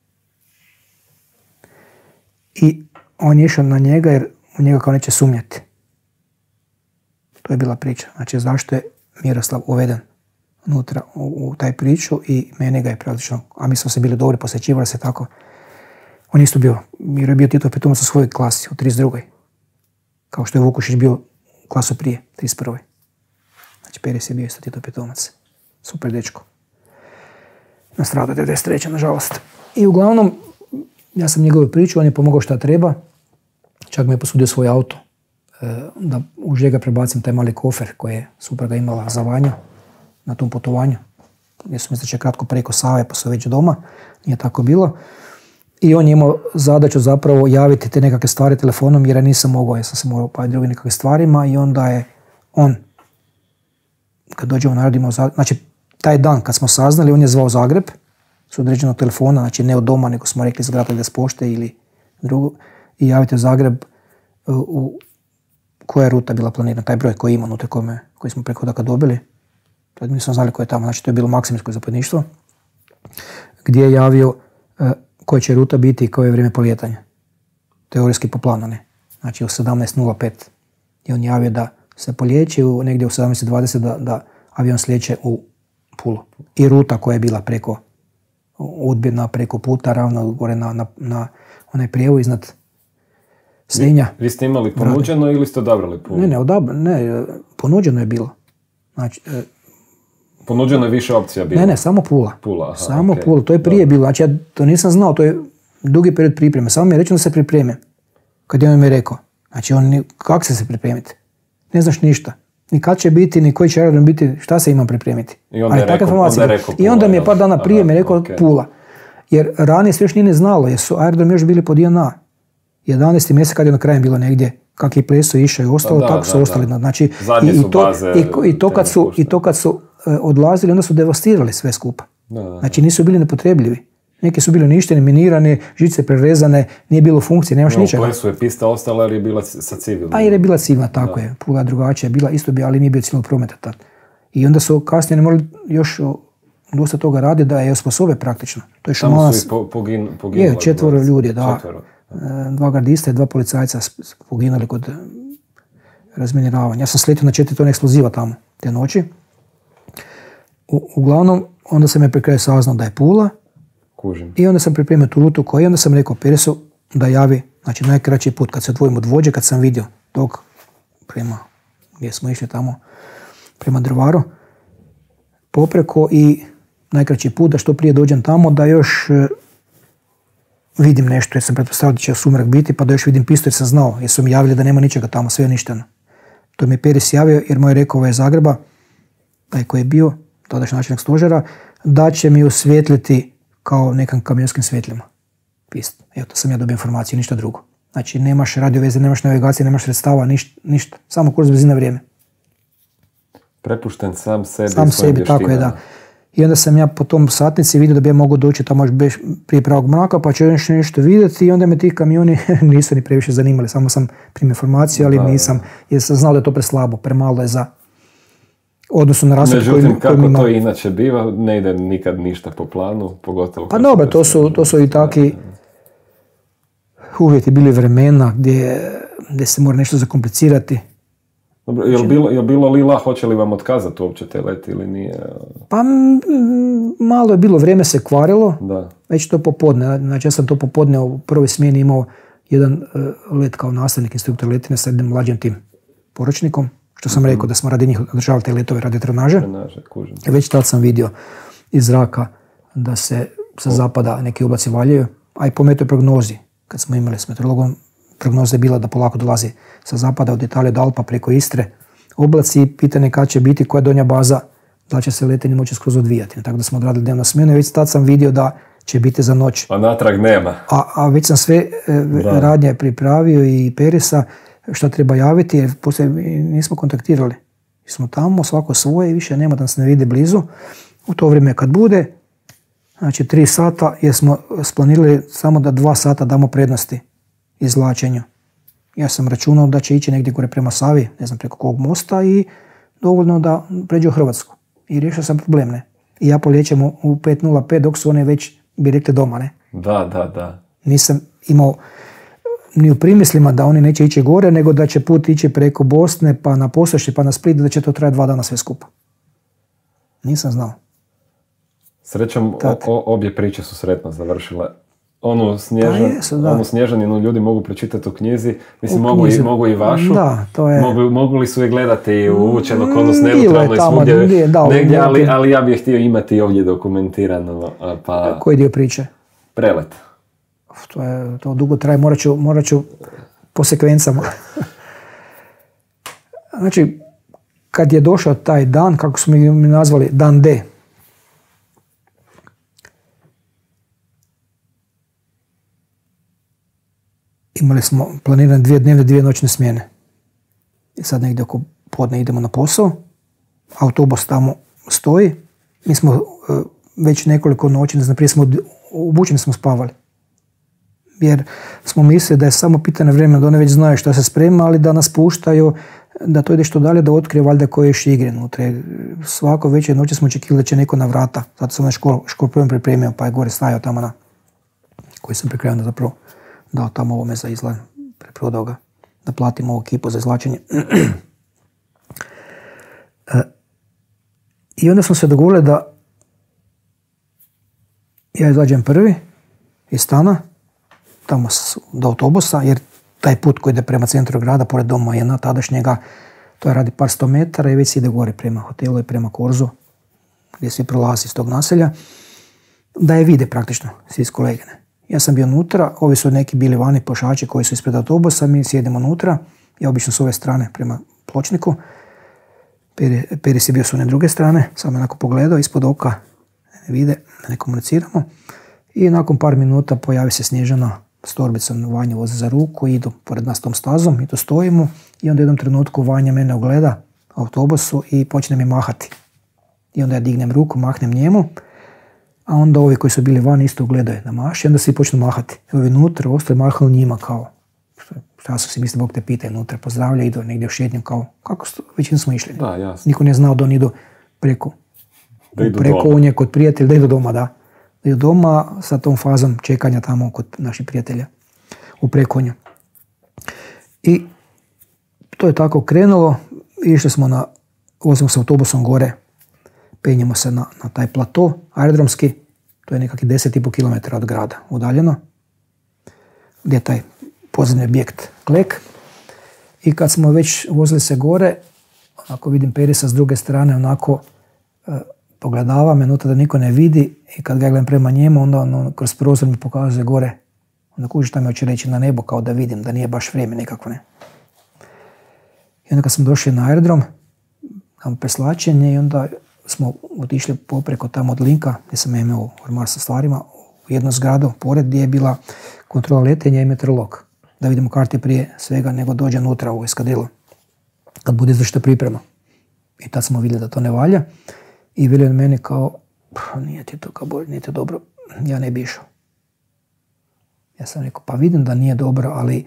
I on je išao na njega jer u njega kao neće sumnjati. To je bila priča. Znači, zašto je Miroslav uveden unutra u, u taj priču i mene ga je praktično, a mi smo se bili dobri, posjećivali se tako. On isto bio, jer je bio Tito Pitomac u svojoj klasi, u trideset drugoj Kao što je Vukušić bio klasu prije, trideset prvoj Znači, Peres je bio isto Tito Pitomac. Super dečko. Nastradao devedeset treće nažalost. I uglavnom, ja sam njegovu priču, on je pomogao šta treba. Čak mi je posudio svoj auto. Da uz njega prebacim taj mali kofer koji je supruga imala za Vanju na tom putovanju. Gdje su misleće kratko preko Save pa su već doma. Nije tako bilo. I on je imao zadaću zapravo javiti te nekakve stvari telefonom jer ja nisam mogao, ja sam se morao pa drugim nekakvim stvarima i onda je on, kad dođemo na radimo, znači taj dan kad smo saznali, on je zvao Zagreb s određenog telefona, znači ne od doma, nego smo rekli zgratali da s pošte ili drugo, i javite u Zagreb u, u koja je ruta bila planirana, taj broj koji ima unutra kome, koji smo preko Hodaka dobili. To mi smo znali ko je tamo, znači to je bilo Maksimirsko zapovjedništvo, gdje je javio uh, koja će ruta biti i koje je vrijeme polijetanja. Teorijski po planu, ne. Znači u sedamnaest nula pet i on javio da se polijeće u, negdje u sedamnaest dvadeset da, da avion slijeće u Pulu. I ruta koja je bila preko Udbina, preko puta, ravno gore na, na, na onaj prijevo iznad Senja. Vi, vi ste imali ponuđeno Brade. Ili ste odabrali Pulu? Ne, ne, odabra, ne, ponuđeno je bilo. Znači, e, ponuđeno je više opcija bilo? Ne, ne, samo Pula. Pula, aha, samo okay. Pula, to je prije Dobre. bilo. Znači ja to nisam znao, to je dugi period pripreme. Samo mi je rečeno da se pripreme. Kad je on mi rekao, znači on, kako se se pripremiti? Ne znaš ništa. Ni kad će biti, ni koji će aerodrom biti, šta se imam pripremiti. I onda je rekao, onda je rekao Pula. I onda mi je par dana prije mi je rekao okay. Pula. Jer ranije se još nije ne znalo, jer su aerodrom još bili pod I N A. jedanaesti mjesec kad je na krajem bilo negdje, kak je pleso išao i ostalo, da, tako da, su da, ostali. Da. Znači, i, i, to, i, i, to kad su, I to kad su uh, odlazili, onda su devastirali sve skupa. Da, da, da. Znači nisu bili nepotrebljivi. Neki su bili uništeni, minirani, žice prerezane, nije bilo funkcije, nemaš no, ničega. U plesu je pista ostala jer je bila sa civilnom. Pa jer je bila civilna, tako da. je. Pula drugačija je bila, isto bi, ali nije bio civilnog prometa tad. I onda su kasnije ne morali još dosta toga radi da je osposobe praktično. To je Tamo su i po, pogin, poginuli. Je, četvoro ljudi, da. Četvoro. Dva gardista i dva policajca poginuli kod razminiravanja. Ja sam sletio na četiri tone eksploziva tamo te noći. U, uglavnom, onda sam je pri kraju saznao da je Pula. Kužim. I onda sam pripremio tu rutu koju, onda sam rekao Peresu da javi, znači najkraći put kad se odvojim od vođe, kad sam vidio tog prema, gdje smo išli tamo, prema Drvaru, popreko i najkraći put da što prije dođem tamo, da još e, vidim nešto, jer sam pretpostavio da će sumrak biti, pa da još vidim pistu jer sam znao, jer su mi javili da nema ničega tamo, sve je uništeno. To mi je Peres javio jer mu je rekao ovaj Zagreba, taj koji je bio, tadašnji načelnik stožera, da će mi osvijetliti kao nekim kamionskim svjetlima. Pist. Evo, to sam ja dobio informaciju, ništa drugo. Znači, nemaš radio veze, nemaš navigacije, nemaš sredstava, ništa, ništa. Samo kurs brzina vrijeme. Prepušten sam sebi. Sam sebi, tako je, da. I onda sam ja po tom satnici vidio da bi ja mogao doći tamo još prije pravog mraka, pa ću još nešto vidjeti i onda me ti kamioni nisu ni previše zanimali. Samo sam primio informaciju, ali da, nisam, jer sam znao da je to preslabo, premalo je za odnosno na rasvjetu koji, Međutim, kako koji to inače biva, ne ide nikad ništa po planu, pogotovo... Pa dobro, to su, to su i taki uvjeti, bili vremena gdje, gdje se mora nešto zakomplicirati. Dobro, je li bilo, je li bilo lila, hoće li vam otkazati uopće te leti ili nije? Pa m, malo je bilo, vrijeme se kvarilo, da. Već to popodne, znači ja sam to popodne u prvoj smjeni imao jedan uh, let kao nastavnik instruktor letine sa jednim mlađim tim poročnikom. Što sam mm-hmm. rekao da smo radi njih održavali te letove radi trenaže. Trenaže, kužim. Već tad sam vidio iz zraka da se sa zapada neki oblaci valjaju, a i po metoj prognozi, kad smo imali s meteorologom, prognoza je bila da polako dolazi sa zapada od Italije do Alpa preko Istre, oblaci, pitanje kad će biti, koja je donja baza, da će se letenje moći skroz odvijati. Tako da smo odradili dnevnu smjenu i već tad sam vidio da će biti za noć. A natrag nema. A, a već sam sve e, radnje pripravio i Perisa šta treba javiti, jer poslije nismo kontaktirali. Mi smo tamo, svako svoje i više nema da nas ne vide blizu. U to vrijeme kad bude, znači tri sata, jer smo splanirali samo da dva sata damo prednosti izvlačenju. Ja sam računao da će ići negdje gore prema Savi, ne znam preko kog mosta i dovoljno da pređe u Hrvatsku. I riješio sam problem, ne. I ja poljećem u pet nula pet dok su one već bi rekli doma, ne. Da, da, da. Nisam imao ni u primislima da oni neće ići gore, nego da će put ići preko Bosne, pa na Posošje, pa na Split, da će to trajati dva dana sve skupa. Nisam znao. Srećom, o, obje priče su sretno završile. Onu, snježan, jesu, onu Snježaninu ljudi mogu pročitati u knjizi. Mislim, mogu i, mogu i vašu. Da, to je... Mogu, mogu li su je gledati i u Učeno konus neutralno i svugdje, negdje, da, negdje ali, ali ja bih htio imati ovdje dokumentirano. Pa... Koji dio priče? Prelet. To, je, to dugo traje, morat ću, morat ću po sekvencama. Znači, kad je došao taj dan, kako smo mi nazvali, dan D, imali smo planirane dvije dnevne, dvije noćne smjene. I sad negdje oko podne idemo na posao, autobus tamo stoji, mi smo uh, već nekoliko noći, ne znam, prije smo obučeni smo spavali. Jer smo mislili da je samo pitanje vremena, da one već znaju šta se sprema, ali da nas puštaju, da to ide što dalje, da otkrije valjda koje još igre unutra. Svako večer noći smo očekivali da će neko na vrata. Zato sam na školu, školu prvom pripremio, pa je gore stajao tamo na, koji sam prikrajao zapravo dao tamo ovome za izlaz, preprodao ga, da platim ovu ekipu za izvlačenje. e, I onda smo se dogovorili da ja izlađem prvi iz stana, tamo do autobusa, jer taj put koji ide prema centru grada, pored doma jedna tadašnjega, to je radi par sto metara i već ide gore prema hotelu i prema Korzu, gdje svi prolazi iz tog naselja, da je vide praktično svi iz kolegine. Ja sam bio unutra, ovi su neki bili vani pošači koji su ispred autobusa, mi sjedimo unutra, ja obično s ove strane prema pločniku, Peris je bio s one druge strane, sam onako pogledao ispod oka, ne vide, ne komuniciramo i nakon par minuta pojavi se Snježana s torbicom, Vanja voze za ruku, idu pored nas tom stazom, mi tu stojimo i onda u jednom trenutku Vanja mene ogleda u autobusu i počne mi mahati. I onda ja dignem ruku, mahnem njemu, a onda ovi koji su bili van isto gledaju na maši, onda svi počnu mahati. Ovi unutra ostali mahali njima kao, šta su si mislili, Bog te pita, unutra pozdravlja, idu negdje u šetnjem kao, kako sto, većinu smo išli. Da, jasno. Niko nije znao da oni idu preko, da idu preko unje kod prijatelja, da idu doma, da. Da idu doma sa tom fazom čekanja tamo kod naših prijatelja u Prekonju. I to je tako krenulo, išli smo na, vozimo se autobusom gore, penjemo se na, na taj plato aerodromski, to je nekakvih deset i pol kilometara od grada udaljeno, gdje je taj podzemni objekt Klek. I kad smo već vozili se gore, onako vidim Perisa s druge strane, onako e, pogledava me unutra da niko ne vidi i kad ga gledam prema njemu, onda on kroz prozor mi pokazuje gore, onda kuži šta mi hoće reći na nebo, kao da vidim da nije baš vrijeme nekako, ne. I onda kad smo došli na aerodrom, tamo preslačenje i onda smo otišli popreko tamo od linka gdje sam imao ormar sa stvarima u jednu zgradu pored gdje je bila kontrola letenja i meteorolog. Da vidimo karte prije svega nego dođe unutra u eskadrilu kad bude izvršita priprema. I tad smo vidjeli da to ne valja i veli on meni kao nije ti to kao bolje, nije ti dobro, ja ne bi išao. Ja sam rekao pa vidim da nije dobro, ali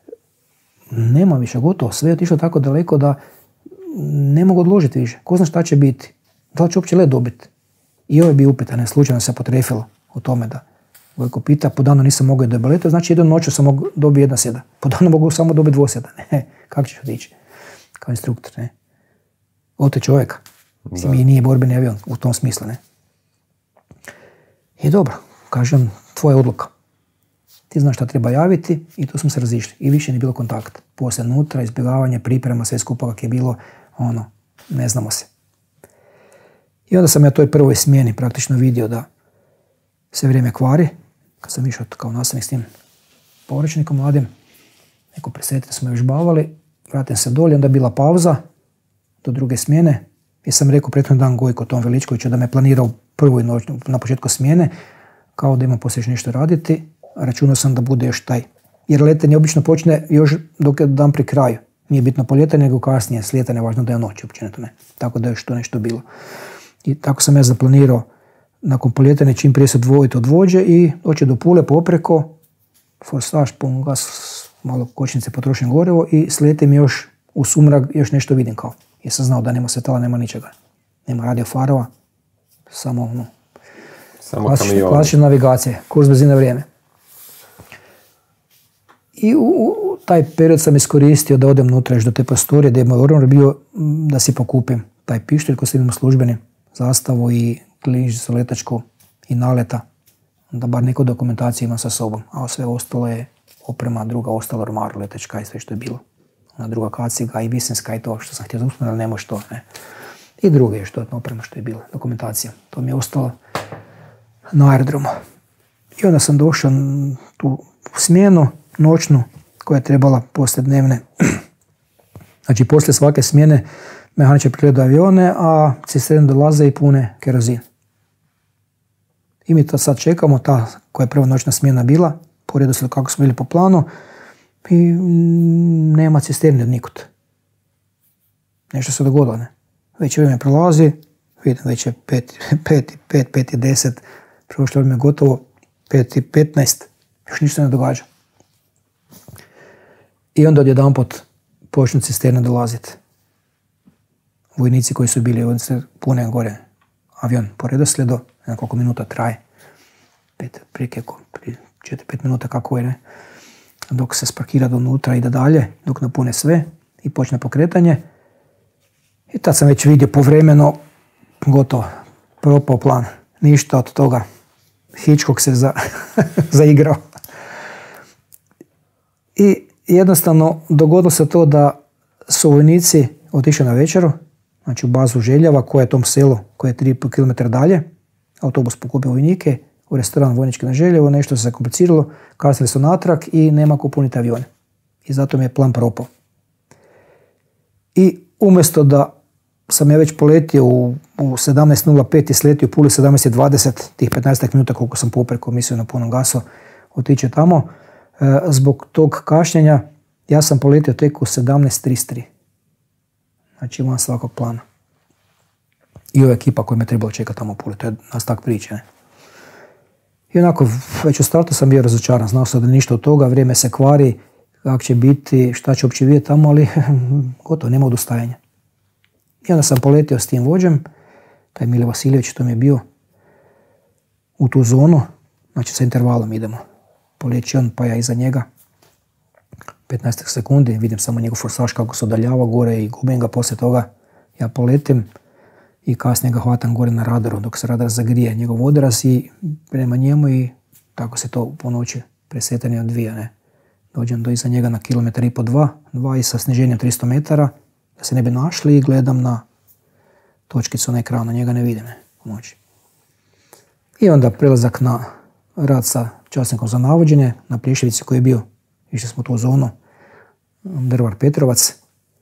nema više, gotovo, sve je otišlo tako daleko da ne mogu odložiti više. Ko zna šta će biti? Da li će uopće let dobiti? I ovo je bio upitan, ne slučajno se potrefilo u tome da Vojko pita, po danu nisam mogao dobiti leto, znači jednom noću sam mogu dobiti jedna sjeda. Po danu mogu samo dobiti dvosjeda. Ne, kako ćeš otići? Kao instruktor, ne. Ote čovjeka. Mislim, i nije borbeni avion u tom smislu, ne. I dobro, kažem, tvoja odluka. Ti znaš šta treba javiti i tu smo se razišli. I više nije bilo kontakt. Poslije nutra, izbjegavanje, priprema, sve skupa kak je bilo, ono, ne znamo se. I onda sam ja toj prvoj smjeni praktično vidio da se vrijeme kvari. Kad sam išao kao nastavnik s tim poručnikom mladim, neko presetite smo još bavali, vratim se dolje, onda je bila pauza do druge smjene. I sam rekao prethodni dan Gojko Tom Veličkoviću da me planirao prvu noć na početku smjene, kao da imam poslije još nešto raditi. Računao sam da bude još taj. Jer letenje obično počne još dok je dan pri kraju. Nije bitno poljetanje, nego kasnije. Slijetanje je važno da je noć, općenito ne. Tako da je još to nešto bilo. I tako sam ja zaplanirao nakon poljetanja čim prije se odvojiti od vođe i doći do Pule popreko, forsaž, pun gas, malo kočnice potrošim gorivo i slijetim još u sumrak, još nešto vidim kao. Jer sam znao da nema svjetala, nema ničega. Nema radio farova, samo no, samo kamioni. Klasična navigacija, kurs brzine vrijeme. I u, u taj period sam iskoristio da odem unutra još do te prostorije gdje je moj ormar bio da si pokupim taj pištolj koji sam imao službeni, zastavu i kližicu letačku i naleta, da bar neku dokumentaciju imam sa sobom, a sve ostalo je oprema druga, ostalo ormar, letečka i sve što je bilo. Ona druga kaciga i visinska i to što sam htio zauzmati, ali nema što. Ne. I druge je što oprema što je bila, dokumentacija. To mi je ostalo na aerodromu. I onda sam došao tu smjenu, noćnu, koja je trebala poslije dnevne. Znači, poslije svake smjene mehaničar pregledao avione, a cisterne dolaze i pune kerozin. I mi to sad čekamo, ta koja je prva noćna smjena bila, po redu se kako smo bili po planu, i nema cisterne od nikud. Nešto se dogodilo, ne? Već vrijeme prolazi, vidim, već je pet, pet, pet, pet i deset, prošlo vrijeme gotovo, pet i petnaest, još ništa ne događa. I onda odjedanput počnu cisterne dolaziti. Vojnici koji su bili pune gore avion po redoslijedu, nekoliko minuta traje, pet, prije četiri pet minuta kako je, ne? Dok se sparkira do unutra i da dalje, dok napune sve i počne pokretanje. I tad sam već vidio povremeno, gotovo, propao plan, ništa od toga. Hitchcock se za, zaigrao. I jednostavno dogodilo se to da su vojnici otišli na večeru, znači u bazu Željava, koja je tom selu, koje je tri i pol kilometra dalje. Autobus pokupio vojnike, u restoran vojnički na Željevo, nešto se kompliciralo, kasnili su natrag i nema ko puniti avione. I zato mi je plan propao. I umjesto da sam ja već poletio u, u sedamnaest nula pet i sletio u Puli sedamnaest dvadeset, tih petnaest minuta koliko sam popreko mislio na punom gasu otići tamo, e, zbog tog kašnjenja ja sam poletio tek u sedamnaest trideset tri. Znači imam svakog plana. I ova ekipa koja me trebala čekati tamo u Puli, to je nas tak priče, ne? I onako, već u startu sam bio razočaran, znao sam da ništa od toga, vrijeme se kvari, kako će biti, šta će uopće vidjeti tamo, ali gotovo, nema odustajanja. I onda sam poletio s tim vođem, taj Mile Vasiljević, to mi je bio, u tu zonu, znači sa intervalom idemo. Poleći on, pa ja iza njega, petnaest sekundi, vidim samo njegov forsaž kako se udaljava gore i gubim ga, poslije toga ja poletim i kasnije ga hvatam gore na radaru, dok se radar zagrije njegov odraz i prema njemu i tako se to po noći presretanje odvija, ne. Dođem do iza njega na kilometar i po dva, dva i sa sniženjem tristo metara, da se ne bi našli i gledam na točkicu na ekranu, njega ne vidim, ne, u noći. I onda prelazak na rad sa časnikom za navođenje, na Plješevici koji je bio, išli smo tu u zonu, Drvar Petrovac,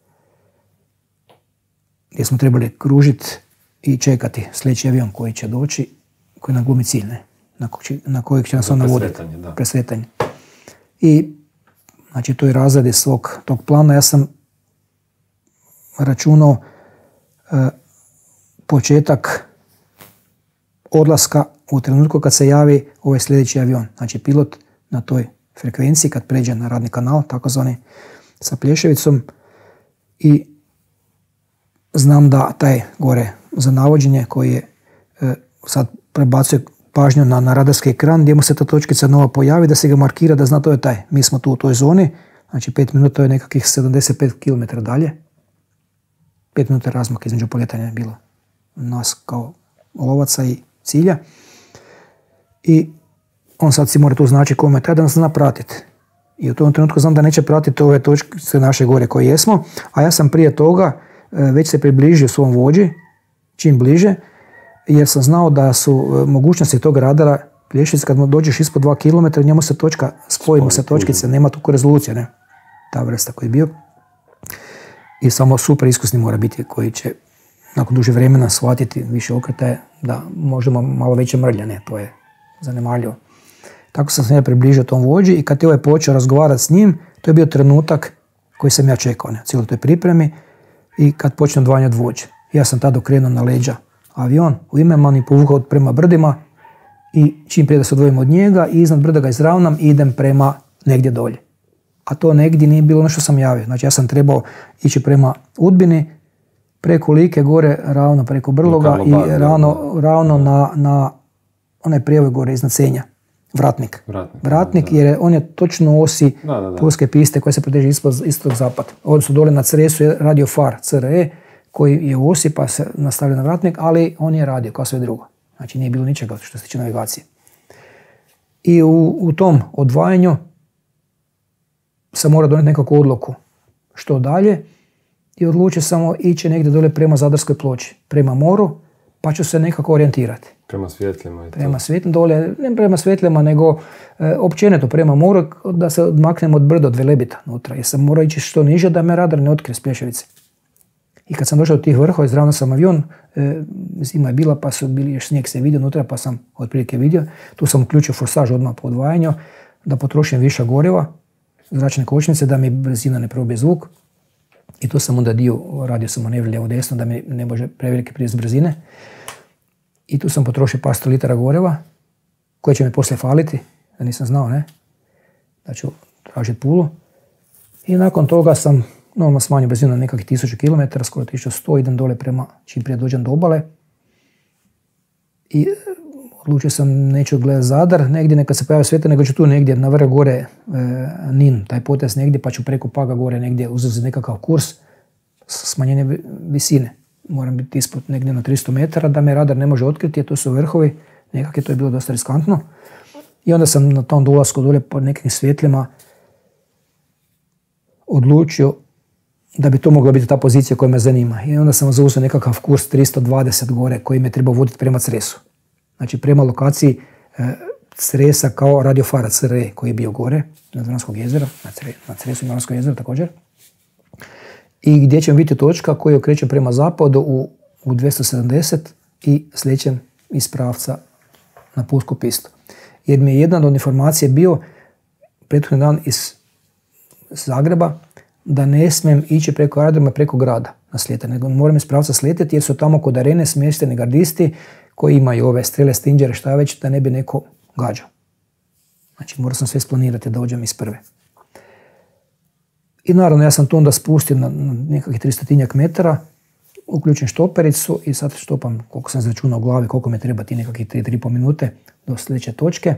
gdje smo trebali kružiti i čekati sljedeći avion koji će doći, koji nam glumi cilj, ne? Na, kojeg, na kojeg će nas on navoditi. Presretanje. I znači to je razredi svog tog plana. Ja sam računao e, početak odlaska u trenutku kad se javi ovaj sljedeći avion. Znači pilot na toj frekvenciji kad pređe na radni kanal, takozvani sa Plješevicom, i znam da taj gore za navođenje koji je e, sad prebacuje pažnju na, na radarski ekran gdje mu se ta točkica nova pojavi, da se ga markira da zna to je taj. Mi smo tu u toj zoni, znači pet minuta je nekakvih sedamdeset pet kilometara dalje. pet minuta razmaka između poljetanja je bilo nas kao lovaca i cilja. I on sad si mora tu znači kome taj da nas zna pratiti. I u tom trenutku znam da neće pratiti ove točke naše gore koje jesmo, a ja sam prije toga već se približio svom vođi, čim bliže, jer sam znao da su mogućnosti tog radara Plješevica, kad mu dođeš ispod dva kilometra, njemu se točka, spojimo se točkice, nema tu rezolucije, ne, ta vrsta koji je bio. I samo super iskusni mora biti koji će nakon duže vremena shvatiti više okretaje da možemo malo veće mrlje, ne, to je zanemarljivo. Tako sam se ja približio tom vođi i kad je ovaj počeo razgovarati s njim, to je bio trenutak koji sam ja čekao, ne, cijeloj toj pripremi i kad počne odvajanje od vođe. Ja sam tada okrenuo na leđa avion, u ime mani povukao prema brdima i čim prije da se odvojim od njega i iznad brda ga izravnam i idem prema negdje dolje. A to negdje nije bilo ono što sam javio. Znači ja sam trebao ići prema Udbini, preko Like gore, ravno preko Brloga i ravno, ravno na, na onaj prijevoj gore iznad Senja. Vratnik. Vratnik, Vratnik da. jer on je točno u osi da, da, da. pulske piste koje se proteže ispod istog zapad. Ovdje su dole na Cresu je radio far C R E koji je u osi pa se nastavlja na Vratnik, ali on je radio kao sve drugo. Znači nije bilo ničega što se tiče navigacije. I u, u tom odvajanju sam morao donijeti nekakvu odluku što dalje i odlučio samo ići negdje dole prema Zadarskoj ploči, prema moru, pa ću se nekako orijentirati. Prema svjetljima i to. Prema svjetljima, dole, ne prema svjetljima, nego e, općenito prema moru, da se odmaknem od brda, od Velebita unutra. Jer sam morao ići što niže da me radar ne otkrije s Plješevice. I kad sam došao do tih vrhova, izravno sam avion, e, zima je bila, pa su bili, još snijeg se vidio unutra, pa sam otprilike vidio. Tu sam uključio forsaž odmah po odvajanju, da potrošim više goriva, zračne kočnice, da mi brzina ne probije zvuk. I tu sam onda dio, radio sam manevr lijevo desno, da mi ne može preveliki prijezt brzine. I tu sam potrošio par sto litara goriva, koje će mi poslije faliti, da nisam znao, ne? Da ću tražiti pulu. I nakon toga sam normalno smanjio brzinu na nekakvih tisuću kilometara, skoro tisuću sto, idem dole prema, čim prije dođem do obale. I odlučio sam, neću gledati Zadar, negdje neka se pojave svjetlo, nego ću tu negdje na vrh gore e, Nin, taj potez negdje, pa ću preko Paga gore negdje uzeti nekakav kurs smanjenje visine. Moram biti ispod negdje na tristo metara da me radar ne može otkriti, jer to su vrhovi, nekak je to je bilo dosta riskantno. I onda sam na tom dolasku dole pod nekim svjetlima odlučio da bi to mogla biti ta pozicija koja me zanima. I onda sam zauzeo nekakav kurs tristo dvadeset gore koji me treba voditi prema Cresu. Znači prema lokaciji e, Cresa kao radiofara C R E koji je bio gore na Vranskog jezera, na, Cre, na Cresu i Vranskog jezera također. I gdje će biti točka koju okrećem prema zapadu u, u dvjesto sedamdeset i sljećem iz pravca na pulsku pistu. Jer mi je jedna od informacije bio prethodni dan iz Zagreba da ne smijem ići preko aerodroma, preko grada na slijetanje, nego moram iz pravca slijetiti jer su tamo kod arene smješteni gardisti koji imaju ove strele, stinđere, šta već, da ne bi neko gađao. Znači morao sam sve splanirati da dođem iz prve. I naravno ja sam tu onda spustio na nekakvih tristotinjak metara, uključim štopericu i sad štopam koliko sam izračunao u glavi, koliko me treba ti nekakvih tri do tri i pol minute do sljedeće točke.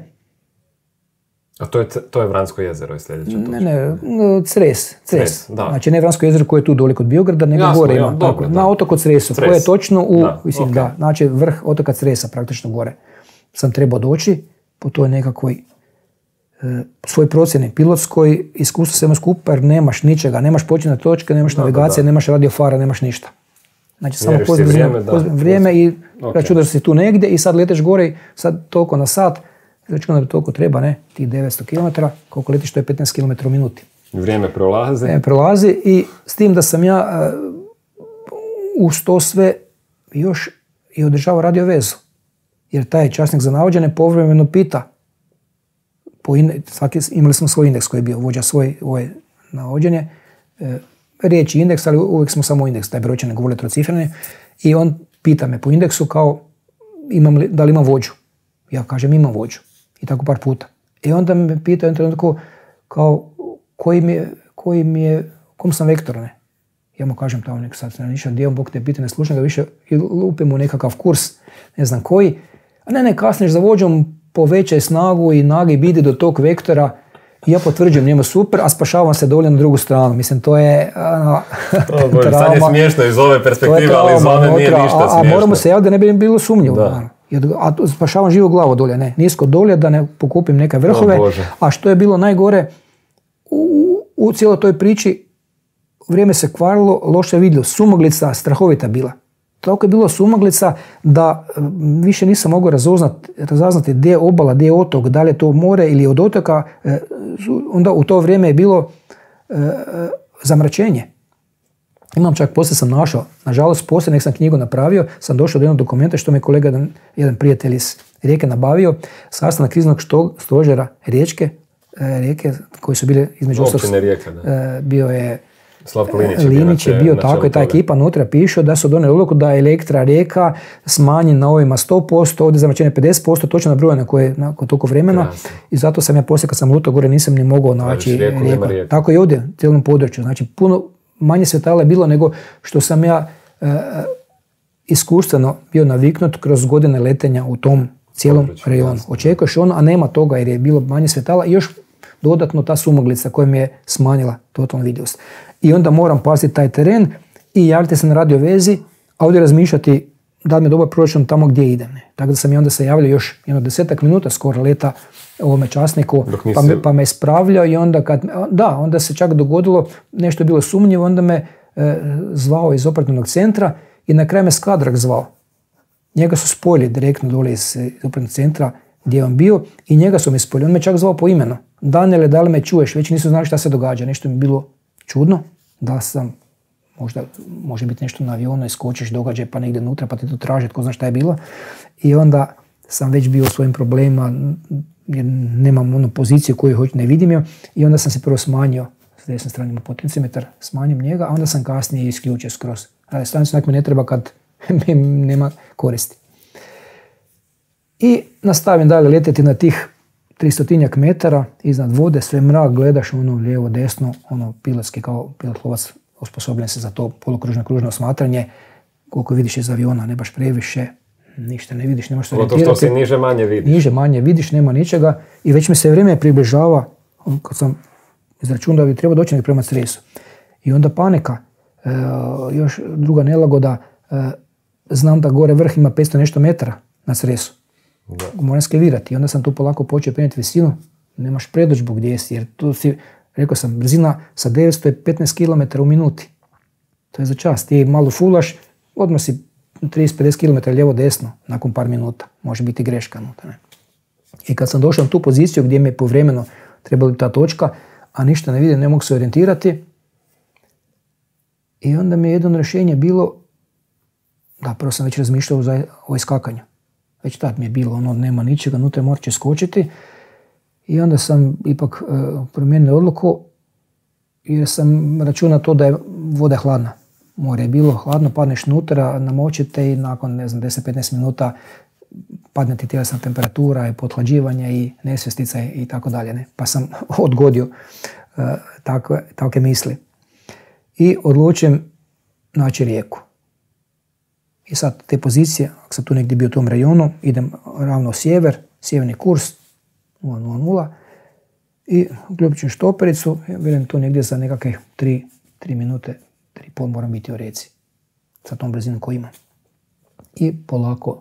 A to je, to je Vransko jezero i sljedeća točka? Ne, ne, Cres. Cres. Cres, da. Znači ne Vransko jezero koje je tu dole kod Biograda, nego Jasno, gore ja, ima. dobro, tako, da. Na otoku Cresu, Cres. koje je točno u, da, mislim, okay. da, znači vrh otoka Cresa praktično gore. Sam trebao doći po toj nekakvoj e, svoj procjeni pilotskoj, iskustvo svema skupa jer nemaš ničega, nemaš početne točke, nemaš da, navigacije, da. nemaš radiofara, nemaš ništa. Znači samo Mjeriš si vrijeme, da. vrijeme i Okay. računaš si tu negdje i sad leteš gore i sad toliko na sat, računam da toliko treba, ne, ti devetsto kilometara, koliko letiš to je petnaest kilometara u minuti. Vrijeme prolazi. Vrijeme prolazi i s tim da sam ja uh, uz to sve još i održavao radio vezu. Jer taj časnik za navođenje povremeno pita, po ine, svaki, imali smo svoj indeks koji je bio, vođa svoj ovaj, navođenje, e, riječ je indeks, ali uvijek smo samo indeks, taj brojče ne govori trocifreni, i on pita me po indeksu kao imam li, da li imam vođu. Ja kažem imam vođu. I tako par puta. I onda me pita jednom trenutku kao koji mi je, koji mi je, kom sam vektor, ne? Ja mu kažem tamo nek sad se ništa, gdje on Bog te pita, ne slušam ga više i lupim mu nekakav kurs, ne znam koji. A ne, ne, kasniš za vođom, povećaj snagu i nagi bidi do tog vektora. I ja potvrđujem njemu super, a spašavam se dolje na drugu stranu. Mislim, to je ano, oh, bože, sad je smiješno iz ove perspektive, ali iz ove nije ništa smiješno. A, a moramo se javiti da ne bi bilo sumnjivo. A, a spašavam živu glavu dolje, ne, nisko dolje, da ne pokupim neke vrhove. Oh, a što je bilo najgore, u, u cijeloj toj priči vrijeme se kvarilo, loše vidjelo, sumaglica strahovita bila. Toliko je bilo sumaglica da više nisam mogao razoznati, razaznati gdje je obala, gdje je otok, da li je to more ili od otoka. Onda u to vrijeme je bilo e, zamračenje. Imam čak, poslije sam našao, nažalost poslije nek sam knjigu napravio, sam došao do jednog dokumenta što mi je kolega, jedan, jedan prijatelj iz Rijeke nabavio, sastanak kriznog stožera Riječke, e, Rijeke, koji su bili između općine Rijeka, da. E, bio je Slavko Linić, Linić je bio tako i ta ekipa unutra piše da su donijeli odluku da je Elektra Rijeka smanji na ovima sto posto, ovdje zamačenje pedeset posto, točno na broj na koje nakon toliko vremena. Krasno. I zato sam ja poslije kad sam lutao gore nisam ni mogao naći Rijeku. Tako i ovdje, u cijelom području. Znači puno manje svjetala je bilo nego što sam ja e, iskustveno bio naviknut kroz godine letenja u tom cijelom rejonu. Očekuješ ono, a nema toga jer je bilo manje svjetala i još dodatno ta sumaglica koja mi je smanjila totalnu vidljivost. I onda moram paziti taj teren i javiti se na radio vezi, a ovdje razmišljati da li mi je dobar proračun tamo gdje idem. Ne. Tako da sam i onda se javljao još jedno desetak minuta skoro leta ovome časniku, pa me, pa me ispravljao i onda kad, da, onda se čak dogodilo, nešto je bilo sumnjivo, onda me e, zvao iz operativnog centra i na kraju me skvadrak zvao. Njega su spojili direktno dole iz, iz operativnog centra gdje je on bio i njega su me spojili. On me čak zvao po imenu. Daniele, da li me čuješ? Već nisu znali šta se događa. Nešto mi je bilo čudno. Da sam, možda može biti nešto na avionu, iskočiš događaj pa negdje unutra pa te to traže, tko zna šta je bilo. I onda sam već bio u svojim problemima, jer nemam onu poziciju koju hoću, ne vidim je. I onda sam se prvo smanjio, s desne strane ima potencimetar, smanjim njega, a onda sam kasnije isključio skroz. Stanicu mi ne treba kad nema koristi. I nastavim dalje letjeti na tih tristotinjak metara iznad vode, sve mrak, gledaš ono lijevo, desno, ono pilotski kao pilot lovac osposobljen se za to polukružno kružno osmatranje, koliko vidiš iz aviona, ne baš previše, ništa ne vidiš, nemaš se orijentirati. To što si niže manje vidiš. Niže manje vidiš, nema ničega i već mi se vrijeme približava, kad sam izračunao da bi trebao doći prema Cresu. I onda panika, e, još druga nelagoda, e, znam da gore vrh ima petsto nešto metara na Cresu. Da. Moram skevirati i onda sam tu polako počeo penjeti visinu, nemaš predođbu gdje jesi, jer tu si, rekao sam, brzina sa devetsto petnaest kilometara u minuti. To je za čas, ti malo fulaš, odmah si trideset do pedeset kilometara lijevo desno, nakon par minuta, može biti greška. Ne? I kad sam došao na tu poziciju gdje mi je povremeno trebala ta točka, a ništa ne vidim, ne mogu se orijentirati, i onda mi je jedno rješenje bilo, da, prvo sam već razmišljao o iskakanju. Već tad mi je bilo ono, nema ničega, nutra morat će skočiti. I onda sam ipak e, promijenio odluku jer sam računao to da je voda hladna. More je bilo hladno, padneš nutra, namočite i nakon ne znam, deset do petnaest minuta padne ti tjelesna temperatura i pothlađivanje i nesvjestica i tako dalje. Ne? Pa sam odgodio e, takve, takve misli. I odlučim naći rijeku. I sad te pozicije, ako sam tu negdje bio u tom rajonu, idem ravno u sjever, sjeverni kurs, nula nula nula, i uključim štopericu, vjerujem tu negdje za nekakve tri minute, tri i pol moram biti u rijeci, sa tom brzinom koju imam. I polako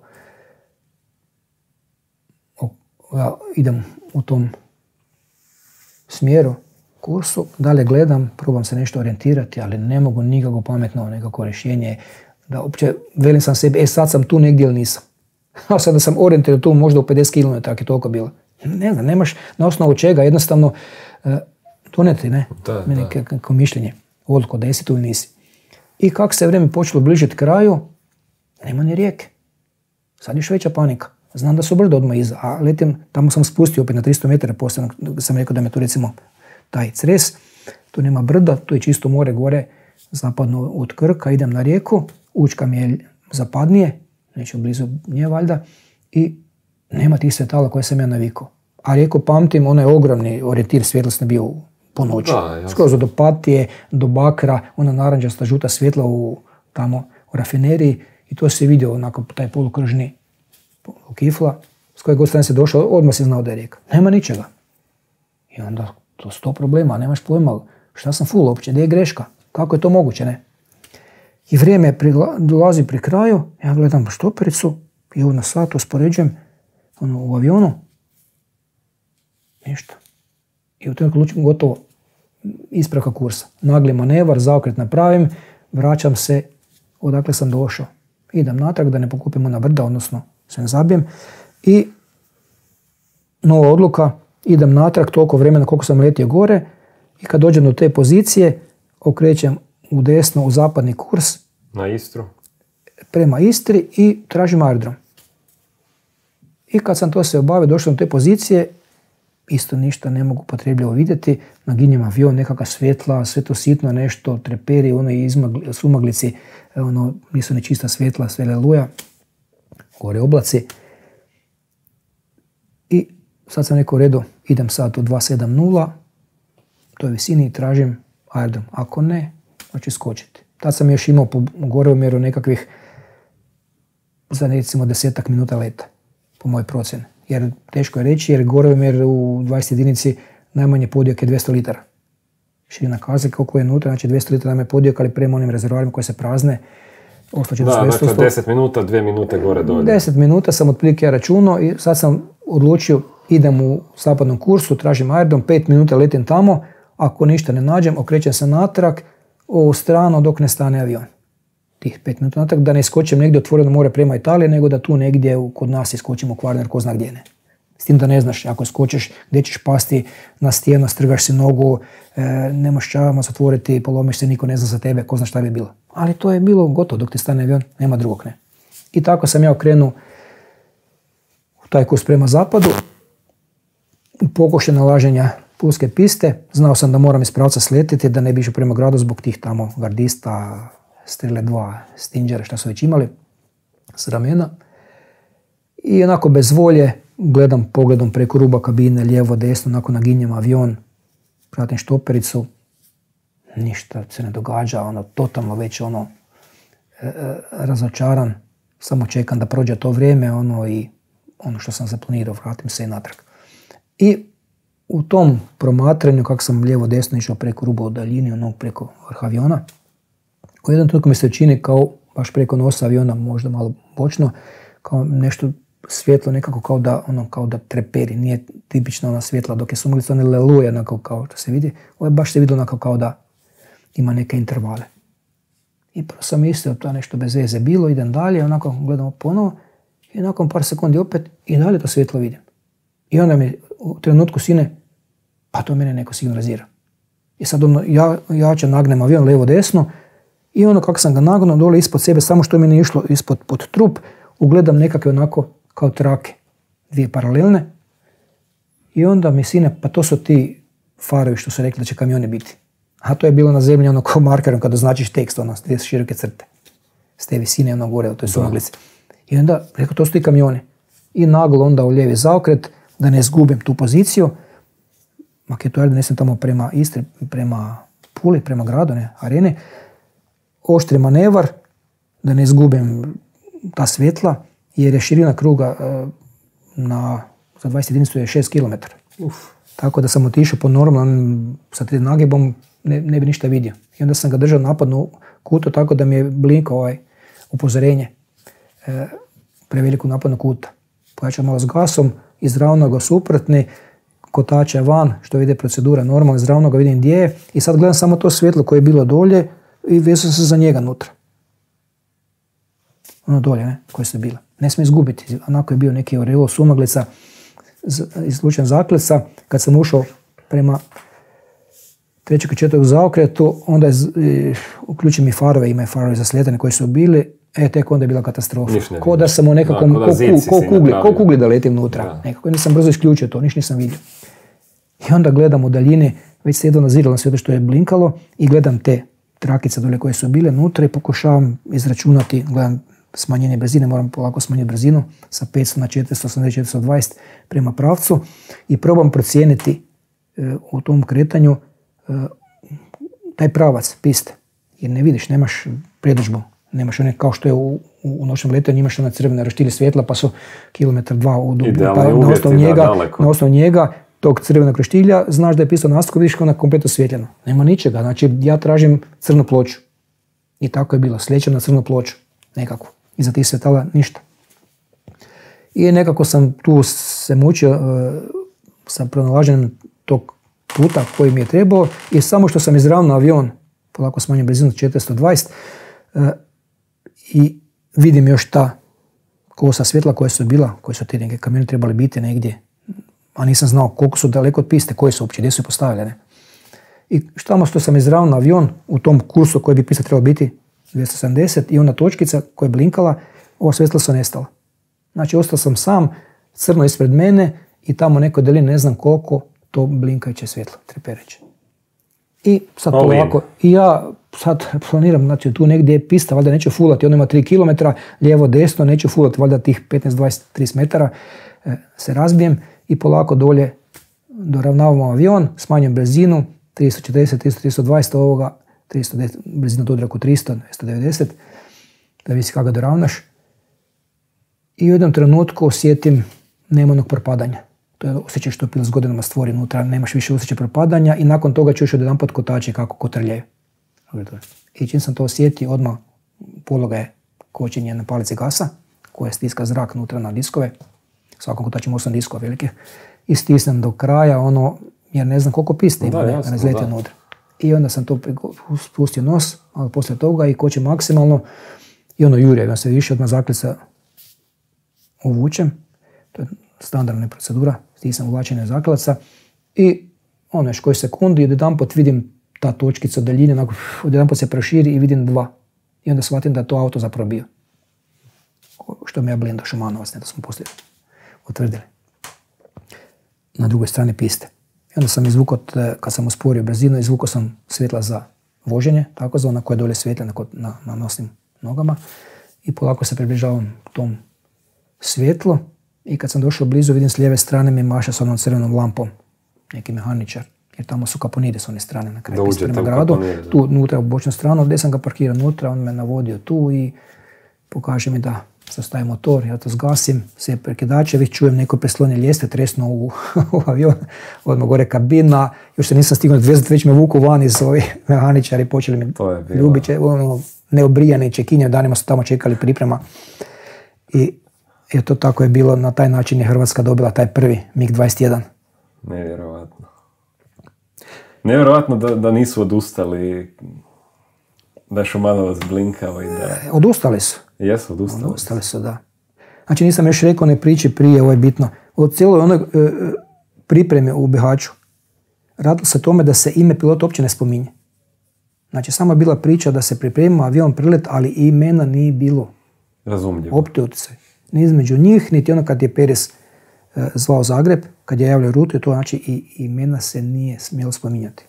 ja idem u tom smjeru, kursu, dalje gledam, probam se nešto orijentirati, ali ne mogu nikako pametno nekako rješenje, da uopće velim sam sebi, e sad sam tu negdje ili nisam. A sada sam orijentiran tu možda u pedeset kilometara, ako je toliko bilo. Ne znam, nemaš na osnovu čega, jednostavno uh, doneti, ne, da, meni da. Kako mišljenje, odluku da jesi tu ili nisi. I kako se vrijeme počelo bližiti kraju, nema ni rijeke. Sad još veća panika. Znam da su brdo odmah iza, a letim, tamo sam spustio opet na tristo metara, poslije sam rekao da me tu recimo taj Cres, tu nema brda, tu je čisto more gore, zapadno od Krka, idem na rijeku, Učka mi je zapadnije, neću blizu nje valjda, i nema tih svjetala koje sam ja navikao. A rijeku pamtim, onaj ogromni orijentir svjetlosni bio po noći. Skroz od Opatije do Bakra, ona naranđasta žuta svjetla u, tamo u rafineriji, i to se vidio onako taj polukružni kifla, s koje god strane se došao, odmah si znao da je rijeka. Nema ničega. I onda to sto problema, nemaš pojma, šta sam full uopće, gdje je greška, kako je to moguće, ne? I vrijeme dolazi pri kraju, ja gledam štopericu i evo na sat uspoređujem ono, u avionu, ništa. I u trenutku odlučim gotovo, ispravka kursa. Nagli manevar, zaokret napravim, vraćam se odakle sam došao. Idem natrag da ne pokupim ona brda, odnosno se ne zabijem. I nova odluka, idem natrag toliko vremena koliko sam letio gore, i kad dođem do te pozicije, okrećem u desno u zapadni kurs. Na Istru? Prema Istri i tražim aerodrom. I kad sam to se obavio, došao do te pozicije, isto ništa ne mogu potrebljivo vidjeti, naginjem avion, nekakva svjetla, sve to sitno nešto, treperi, ono i izmagli, sumaglici, ono, nisu ni čista svjetla, sve leluja, gore oblaci. I sad sam rekao u redu, idem sad u dva sedam nula, toj visini i tražim aerodrom. Ako ne, hoću skočiti. Tad sam još imao po Goromjeru nekakvih za recimo desetak minuta leta, po mojoj procjeni. Jer teško je reći, jer Goromjer u dvadeset jedinici najmanje podijek je dvjesto litara. Širina kaze koliko je unutra, znači dvjesto litara najmanje podijek, ali prema onim rezervoarima koji se prazne. Da, dakle deset minuta, dvije minute gore dolje. deset minuta sam otprilike ja računao i sad sam odlučio, idem u zapadnom kursu, tražim aerodrom, pet minuta letim tamo, ako ništa ne nađem, okrećem se natrag u stranu dok ne stane avion. Tih pet minuta natrag, da ne iskočim negdje otvoreno more prema Italije, nego da tu negdje kod nas iskočim u Kvarner, ko zna gdje ne. S tim da ne znaš, ako skočiš, gdje ćeš pasti na stijenu, strgaš si nogu, e, nemaš čavama zatvoriti, polomiš se, niko ne zna za tebe, ko zna šta bi bilo. Ali to je bilo gotovo, dok ti stane avion, nema drugog, ne. I tako sam ja okrenuo u taj kurs prema zapadu, u pokušaju nalaženja pulske piste. Znao sam da moram iz pravca sletiti, da ne bi išao prema gradu zbog tih tamo gardista, Strele dva, Stingera, šta su već imali s ramena. I onako bez volje gledam pogledom preko ruba kabine, lijevo, desno, onako naginjem avion, pratim štopericu, ništa se ne događa, ono, totalno već ono, e, e, razočaran, samo čekam da prođe to vrijeme, ono, i ono što sam zaplanirao, vratim se i natrag. I u tom promatranju, kako sam lijevo, desno išao preko ruba u daljini, ono, preko vrha aviona, u jednom trenutku mi se čini kao, baš preko nosa aviona, možda malo bočno, kao nešto svjetlo, nekako kao da, ono, kao da treperi, nije tipična ona svjetla, dok je sumaglica one leluje, onako kao što se vidi, ovo je baš se vidi onako kao da ima neke intervale. I prvo sam mislio, to je nešto bez veze bilo, idem dalje, onako gledamo ponovo i nakon par sekundi opet i dalje to svjetlo vidim. I onda mi u trenutku sine, pa to mene neko signalizira. I sad ono, ja, jače nagnem avion levo desno i ono kako sam ga nagnuo dole ispod sebe, samo što mi nije išlo ispod pod trup, ugledam nekakve onako kao trake, dvije paralelne. I onda mi sine, pa to su ti farovi što su rekli da će kamioni biti. A to je bilo na zemlji ono kao markerom kada značiš tekst, ono, dvije široke crte. S te visine ono gore u toj sumaglici. I onda rekao, to su ti kamioni. I naglo onda u lijevi zaokret, da ne izgubim tu poziciju. Maketu aerodrom nesem tamo prema Istri, prema Puli, prema gradu, ne, arene. Oštri manevar, da ne izgubim ta svjetla, jer je širina kruga e, na, za dvadeset jedinicu je šest kilometara. Uf. Tako da sam otišao po normalnom, sa tri nagibom, ne, ne bi ništa vidio. I onda sam ga držao napadnu kutu tako da mi je blinkao ovaj upozorenje e, prevelikog napadnog kuta. Pojačao malo s gasom, izravno ga suprotni, kotače van, što vidi procedura normalno, izravno ga vidim gdje je i sad gledam samo to svjetlo koje je bilo dolje i vezao se za njega nutra. Ono dolje, ne, koje su bile. Ne smije izgubiti, onako je bio neki oreol sumaglica, izlučen zakleca. Kad sam ušao prema trećeg i četvrtog zaokretu, onda je, e, uključim i farove, ima i farove za slijetanje koji su bili, e, tek onda je bila katastrofa. Ko da sam u nekakvom, ko, ko, ko, kugli, ko kugli da letim unutra. Da. Nekako nisam brzo isključio to, ništa nisam vidio. I onda gledam u daljini, već se jedno naziralo na sve to što je blinkalo i gledam te trakice dole koje su bile unutra i pokušavam izračunati, gledam smanjenje brzine, moram polako smanjiti brzinu sa petsto na četiristo osamdeset četiristo dvadeset prema pravcu i probam procijeniti e, u tom kretanju e, taj pravac piste. Jer ne vidiš, nemaš predodžbu, nemaš one kao što je u, u, u noćnom letanju, imaš ona crvena roštilje svjetla pa su kilometar dva u dubu, pa na osnovu njega, na osnovu njega tog crvenog roštilja znaš da je pista nastavka, vidiš kao ona kompletno svjetljena. Nema ničega, znači ja tražim crnu ploču. I tako je bilo, slijećem na crnu ploču, nekako. Iza tih svjetala ništa. I nekako sam tu se mučio uh, sa pronalaženjem tog puta koji mi je trebao i samo što sam izravno avion, polako smanjim brzinu četiristo dvadeset uh, i vidim još ta kosa svjetla koja su bila, koji su ti neke kamioni trebali biti negdje, a nisam znao koliko su daleko od piste, koje su uopće, gdje su postavljene. I tamo što sam izravno na avion u tom kursu koji bi pisao trebalo biti dvjesto sedamdeset i onda točkica koja je blinkala, ova svjetla su nestala. Znači ostao sam sam, crno ispred mene i tamo neko deli ne znam koliko to blinkajuće svjetlo, trepereće. I sad polako, i ja sad planiram, znači tu negdje je pista, valjda neću fulati, ono ima tri kilometra, lijevo, desno, neću fulati, valjda tih petnaest, dvadeset, trideset metara, e, se razbijem i polako dolje doravnavamo avion, smanjujem brzinu, tristo četrdeset, tristo, tristo dvadeset ovoga, tristo deset, brzina do oko tristo, dvjesto devedeset, da visi kako ga doravnaš. I u jednom trenutku osjetim nema onog propadanja. To je osjećaj što pilot s godinama stvori unutra, nemaš više osjećaj propadanja i nakon toga čuješ odjedanput kotače kako kotrljaju. I čim sam to osjetio, odmah pologa je kočenje na palici gasa, koja stiska zrak unutra na diskove, svakom kotačem osam diskova velike, i stisnem do kraja, ono, jer ne znam koliko piste ima, da, ne izlete unutra. I onda sam to spustio nos, ali poslije toga i kočem maksimalno i ono jure, ja se više odmah zaklica uvučem, to je standardna procedura, stisam uvlačenje zaklaca i ono još koji sekundi i odjedanput vidim ta točkica od daljine, odjedanput se proširi i vidim dva. I onda shvatim da je to auto zapravo bio. Što mi je Blinda Šumanovac, ne da smo poslije utvrdili. Na drugoj strani piste. I onda sam izvukao, kad sam usporio brzinu, izvukao sam svjetla za voženje, tako zvona koja dolje svjetla na, na, na nosnim nogama. I polako se približavam tom svjetlu. I kad sam došao blizu, vidim s lijeve strane mi maša s onom crvenom lampom. Neki mehaničar. Jer tamo su kaponide s one strane na kraju piste prema gradu. Kaponide, tu unutra u bočnu stranu, gdje sam ga parkirao unutra, on me navodio tu i pokaže mi da sastaje motor, ja to zgasim, sve prekidačevi, čujem neko preslonje ljestve, tresno u, u avion, odmah gore kabina, još se nisam stigao odvezati, već me vuku van iz ovih mehaničari, počeli mi ljubiće, ono, neobrijani čekinje, danima su tamo čekali priprema. I je to tako je bilo, na taj način je Hrvatska dobila taj prvi mig dvadeset jedan. Nevjerovatno. Nevjerovatno da, da nisu odustali, da je Šumanovac blinkao i da... Odustali su. Jesu, odustali. Odustali su, da. Znači nisam još rekao ne priči prije, ovo je bitno. Od cijeloj onoj e, pripreme u Bihaću radilo se o tome da se ime pilota uopće ne spominje. Znači samo je bila priča da se priprema avion prilet, ali imena nije bilo. Razumljivo. Opće utjecaj. Ni između njih, niti ono kad je Perez e, zvao Zagreb, kad je javljao rutu, to znači i imena se nije smjelo spominjati.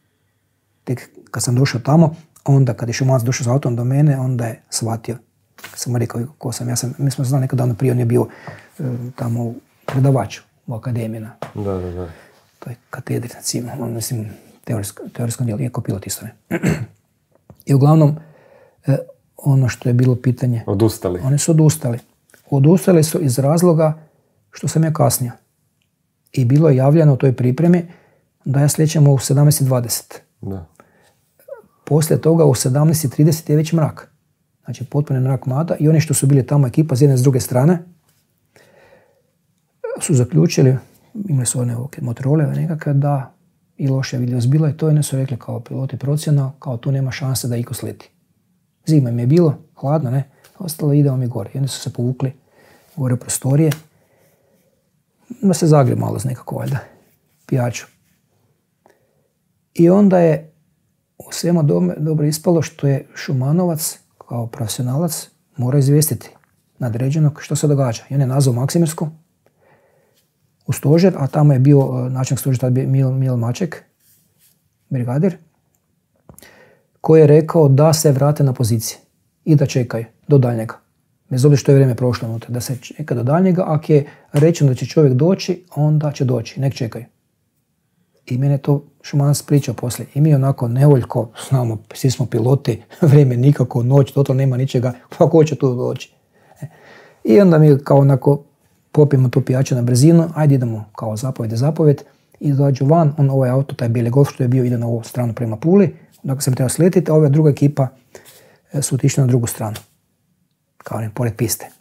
Tek kad sam došao tamo, onda kad je Šumanovac došao s autom do mene, onda je shvatio. Kad sam rekao ko sam, ja sam, mi smo znali nekad davno prije, on je bio e, tamo predavač u akademiji na da, da, da. toj katedri, recimo, on, mislim, teorijskom dijelu, je pilot isto ne. I uglavnom, e, ono što je bilo pitanje... Odustali. Oni su odustali. Odustali su iz razloga što sam ja kasnio. I bilo je javljeno u toj pripremi da ja slijećem u sedamnaest i dvadeset. Da. Poslije toga u sedamnaest i trideset je već mrak. Znači potpuno mrak mada i oni što su bili tamo ekipa s jedne s druge strane su zaključili, imali su one motorole nekakve da i loše vidljivost bila i to i ne su rekli kao piloti procjena, kao tu nema šanse da iko sleti. Zima im je bilo, hladno, ne? Ostalo idemo mi gore. I oni su se povukli gore u prostorije da se zagri malo z nekako valjda pijaču. I onda je u svema dobro ispalo što je Šumanovac kao profesionalac mora izvijestiti nadređenog što se događa. I on je nazvao Maksimirsku u stožer, a tamo je bio načelnik stožera, tad bio Mil, Mil Maček, brigadir, koji je rekao da se vrate na pozicije i da čekaju do daljnjega. Bez obzira što je vrijeme prošlo unutra, da se čeka do daljnjega. Ako je rečeno da će čovjek doći, onda će doći, nek čekaju. I mene to Šumanovac pričao poslije. I mi onako nevoljko, znamo, svi smo piloti, vrijeme nikako, noć, totalno nema ničega, pa ko će tu doći? I onda mi kao onako popijemo tu pijaču na brzinu, ajde idemo kao zapovjed i zapovjed, i dođu van, on ovaj auto, taj bijeli Golf što je bio, ide na ovu stranu prema Puli, dakle sam trebao sletiti, a ova druga ekipa su otišli na drugu stranu, kao ne, pored piste.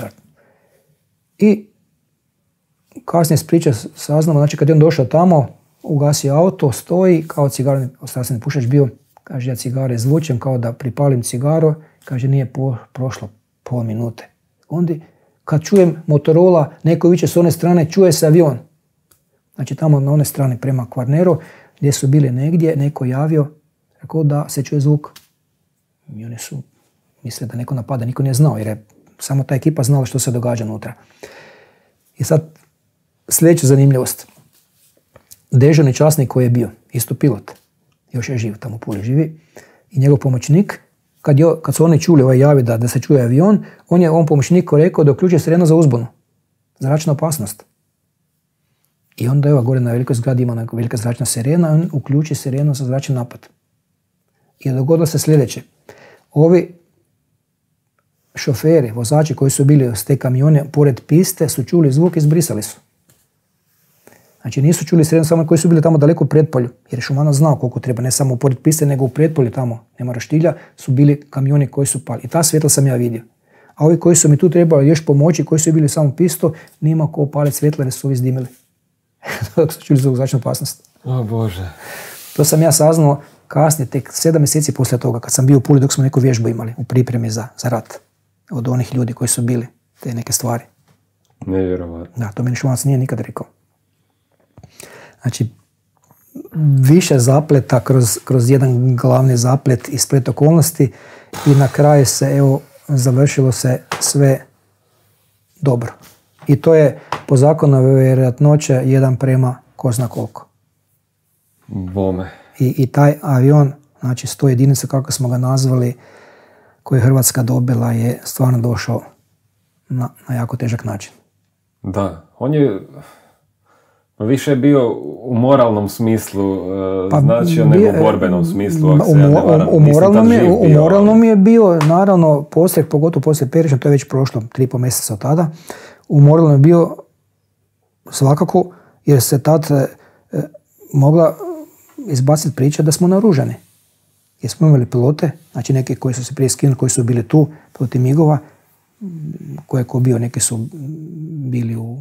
I kasnije s priče saznamo, znači kad je on došao tamo, ugasio auto, stoji, kao cigar, ostrastveni pušač bio, kaže ja cigare izvučem, kao da pripalim cigaru, kaže nije po, prošlo pol minute. Onda kad čujem Motorola, neko viče s one strane, čuje se avion. Znači tamo na one strane prema Kvarneru, gdje su bili negdje, neko javio, rekao da se čuje zvuk. I oni su mislili da neko napada, niko nije znao, jer je samo ta ekipa znala što se događa unutra. I sad, sljedeća zanimljivost. Dežurni časnik koji je bio, isto pilot, još je živ, tamo u Puli živi, i njegov pomoćnik, kad, je, kad su oni čuli ovaj javi da, da se čuje avion, on je on pomoćniku rekao da uključi sirenu za uzbunu, zračna opasnost. I onda je ova gore na velikoj zgradi ima neka velika zračna sirena, on uključi sirenu za zračni napad. I dogodilo se sljedeće. Ovi šoferi, vozači koji su bili s te kamione pored piste su čuli zvuk i izbrisali su. Znači nisu čuli sirenu samo koji su bili tamo daleko u pretpolju, jer je Šumanov znao koliko treba, ne samo pored piste, nego u pretpolju tamo, nema roštilja, su bili kamioni koji su pali. I ta svjetla sam ja vidio. A ovi koji su mi tu trebali još pomoći, koji su bili samo pisto, nima ko upaliti svjetla jer su ovi izdimili. Dok su čuli zvuk zračne opasnosti. O Bože. To sam ja saznao kasnije, tek sedam mjeseci poslije toga, kad sam bio u Puli dok smo neku vježbu imali u pripremi za, za rat. Od onih ljudi koji su bili te neke stvari. Nevjerovatno. Da, to meni Šumanac nije nikad rekao. Znači, više zapleta kroz, kroz jedan glavni zaplet i splet okolnosti i na kraju se, evo, završilo se sve dobro. I to je po zakonu vjerojatnoće jedan prema ko zna koliko. Bome. I, i taj avion, znači sto jedinica kako smo ga nazvali, koje je Hrvatska dobila, je stvarno došao na, na jako težak način. Da, on je više je bio u moralnom smislu pa, značio bio, nego u borbenom smislu. U, u, u, u moralnom, je, u moralnom je bio, naravno, poslije, pogotovo poslije Periša, to je već prošlo tri i pol mjeseca od tada, u moralnom je bio svakako, jer se tad e, mogla izbaciti priča da smo naoružani. Jer smo imali pilote, znači neke koji su se prije skinuli, koji su bili tu, piloti migova, koje je ko bio, neki su bili u,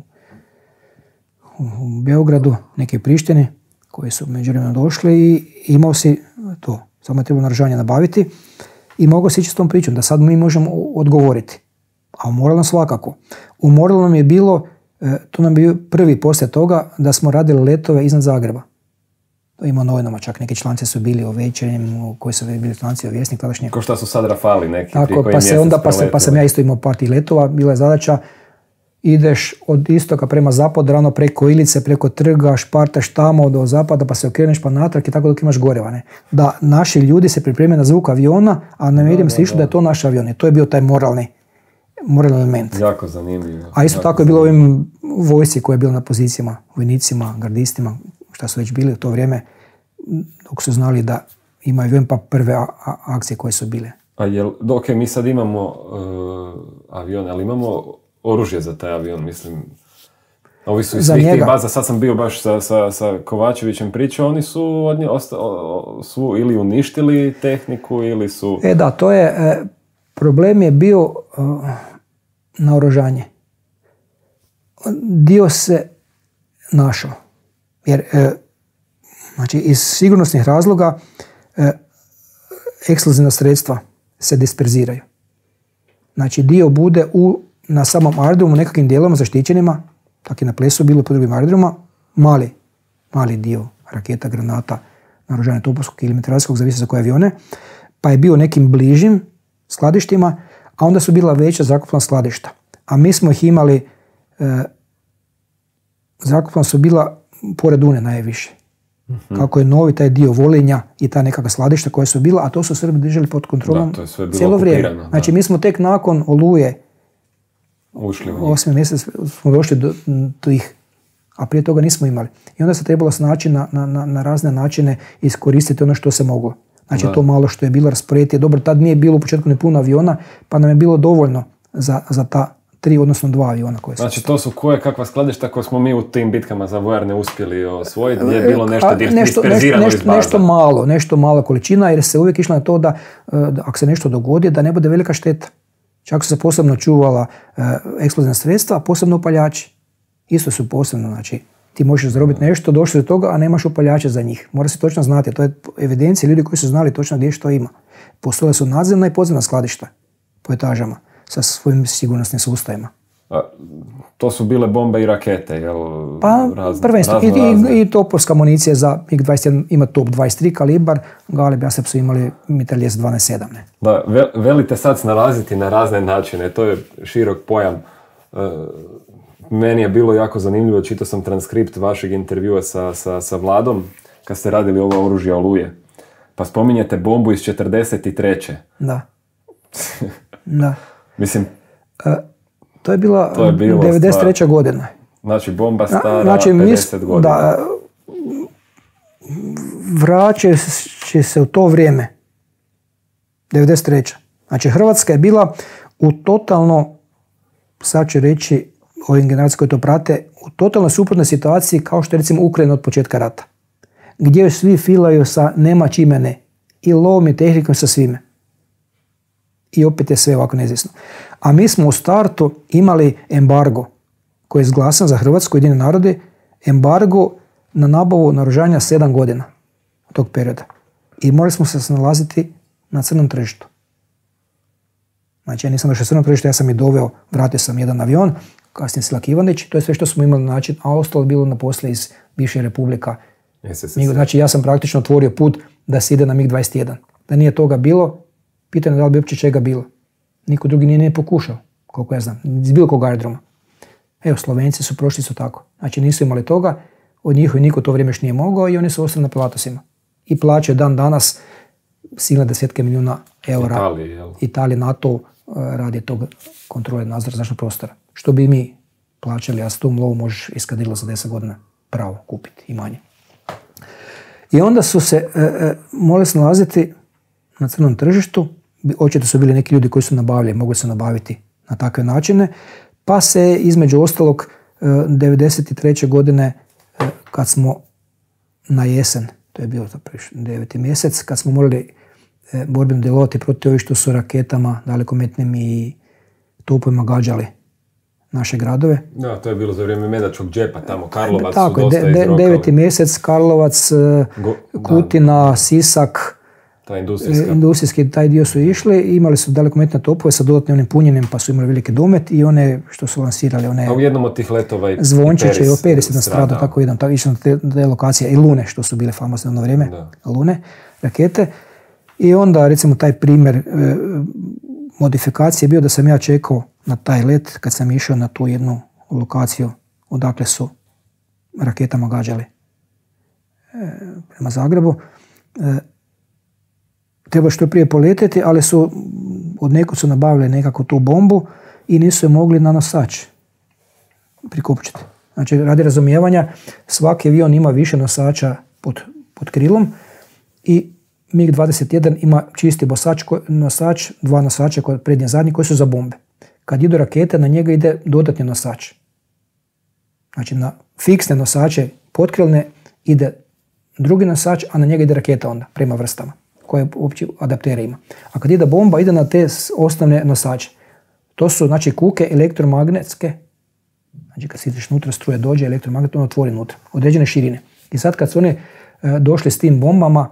u Beogradu, neki Prištini, koji su međuvremeno došli i imao si to, samo je trebalo naoružanje nabaviti i mogao se ići s tom pričom, da sad mi možemo odgovoriti. A u moralnom svakako. U moralnom je bilo, to nam bio prvi poslije toga, da smo radili letove iznad Zagreba. Ima novinama, čak neki članci su bili o Večernjem, koji su bili članci o Vjesnik tadašnje. Ko šta su sad Rafali neki? Tako, pa, se onda, pa, se, pa sam ja isto imao par tih letova. Bila je zadaća, ideš od istoka prema zapadu, rano preko Ilice, preko Trga, špartaš tamo do zapada, pa se okreneš pa natrag i tako dok imaš goreva. Ne? Da naši ljudi se pripreme na zvuk aviona, a na medijima se išlo da je to naš avion. I to je bio taj moralni, moralni element. Jako zanimljivo. A isto jako tako je bilo ovim vojsci koji je bilo na pozicijama, vojnicima, gardistima, šta su već bili u to vrijeme, dok su znali da imaju avion, pa prve a- a- akcije koje su bile. A jel, ok, mi sad imamo uh, avion, ali imamo oružje za taj avion, mislim. Ovi su iz svih tih baza, sad sam bio baš sa, sa, sa Kovačevićem pričao, oni su, od nje, osta, o, su ili uništili tehniku ili su... E da, to je, e, problem je bio uh, naoružanje. Dio se našao. Jer, e, znači, iz sigurnosnih razloga e, eksplozivna sredstva se disperziraju. Znači, dio bude u, na samom aerodromu, u nekakvim dijelama zaštićenima, tako i na Plesu bilo po drugim aerodromima, mali, mali dio raketa, granata, naoružanja topovskog ili meteorološkog, zavisi za koje avione, pa je bio nekim bližim skladištima, a onda su bila veća zrakoplovna skladišta. A mi smo ih imali, e, zrakoplovna su bila pored Une najviše. Mm-hmm. Kako je novi taj dio Volinja i ta nekakva skladišta koja su bila, a to su Srbi držali pod kontrolom da, to je sve bilo cijelo vrijeme. Znači mi smo tek nakon Oluje ušli u osmi mjesec smo došli do, do ih, a prije toga nismo imali. I onda se trebalo snaći na, na, na razne načine iskoristiti ono što se moglo. Znači da. To malo što je bilo rasporediti. Dobro, tad nije bilo u početku ni puno aviona, pa nam je bilo dovoljno za, za ta tri, odnosno dva aviona koje su. Znači to su koje kakva skladišta koje smo mi u tim bitkama za vojarne uspjeli osvojiti, gdje je bilo nešto, a, nešto disperzirano nešto, iz baza. Nešto malo, nešto mala količina, jer se uvijek išlo na to da, da ako se nešto dogodi, da ne bude velika šteta. Čak su se posebno čuvala uh, eksplozivna sredstva, a posebno upaljači. Isto su posebno, znači ti možeš zarobiti nešto, došli do toga, a nemaš upaljača za njih. Mora se točno znati, to je evidencija ljudi koji su znali točno gdje što ima. Postojala su nadzemna i podzemna skladišta po etažama sa svojim sigurnosnim sustavima. A, to su bile bombe i rakete, jel? Pa, razne, prvenstvo. razno, I, razne. i, i topovska municija za mig dvadeset jedan ima top dvadeset tri kalibar, Galeb Jasep su imali mitraljez dvanaest sedam. Ne? Da, ve, velite sad snalaziti na razne načine, to je širok pojam. E, meni je bilo jako zanimljivo, čitao sam transkript vašeg intervjua sa, sa, sa Vladom, kad ste radili ovo oružje Oluje. Pa spominjete bombu iz četrdeset treće. Da. Da. Mislim, e, to je bila to je bilo devedeset treća godina. Znači bomba stara znači, pedeset mis, godina. Da, vraća će se u to vrijeme. devedeset treća. Znači Hrvatska je bila u totalno, sad ću reći ovim generacijama koji to prate, u totalno suprotnoj situaciji kao što je recimo Ukrajina od početka rata. Gdje svi filaju sa nema čime ne. I lovom i tehnikom sa svime. I opet je sve ovako neizvjesno. A mi smo u startu imali embargo koji je izglasan za Hrvatsku Ujedinjene narode, embargo na nabavu naoružanja sedam godina od tog perioda. I morali smo se snalaziti na crnom tržištu. Znači ja nisam došao na crnom tržištu, ja sam i doveo, vratio sam jedan avion, kasnije Silak Ivanić, to je sve što smo imali na način, a ostalo bilo na poslije iz bivše republika. Znači ja sam praktično otvorio put da se ide na mig dvadeset jedan. Da nije toga bilo, pitanje da li bi uopće čega bilo. Niko drugi nije, nije pokušao, koliko ja znam, iz bilo kog aerodroma. Evo, Slovenci su prošli su tako. Znači nisu imali toga, od njih i niko to vrijeme još nije mogao i oni su ostali na Pilatosima. I plaćaju dan danas silne desetke milijuna eura. Italije, jel? Italije, NATO uh, radi tog kontrole nadzora zračnog prostora. Što bi mi plaćali, a s tom lovu možeš iskadrilo za deset godina pravo kupiti i manje. I onda su se uh, uh, morali se nalaziti na crnom tržištu. Očito su bili neki ljudi koji su nabavljali, mogli su nabaviti na takve načine. Pa se između ostalog devedeset treće godine kad smo na jesen, to je bio deveti mjesec, kad smo morali borbeno djelovati protiv ovih što su raketama dalekometnim i topovima gađali naše gradove. Da, to je bilo za vrijeme Medačkog džepa, tamo Karlovac tako, su dosta de, de, izrokali. deveti mjesec, Karlovac, Go, Kutina, da, Sisak, ta industrijska. Industrijski taj dio su išli, imali su dalekometne topove sa dodatnim onim punjenjem, pa su imali veliki domet i one što su lansirali, one... A u jednom od tih letova i Zvončiće i Operis jedan strada, tako jedan, tako išli na te, te lokacije i Lune, što su bile famozne ono vrijeme, da. Lune, rakete. I onda, recimo, taj primjer e, modifikacije je bio da sam ja čekao na taj let, kad sam išao na tu jednu lokaciju, odakle su raketama gađali e, prema Zagrebu. E, Treba što prije poletjeti, ali su od nekud su nabavili nekako tu bombu i nisu je mogli na nosač prikopčiti. Znači, radi razumijevanja, svaki avion ima više nosača pod, pod krilom i mig dvadeset jedan ima čisti bosač, nosač, dva nosača prednje zadnji koji su za bombe. Kad idu rakete, na njega ide dodatni nosač. Znači, na fiksne nosače potkrilne ide drugi nosač, a na njega ide raketa onda, prema vrstama koje uopće adaptere ima. A kad ide bomba, ide na te osnovne nosače. To su, znači, kuke elektromagnetske. Znači, kad siđeš unutra, struje dođe, elektromagnet, ono otvori unutra. Određene širine. I sad kad su one e, došli s tim bombama,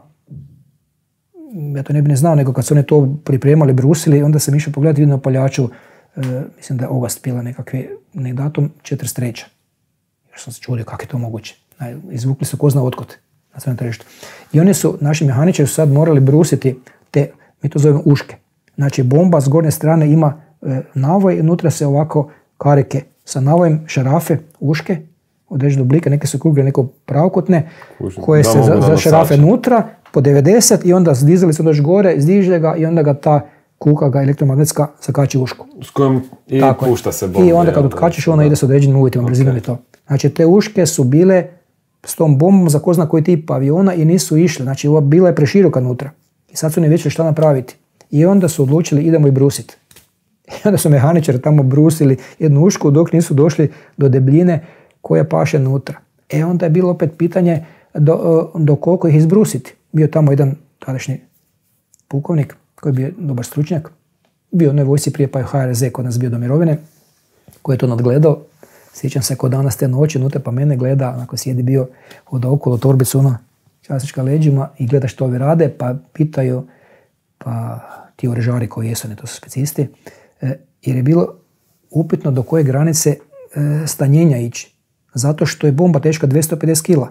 ja to ne bi ne znao, nego kad su one to pripremali, brusili, onda sam išao pogledati, vidio na paljaču, e, mislim da je Ogast pila nekakve, nek datum četrdeset treća. Još sam se čudio kako je to moguće. Izvukli su ko zna otkud na svem tržištu. I oni su, naši mehaničari su sad morali brusiti te, mi to zovemo uške. Znači bomba s gornje strane ima e, navoj i unutra se ovako karike sa navojem, šarafe, uške, određene oblike, neke su krugle, neko pravokutne, koje se za, za šarafe unutra, po devedeset i onda dizali se još gore, zdiže ga i onda ga ta kuka ga elektromagnetska zakači ušku. S kojom i tako pušta je. Se bomba. I onda kad otkačiš, ona ide s određenim uvjetima, okay. Brzinom i to. Znači te uške su bile s tom bombom za ko zna koji tip aviona i nisu išle. Znači ova bila je preširoka unutra. I sad su ne vidjeli šta napraviti. I onda su odlučili idemo i brusiti. I onda su mehaničari tamo brusili jednu ušku dok nisu došli do debljine koja paše unutra. E onda je bilo opet pitanje do, do koliko ih izbrusiti. Bio tamo jedan tadašnji pukovnik koji je bio dobar stručnjak. Bio u onoj vojsci prije pa je H R Z kod nas bio do mirovine, koji je to nadgledao. Sjećam se kod danas te noći, unutra pa mene gleda, onako sjedi bio hoda okolo torbicu, ona časička leđima i gleda što ovi rade, pa pitaju, pa ti orežari koji jesu, ne to su specijisti, e, jer je bilo upitno do koje granice e, stanjenja ići. Zato što je bomba teška dvjesto pedeset kila.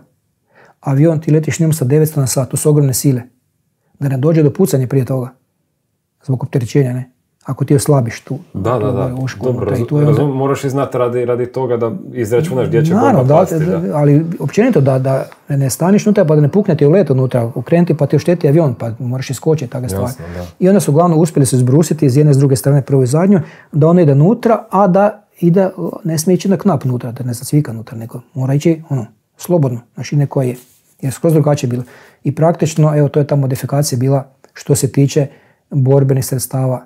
Avion ti letiš njom sa devetsto na sat, to su ogromne sile. Da ne dođe do pucanja prije toga. Zbog opterećenja, ne? Ako ti oslabiš tu. Da, tu da, da. Ušku, Dobro, taj, razum, onda... razum, moraš i znati radi, radi toga da izračunaš gdje će Naravno, bomba da, pasti. Da. Ali općenito da, da ne staniš unutra pa da ne pukne ti u let unutra, okrenuti pa ti ošteti avion, pa moraš iskočiti, takve stvari. I onda su uglavnom uspjeli se zbrusiti iz jedne s druge strane, prvo i zadnju, da ono ide unutra, a da ide, ne smije ići na knap unutra, da ne zacvika unutra, nego mora ići ono, slobodno, znači neko je, jer skroz drugačije bilo. I praktično, evo, to je ta modifikacija bila što se tiče borbenih sredstava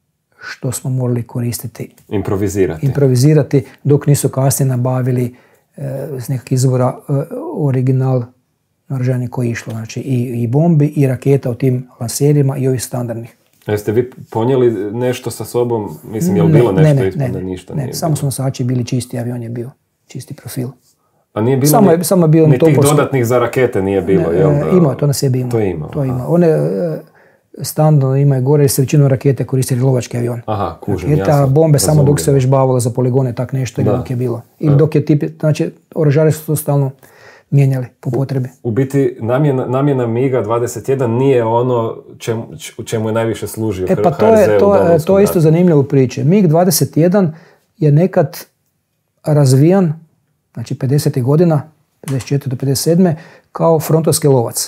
što smo morali koristiti. Improvizirati. Improvizirati, dok nisu kasnije nabavili e, iz nekakvih izvora e, original naoružanje koje je išlo. Znači i, i bombi i raketa u tim lanserima i ovih standardnih. Jeste vi ponijeli nešto sa sobom? Mislim, je li bilo nešto ne, ispod ne, ništa? Ne, ne, samo su nosači bili čisti, avion je bio čisti profil. A nije bilo samo ni, je, samo je bio ni tih topovsko... dodatnih za rakete nije bilo, ne, jel da? Imao, to na sebi imao. To je imao. To je imao. One e, standardno imaju gore jer se većinom rakete koristili lovački avion. Aha, kužim, raketa, jasno. bombe samo dok se već bavilo za poligone, tak nešto ili dok je bilo. Ili dok je tip, znači oružari su to stalno mijenjali po potrebi. U biti namjena, namjena miga dvadeset jedan nije ono čemu, čemu je najviše služio E pa to je, to, to je isto zanimljivo u priči. mig dvadeset jedan je nekad razvijan, znači pedesetih godina, pedeset četvrte do pedeset sedme kao frontovski lovac.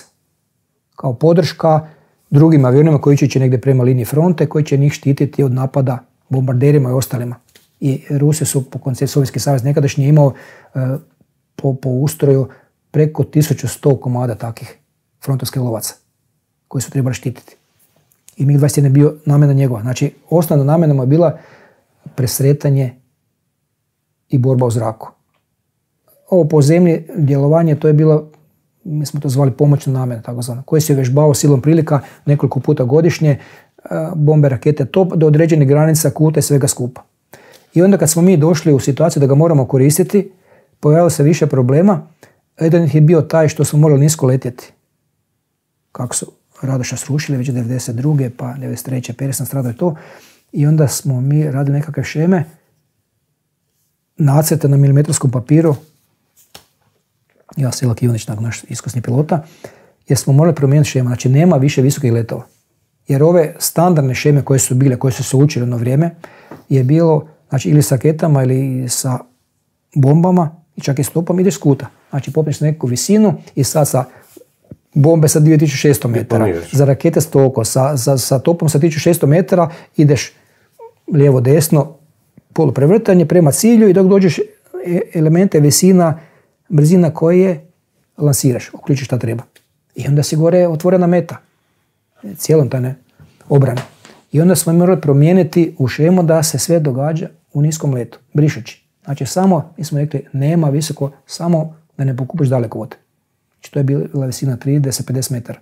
Kao podrška drugim avionima koji će ići negdje prema liniji fronte, koji će njih štititi od napada bombarderima i ostalima. I Rusi su po koncepciji Sovjetski savez nekadašnji imao e, po, po ustroju preko tisuću sto komada takvih frontovskih lovaca koji su trebali štititi. I mig dvadeset jedan je bio namjena njegova. Znači, osnovna namjena mu je bila presretanje i borba u zraku. Ovo po zemlji djelovanje, to je bilo, mi smo to zvali pomoćna namjena, tako zvana, koji se vježbao silom prilika nekoliko puta godišnje, bombe, rakete, top, do određenih granica, kuta i svega skupa. I onda kad smo mi došli u situaciju da ga moramo koristiti, pojavilo se više problema. Jedan je bio taj što smo morali nisko letjeti. Kako su Radoša srušili već devedeset druge pa devedeset treće Peres stradao je to. I onda smo mi radili nekakve šeme, nacrte na milimetrovskom papiru, ja Selak Ivanić, naš iskusni pilota, jer smo morali promijeniti šema. Znači nema više visokih letova. Jer ove standardne šeme koje su bile, koje su se učili ono vrijeme, je bilo, znači ili sa raketama ili sa bombama i čak i stopom ideš s kuta. Znači popneš na neku visinu i sad sa bombe sa dvije tisuće šesto metara, za rakete s toliko, sa, sa, sa topom sa tisuću šesto metara ideš lijevo desno, poluprevrtanje prema cilju i dok dođeš elemente visina, brzina koje lansiraš, uključiš šta treba. I onda si gore otvorena meta, cijelom taj ne, obrane. I onda smo morali promijeniti u šemu da se sve događa u niskom letu, brišući. Znači samo, mi smo rekli, nema visoko, samo da ne pokupiš daleko vode. Znači to je bila visina trideset do pedeset metara.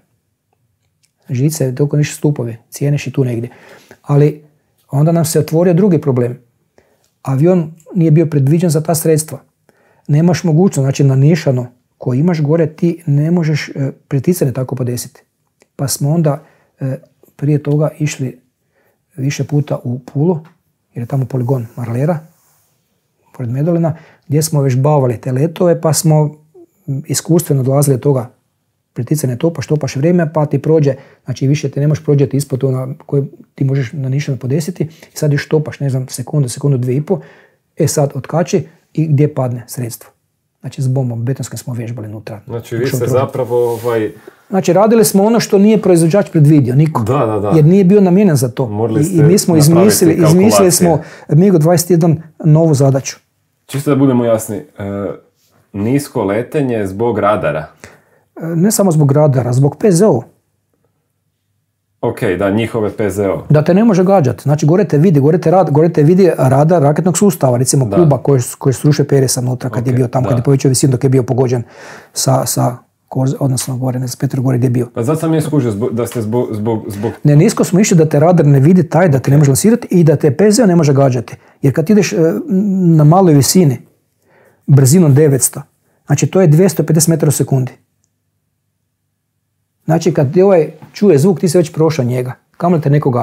Žice, toliko niše stupovi, cijeneš i tu negdje. Ali onda nam se otvorio drugi problem. Avion nije bio predviđen za ta sredstva. Nemaš mogućnost, znači na nišano koje imaš gore ti ne možeš e, priticanje tako podesiti. Pa smo onda e, prije toga išli više puta u Pulu, jer je tamo poligon Marlera, pored Medulina, gdje smo već bavili te letove, pa smo iskustveno dolazili od toga priticanje topa, štopaš vrijeme, pa ti prođe, znači više te ne možeš prođeti ispod ona koje ti možeš na nišano podesiti, i sad još štopaš, ne znam, sekundu, sekundu, dvije i po, e sad otkači i gdje padne sredstvo. Znači s bombom betonskim smo vježbali unutra. Znači vi ste zapravo ovaj... Znači radili smo ono što nije proizvođač predvidio, niko. Da, da, da. Jer nije bio namijenjen za to. I, i mi smo izmislili, izmislili smo mig dvadeset jedan novu zadaću. Čisto da budemo jasni, e, nisko letenje zbog radara. E, ne samo zbog radara, zbog P Z O. Ok, da, njihove P Z O. Da te ne može gađati. Znači gore te vidi, gore te, rad, gore te vidi radar raketnog sustava, recimo da. Kuba koji, koji sruše Peresa unutra kad okay, je bio tamo, da. Kad je povećao visinu dok je bio pogođen sa, sa odnosno gore, ne znam, Petru gore gdje je bio. Pa zato sam je skužio da ste zbog, zbog, zbog... Ne, nisko smo išli da te radar ne vidi taj, da te ne može lansirati i da te P Z O ne može gađati. Jer kad ideš na maloj visini, brzinom devetsto, znači to je dvjesto pedeset metara u sekundi. Znači kad ti ovaj čuje zvuk, ti se već prošao njega. Kamo li te neko gađa?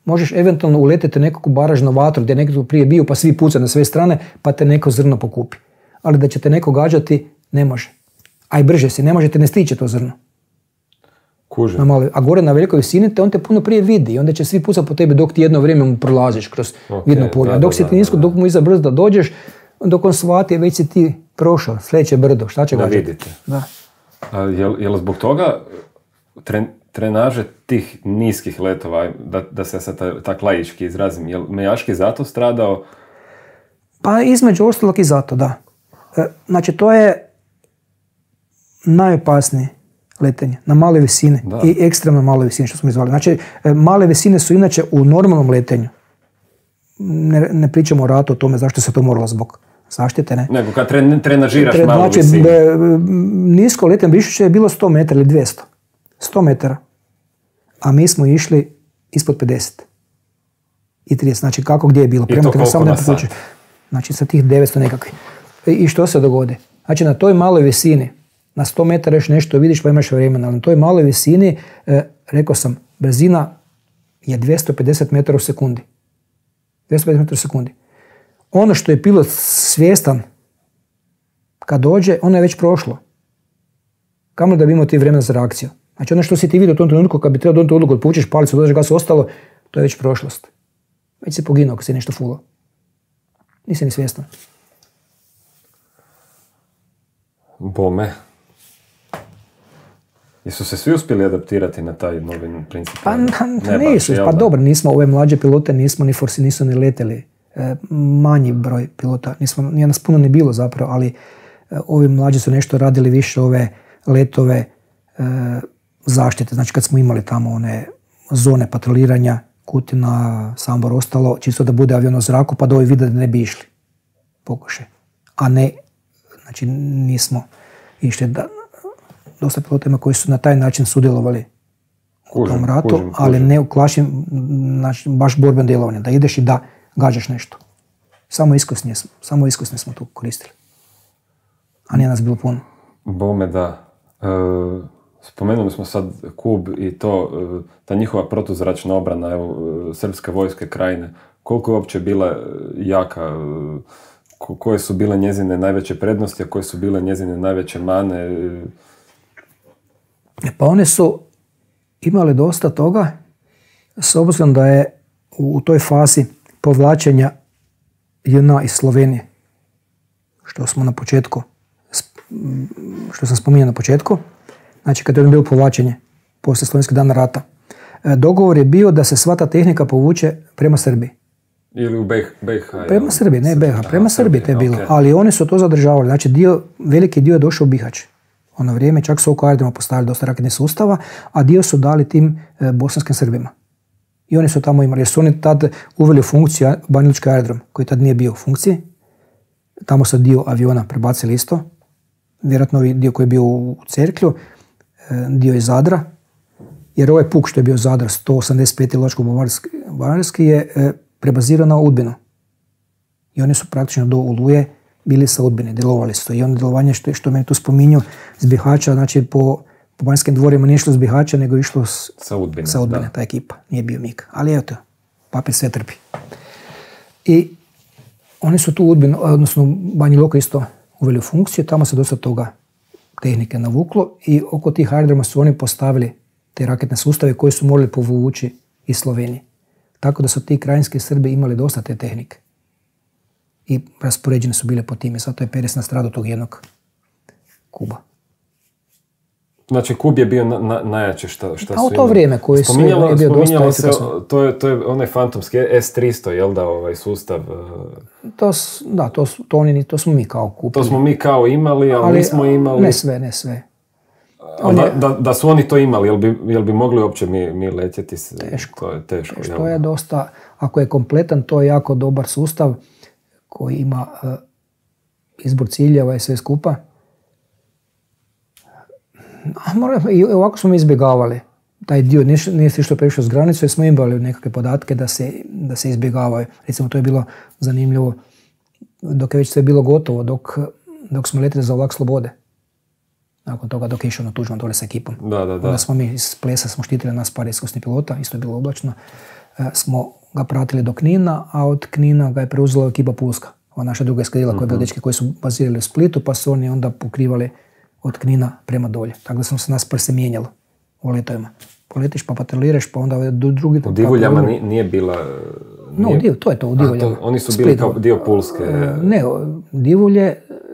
Možeš eventualno uletiti nekakvu baražnu vatru gdje je neko prije bio pa svi puca na sve strane pa te neko zrno pokupi. Ali da će te neko gađati, ne može. A i brže si, ne može te ne stići to zrno. Kuže. A gore na velikoj visini te on te puno prije vidi i onda će svi pucati po tebi dok ti jedno vrijeme mu prolaziš kroz okay, vidno polje. A dok si ti nisko, dok mu iza brzo da dođeš, dok on shvati, već si ti prošao, sljedeće brdo, šta će da gađati? Vidite. Da. A, jel, jel zbog toga tren, trenaže tih niskih letova, da, da se sad tak laički izrazim, jel Mejaški zato stradao? Pa između ostalog i zato, da. E, znači to je najopasnije letenje na male visine da. I ekstremno male visine što smo izvali. Znači male visine su inače u normalnom letenju. Ne, ne pričamo o ratu o tome zašto se to moralo zbog zaštite, ne. Nego kad tren, trenažiraš Tre, malu znači, visinu. Be, nisko letenje Bišće je bilo sto metara ili dvjesto. sto metara. A mi smo išli ispod pedeset. I trideset. Znači kako gdje je bilo. I to koliko na sat? Znači sa tih devetsto nekakvih. I što se dogodi? Znači na toj maloj visini, na sto metara još nešto vidiš pa imaš vremena, ali na toj maloj visini, eh, rekao sam, brzina je dvjesto pedeset metara u sekundi. dvjesto pedeset metara u sekundi. Ono što je pilot svjestan kad dođe, ono je već prošlo. Kamo da bi imao ti vremena za reakciju. Znači ono što si ti vidio u tom trenutku kad bi trebao doniti odluku, otpučiš palicu, dođeš gas, ostalo, to je već prošlost. Već si poginuo ako si nešto fulao. Nisi ni svjestan. Bome. Jesu se svi uspjeli adaptirati na taj novi princip? Pa na, ne nisu, baš, pa dobro, nismo ove mlađe pilote, nismo ni forsi, nisu ni leteli. E, manji broj pilota, nismo, nije nas puno ni bilo zapravo, ali e, ovi mlađi su nešto radili više ove letove e, zaštite. Znači kad smo imali tamo one zone patroliranja, Kutina, Sambor, ostalo, čisto da bude avion u zraku, pa da ovi vide da ne bi išli. Pokušaj. A ne, znači nismo išli da, dosta pilota koji su na taj način sudjelovali u kužim, tom ratu, kužim, kužim. Ali ne u klašim, znači baš borben djelovanje, da ideš i da gađaš nešto. Samo iskusni smo, samo iskusni smo tu koristili. A nije nas bilo puno. Bome da. E, spomenuli smo sad Kub i to, ta njihova protuzračna obrana, evo, srpske vojske Krajine. Koliko je uopće bila jaka, koje su bile njezine najveće prednosti, a koje su bile njezine najveće mane? Pa one su imale dosta toga, s obzirom da je u toj fazi povlačenja J N A iz Slovenije, što smo na početku, što sam spominjao na početku, znači kad je bilo povlačenje poslije Slovenskog dana rata, dogovor je bio da se sva ta tehnika povuče prema Srbiji. Ili u B i H? Prema ja, Srbiji, ne B i H, prema Aha, Srbiji te je bilo, okay. Ali oni su to zadržavali, znači dio, veliki dio je došao u Bihać. Ono vrijeme čak su oko aerodroma postavili dosta raketnih sustava, a dio su dali tim e, bosanskim Srbima. I oni su tamo imali, jer su oni tad uveli u funkciju Banjalučki aerodrom, koji tad nije bio u funkciji. Tamo su dio aviona prebacili isto. Vjerojatno dio koji je bio u Cerklju, e, dio iz Zadra. Jer ovaj puk što je bio Zadar, sto osamdeset peti lovačko-bombardarski je e, prebazirao na Udbinu. I oni su praktično do Oluje bili sa Udbine, djelovali su. I ono djelovanje što, što meni tu spominju iz Bihaća, znači po, po banjskim dvorima nije išlo iz Bihaća, nego išlo s, sa Udbine, sa Udbine ta ekipa. Nije bio mig. Ali evo to, papir sve trpi. I oni su tu Udbinu, odnosno Banja Luka isto uveli u funkciju, tamo se dosta toga tehnike navuklo i oko tih aerodroma su oni postavili te raketne sustave koje su morali povući iz Slovenije. Tako da su ti krajinski Srbi imali dosta te tehnike. I raspoređene su bile po tim i zato je Peres nastradao tog jednog Kuba. Znači Kub je bio na, na, najjače šta, šta su imali. A u to vrijeme koji su je bio dosta efikasno. To je, to je onaj fantomski S tristo, jel da, ovaj sustav? To, da, to, to, oni, to smo mi kao kupili. To smo mi kao imali, ali, ali nismo imali... Ne sve, ne sve. Da, je, da, da su oni to imali, jel bi, jel bi mogli uopće mi, mi letjeti? Teško. To je teško. teško. To je dosta, ako je kompletan, to je jako dobar sustav koji ima uh, izbor ciljeva i sve skupa. A moram, i ovako smo mi izbjegavali. Taj dio nije se što prešao s granicu jer smo imali nekakve podatke da se, da se izbjegavaju. Recimo to je bilo zanimljivo dok je već sve bilo gotovo, dok, dok smo letili za vlak Slobode. Nakon toga dok je išao na Tuđman dole sa ekipom. Da, da, da. Onda smo mi iz plesa smo štitili nas par iskusnih pilota, isto je bilo oblačno. smo ga pratili do Knina, a od Knina ga je preuzela ekipa Pulska. Ova naša druga eskadrila koja je bila dečki koji su bazirali u Splitu, pa su oni onda pokrivali od Knina prema dolje. Tako da sam se nas prse mijenjalo u letovima. Poletiš pa patroliraš, pa onda drugi... U Divuljama nije, nije bila... Nije... No, u Div, to je to, u Divuljama. To, oni su bili Split, kao dio Pulske. Ne, Divulje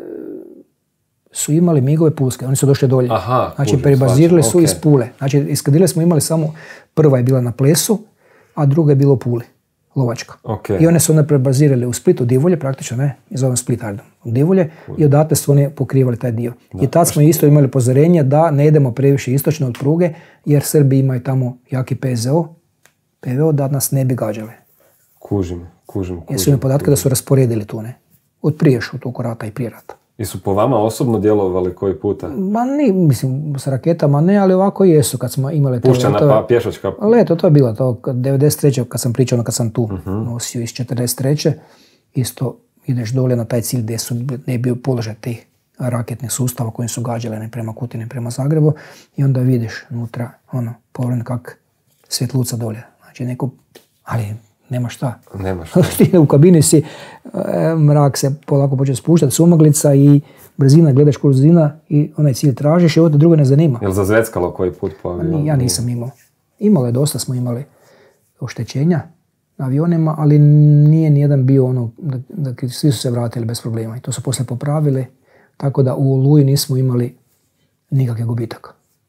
su imali migove Pulske, oni su došli dolje. Aha, znači, prebazirali su okay. iz Pule. Znači, eskadrile smo imali samo, prva je bila na Plesu, a druga je bila u Puli, lovačka. Okay. I one su onda prebazirali u Splitu, Divulje, praktično ne, iz ovom Split, Ardom, u Divulje, cool. I odatle su oni pokrivali taj dio. Da, I tad smo isto imali upozorenje da ne idemo previše istočno od pruge, jer Srbi imaju tamo jaki P Z O, P V O, da nas ne bi gađali. Kužim, kužim, kužim. Jesu mi podatke kužim. Da su rasporedili tu, ne? Od priješ, od tog rata i prije rata. I su po vama osobno djelovali koji puta? Ma ni, mislim, s raketama ne, ali ovako jesu kad smo imali... Pušćana pa pješačka? Leto, to je bilo to, devedeset treće kad sam pričao, kad sam tu uh-huh. nosio iz četrdeset treće isto ideš dole na taj cilj gdje su, ne bio položaj tih raketnih sustava koji su gađali ne prema Kutini, prema Zagrebu i onda vidiš unutra, ono, povremeno kak svjetluca dolje. Znači neko, ali nema šta. Nema šta. U kabini si, mrak se polako počeo spuštati, sumaglica i brzina, gledaš kroz brzina i onaj cilj tražiš i ovo te drugo ne zanima. Jel zazveckalo koji put po avionu? Ja nisam imao. Imalo je dosta, smo imali oštećenja na avionima, ali nije nijedan bio ono, da, da svi su se vratili bez problema i to su poslije popravili, tako da u Oluji nismo imali nikakve gubitaka.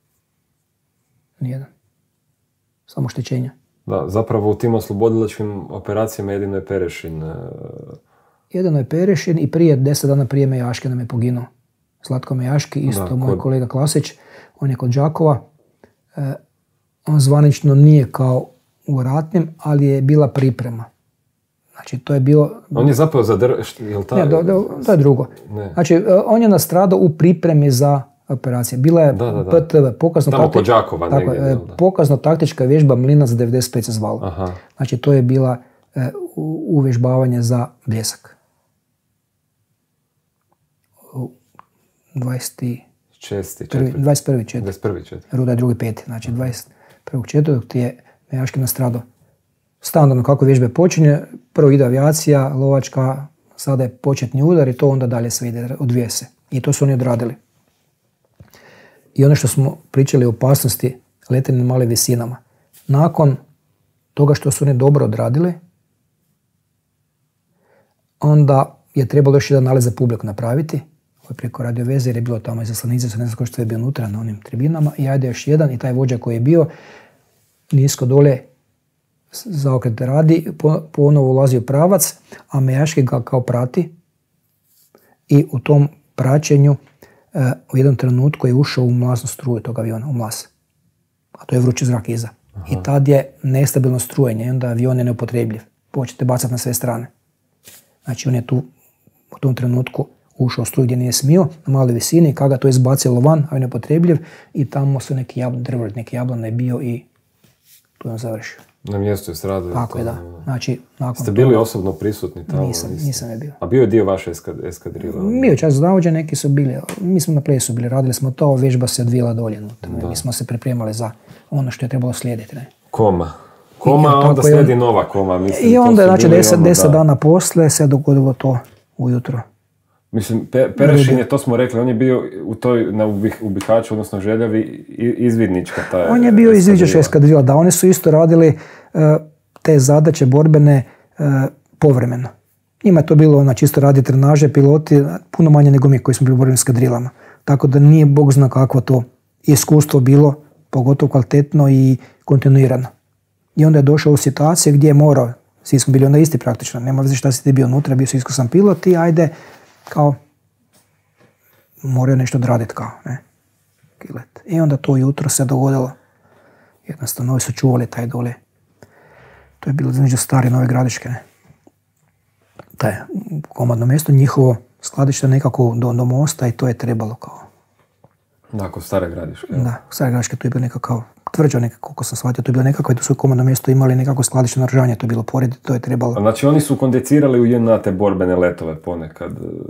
Nijedan. Samo oštećenja. Da, zapravo u tim oslobodilačkim operacijama jedino je Perešin. Uh... Jedino je Perešin i prije, deset dana prije Mejaške nam je poginuo. Zlatko Mejaški, isto da, moj kod... kolega Klasić, on je kod Đakova. Uh, on zvanično nije kao u ratnim, ali je bila priprema. Znači, to je bio... On je zapravo zadr... Jel ta... Ne, do, do, to je drugo. Ne. Znači, on je nastradao u pripremi za operacije. Bila je da, da, da. P T V, pokazno, tamo taktič... Đakova, tako, negdje, pokazno taktička vježba Mlinac devedeset pet se zvala. Aha. Znači, to je bila e, uvježbavanje za Bljesak. dvadeset prvi dvadeset prvi četvrti Ruda je drugi peti. Znači, dvadeset prvog četvrtog ti je Mejaški nastradao. Standardno kako vježbe počinje, prvo ide avijacija, lovačka, sada je početni udar i to onda dalje sve ide, odvije se. I to su oni odradili. I ono što smo pričali o opasnosti letenja na malim visinama. Nakon toga što su oni dobro odradili, onda je trebalo još jedan nalaz za publiku napraviti, preko radio veze, jer je bilo tamo izaslanice, ne znam ko što je bio unutra na onim tribinama, i ajde još jedan, i taj vođa koji je bio nisko dole zaokret radi, ponovo ulazi u pravac, a Mejaški ga kao prati i u tom praćenju uh, u jednom trenutku je ušao u mlasnu struju tog aviona, u mlas. A to je vrući zrak iza. Aha. I tad je nestabilno strujenje i onda avion je neupotrebljiv. Počete bacati na sve strane. Znači on je tu u tom trenutku ušao u struju gdje nije smio, na maloj visini, kada ga to izbacilo van, a je neupotrebljiv i tamo su neki jablan, drvored, neki jablan je bio i tu je on završio. Na mjestu je stradao. Tako je, da. Znači, nakon Ste bili toga, osobno prisutni tamo? Nisam, nisam je bio. A bio je dio vaše eskadrile? Bio čas zavođa, neki su bili. Mi smo na plesu bili, radili smo to, vježba se odvijela dolje. Mi smo se pripremali za ono što je trebalo slijediti. Ne? Koma. Koma, I, onda slijedi on, nova koma. Mislim, I onda, znači, deset, deset da. dana posle se dogodilo to ujutro. Mislim, Pe, Perešin je, to smo rekli, on je bio u toj, na ubih, Ubihaću, odnosno Željavi, izvidnička ta On je bio izviđačka eskadrila, da, oni su isto radili uh, te zadaće borbene uh, povremeno. Njima je to bilo na čisto radi trenaže, piloti, puno manje nego mi koji smo bili u borbenim eskadrilama. Tako da nije Bog zna kakvo to iskustvo bilo, pogotovo kvalitetno i kontinuirano. I onda je došao u situaciju gdje je morao, svi smo bili onda isti praktično, nema veze šta si ti bio unutra, bio si iskusan pilot i ajde, kao moraju nešto odraditi kao, ne. I onda to jutro se dogodilo. Jednostavno, ovi su čuvali taj dole. To je bilo između Stare i Nove Gradiške, ne. Taj komandno mjesto, njihovo skladište nekako do, do mosta i to je trebalo kao. Da, kod Stare Gradiške. Da, Stare Gradiške tu je bilo nekakav tvrđa, nekako, koliko sam shvatio, to je bilo nekako i tu su komandno mjesto imali nekako skladište naoružanja, to je bilo pored, to je trebalo. Znači oni su kondicirali u J N A te borbene letove ponekad,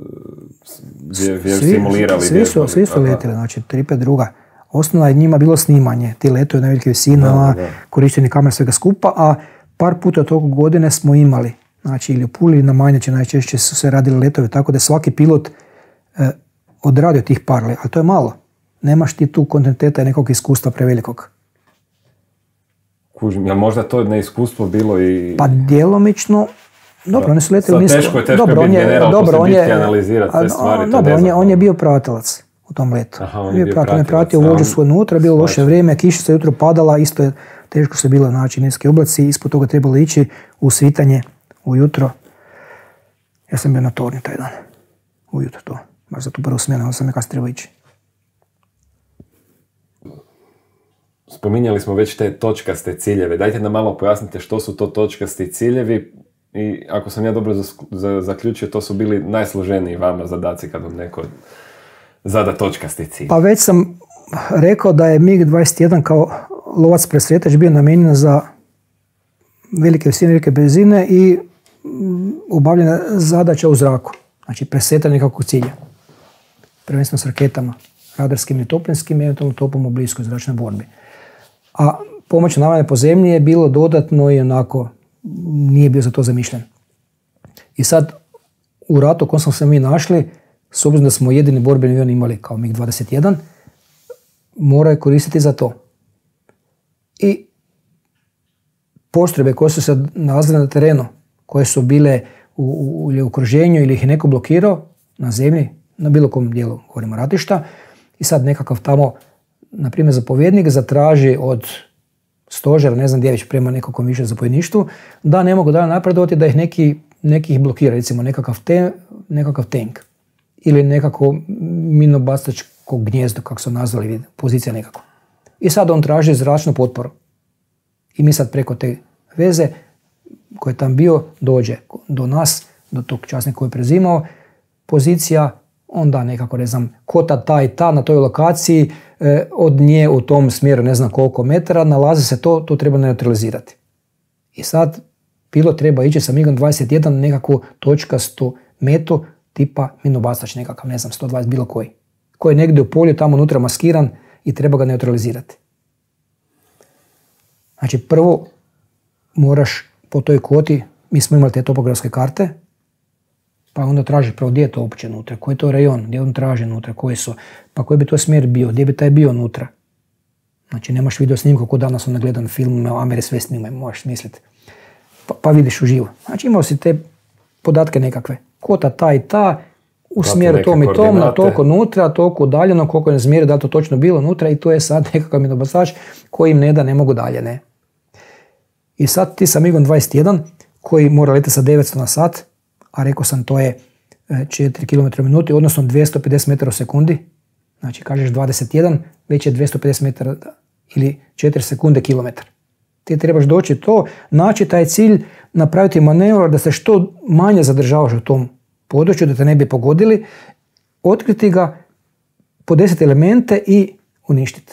gdje, gdje svi, simulirali. Svi su, svi su letili, znači tri pet druga. Osnovno je njima bilo snimanje, ti letovi na velikim visinama, korištenje kamera, svega skupa, a par puta toliko godine smo imali, znači ili u Puli ili na Manjači najčešće su se radili letovi, tako da svaki pilot e, odradio tih par leta, ali to je malo. Nemaš ti tu kontinuiteta i nekog iskustva prevelikog. Kužim, jel možda to neiskustvo bilo i... Pa djelomično, dobro, oni su letili nisko. Teško je, teško dobro, je biti je, general, dobro, on je, analizirati te stvari. Dobro, on je, on je bio pratelac u tom letu. Aha, on je je bio bio pratelac, on je pratilac, pratio vođu svoj unutra, bilo loše Svača. vrijeme, kišica jutro padala, isto je teško se bilo naći niske oblaci, ispod toga trebalo ići u svitanje ujutro. Ja sam bio na tornju taj dan, ujutro to, baš za tu prvu smjenu, onda sam je kasnije trebao ići. Spominjali smo već te točkaste ciljeve. Dajte nam malo pojasnite što su to točkasti ciljevi i ako sam ja dobro zaključio, to su bili najsloženiji vama zadaci kad vam neko zada točkasti cilj. Pa već sam rekao da je mig dvadeset jedan kao lovac presretač bio namijenjen za velike visine, velike brzine i obavljena zadaća u zraku. Znači presretanje nekakvog cilja. Prvenstveno s raketama, radarskim i toplinskim, eventualno topom u bliskoj zračnoj borbi. A pomoć navajanja po zemlji je bilo dodatno i onako nije bio za to zamišljen. I sad u ratu u kojem smo se mi našli, s obzirom da smo jedini borbeni avion imali kao mig dvadeset jedan, mora je koristiti za to. I postrojbe koje su se nalazile na terenu, koje su bile u, u, u okruženju ili ih je neko blokirao na zemlji, na bilo kom dijelu, govorimo ratišta, i sad nekakav tamo, na primjer, zapovjednik zatraži od stožera, ne znam gdje već prema nekakvom više zapovjedništvu, da ne mogu dalje napredovati, da ih neki, neki ih blokira, recimo nekakav, te, nekakav tank ili nekako minobacačko gnjezdo, kako su nazvali, pozicija nekako. I sad on traži zračnu potporu. I mi sad preko te veze koji je tam bio dođe do nas, do tog časnika koji je prezimao, pozicija, onda nekako, ne znam, kota ta i ta na toj lokaciji, eh, od nje u tom smjeru ne znam koliko metara, nalazi se to, to treba neutralizirati. I sad pilot treba ići sa migom dvadeset jedan na nekakvu točkastu metu tipa minobacač nekakav, ne znam, sto dvadeset bilo koji. Koji je negdje u polju tamo unutra maskiran i treba ga neutralizirati. Znači prvo moraš po toj koti, mi smo imali te topografske karte, pa onda tražiš prvo gdje je to uopće unutra, koji je to rajon, gdje on traži unutra, koji su, pa koji bi to smjer bio, gdje bi taj bio unutra. Znači nemaš video snimku ko danas onda gledan film, Ameri sve snimaju, možeš smisliti. Pa, pa vidiš uživo. Znači imao si te podatke nekakve, kota ta i ta, u Prati smjeru tom i tom, na toliko unutra, toliko udaljeno, koliko je na smjeru, da li to točno bilo unutra i to je sad nekakav minobacač koji im ne da, ne mogu dalje, ne. I sad ti sa migom dvadeset jedan koji mora letiti sa devetsto na sat, a rekao sam to je četiri kilometra u minuti, odnosno dvjesto pedeset metara u sekundi, znači kažeš dvadeset jedan, već je dvjesto pedeset metara ili četiri sekunde kilometar. Ti trebaš doći to, naći taj cilj, napraviti manevr da se što manje zadržavaš u tom području, da te ne bi pogodili, otkriti ga, podesiti elemente i uništiti.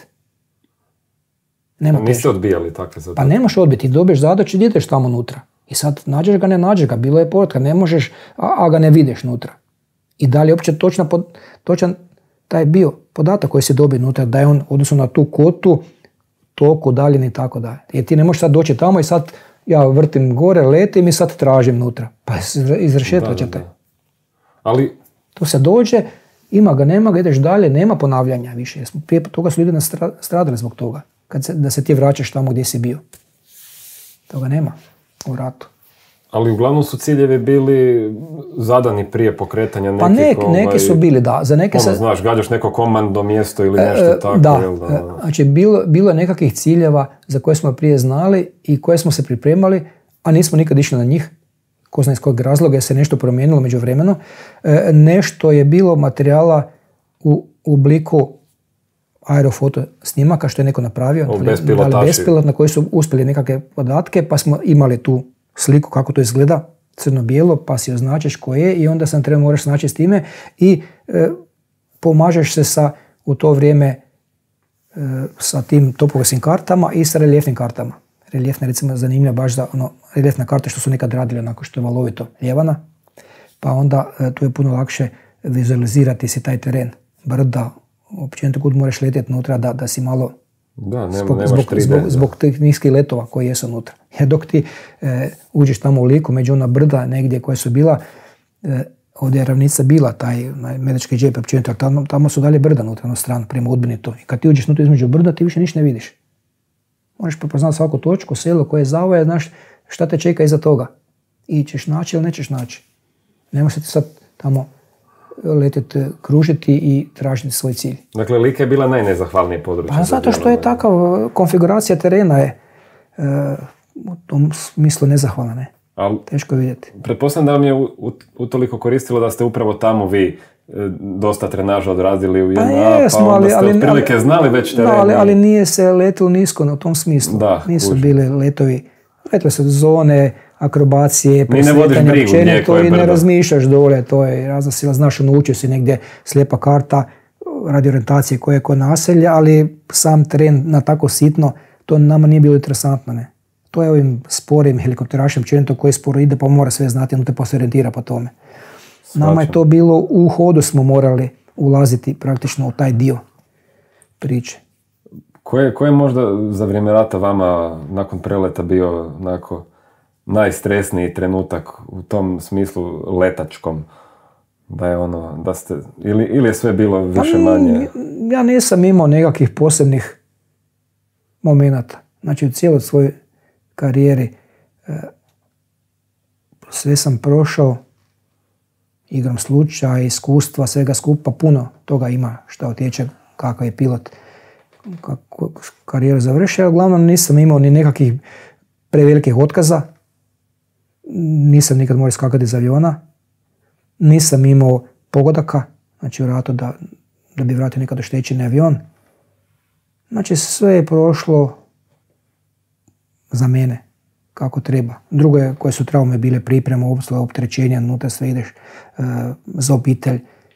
Nema niste odbijali takve zadaće? Pa nemaš odbiti, dobiješ zadaću i ideš tamo unutra. I sad nađeš ga, ne nađeš ga, bilo je podatka, ne možeš, a, a ga ne vidiš unutra. I da li je uopće točna, točan taj bio podatak koji si dobio unutra, da je on odnosno na tu kotu toliko udaljen i tako dalje. Jer ti ne možeš sad doći tamo i sad ja vrtim gore, letim i sad tražim unutra. Pa izrešetvat će te. Ali to se dođe, ima ga, nema ga, ideš dalje, nema ponavljanja više. Jer smo prije toga su ljudi stradali zbog toga. Kad se, da se ti vraćaš tamo gdje si bio. Toga nema u ratu. Ali uglavnom su ciljevi bili zadani prije pokretanja nekih... Pa nek, ovaj, neki su bili, da. Za neke ono, se, znaš, gađaš neko komandno mjesto ili nešto e, tako. Da, jel da? Znači bilo, bilo je nekakvih ciljeva za koje smo prije znali i koje smo se pripremali, a nismo nikad išli na njih. Ko zna iz kojeg razloga je se nešto promijenilo među vremenu. E, nešto je bilo materijala u, u obliku aerofoto snimaka što je neko napravio, da bespilot na koji su uspjeli nekakve podatke, pa smo imali tu sliku kako to izgleda, crno-bijelo, pa si označiš koje je i onda sam trebao moraš snaći s time i e, pomažeš se sa, u to vrijeme e, sa tim topografskim kartama i sa reljefnim kartama. Reljefna recimo zanimljiva baš za ono, reljefne karte što su nekad radili onako što je valovito ljevana, pa onda e, tu je puno lakše vizualizirati si taj teren, brda, općenito kud moraš letjeti unutra da, da si malo da, nema, zbog, nemaš zbog, tri D, zbog, da. zbog tih niskih letova koji jesu unutra. Jer dok ti e, uđeš tamo u Liku među ona brda negdje koja su bila, e, ovdje je ravnica bila, taj Medački džep, općenito, tamo, tamo su dalje brda na unutarnju stranu, prema Udbini to. I kad ti uđeš nutra između brda, ti više ništa ne vidiš. Možeš prepoznati svaku točku, selo koje je zavoje, znaš šta te čeka iza toga. I ćeš naći ili nećeš naći. Ne možeš ti sad tamo letiti, kružiti i tražiti svoj cilj. Dakle, Lika je bila najnezahvalnije područje. Pa zato što je takav, konfiguracija terena je e, u tom smislu nezahvalna, ne? Al, teško vidjeti. Pretpostavljam da vam je utoliko koristilo da ste upravo tamo vi e, dosta trenaža odradili u jedna, pa, jesmo, pa onda ste ali, otprilike ali, znali već teren. Da, ali, ali nije se letilo nisko u tom smislu. Da, nisu uži. Bili letovi, letile su zone, akrobacije, presretanja općenito i ne razmišljaš dole, to je razna sila, znaš, naučio si negdje slijepa karta radi orijentacije koje je kod naselja, ali sam teren na tako sitno, to nama nije bilo interesantno, ne. To je ovim sporim helikopterašem općenito koji sporo ide pa mora sve znati, on te poslije orijentira po tome. Svačam. Nama je to bilo, u hodu smo morali ulaziti praktično u taj dio priče. Koje, koje je možda za vrijeme rata vama nakon preleta bio onako najstresniji trenutak u tom smislu letačkom? Da je ono, da ste, ili, ili je sve bilo više manje? Ja nisam imao nekakvih posebnih momenata. Znači u cijeloj svojoj karijeri e, sve sam prošao igrom slučaja, iskustva, svega skupa, puno toga ima šta utječe, kakav je pilot, kako karijeru završio. Uglavnom nisam imao ni nekakvih prevelikih otkaza, nisam nikad morao skakati iz aviona, nisam imao pogodaka, znači u ratu da, da bi vratio nekad oštećeni avion. Znači sve je prošlo za mene kako treba. Drugo je koje su traume bile, priprema, obslova, opterećenja, unutra sve ideš uh, za obitelj.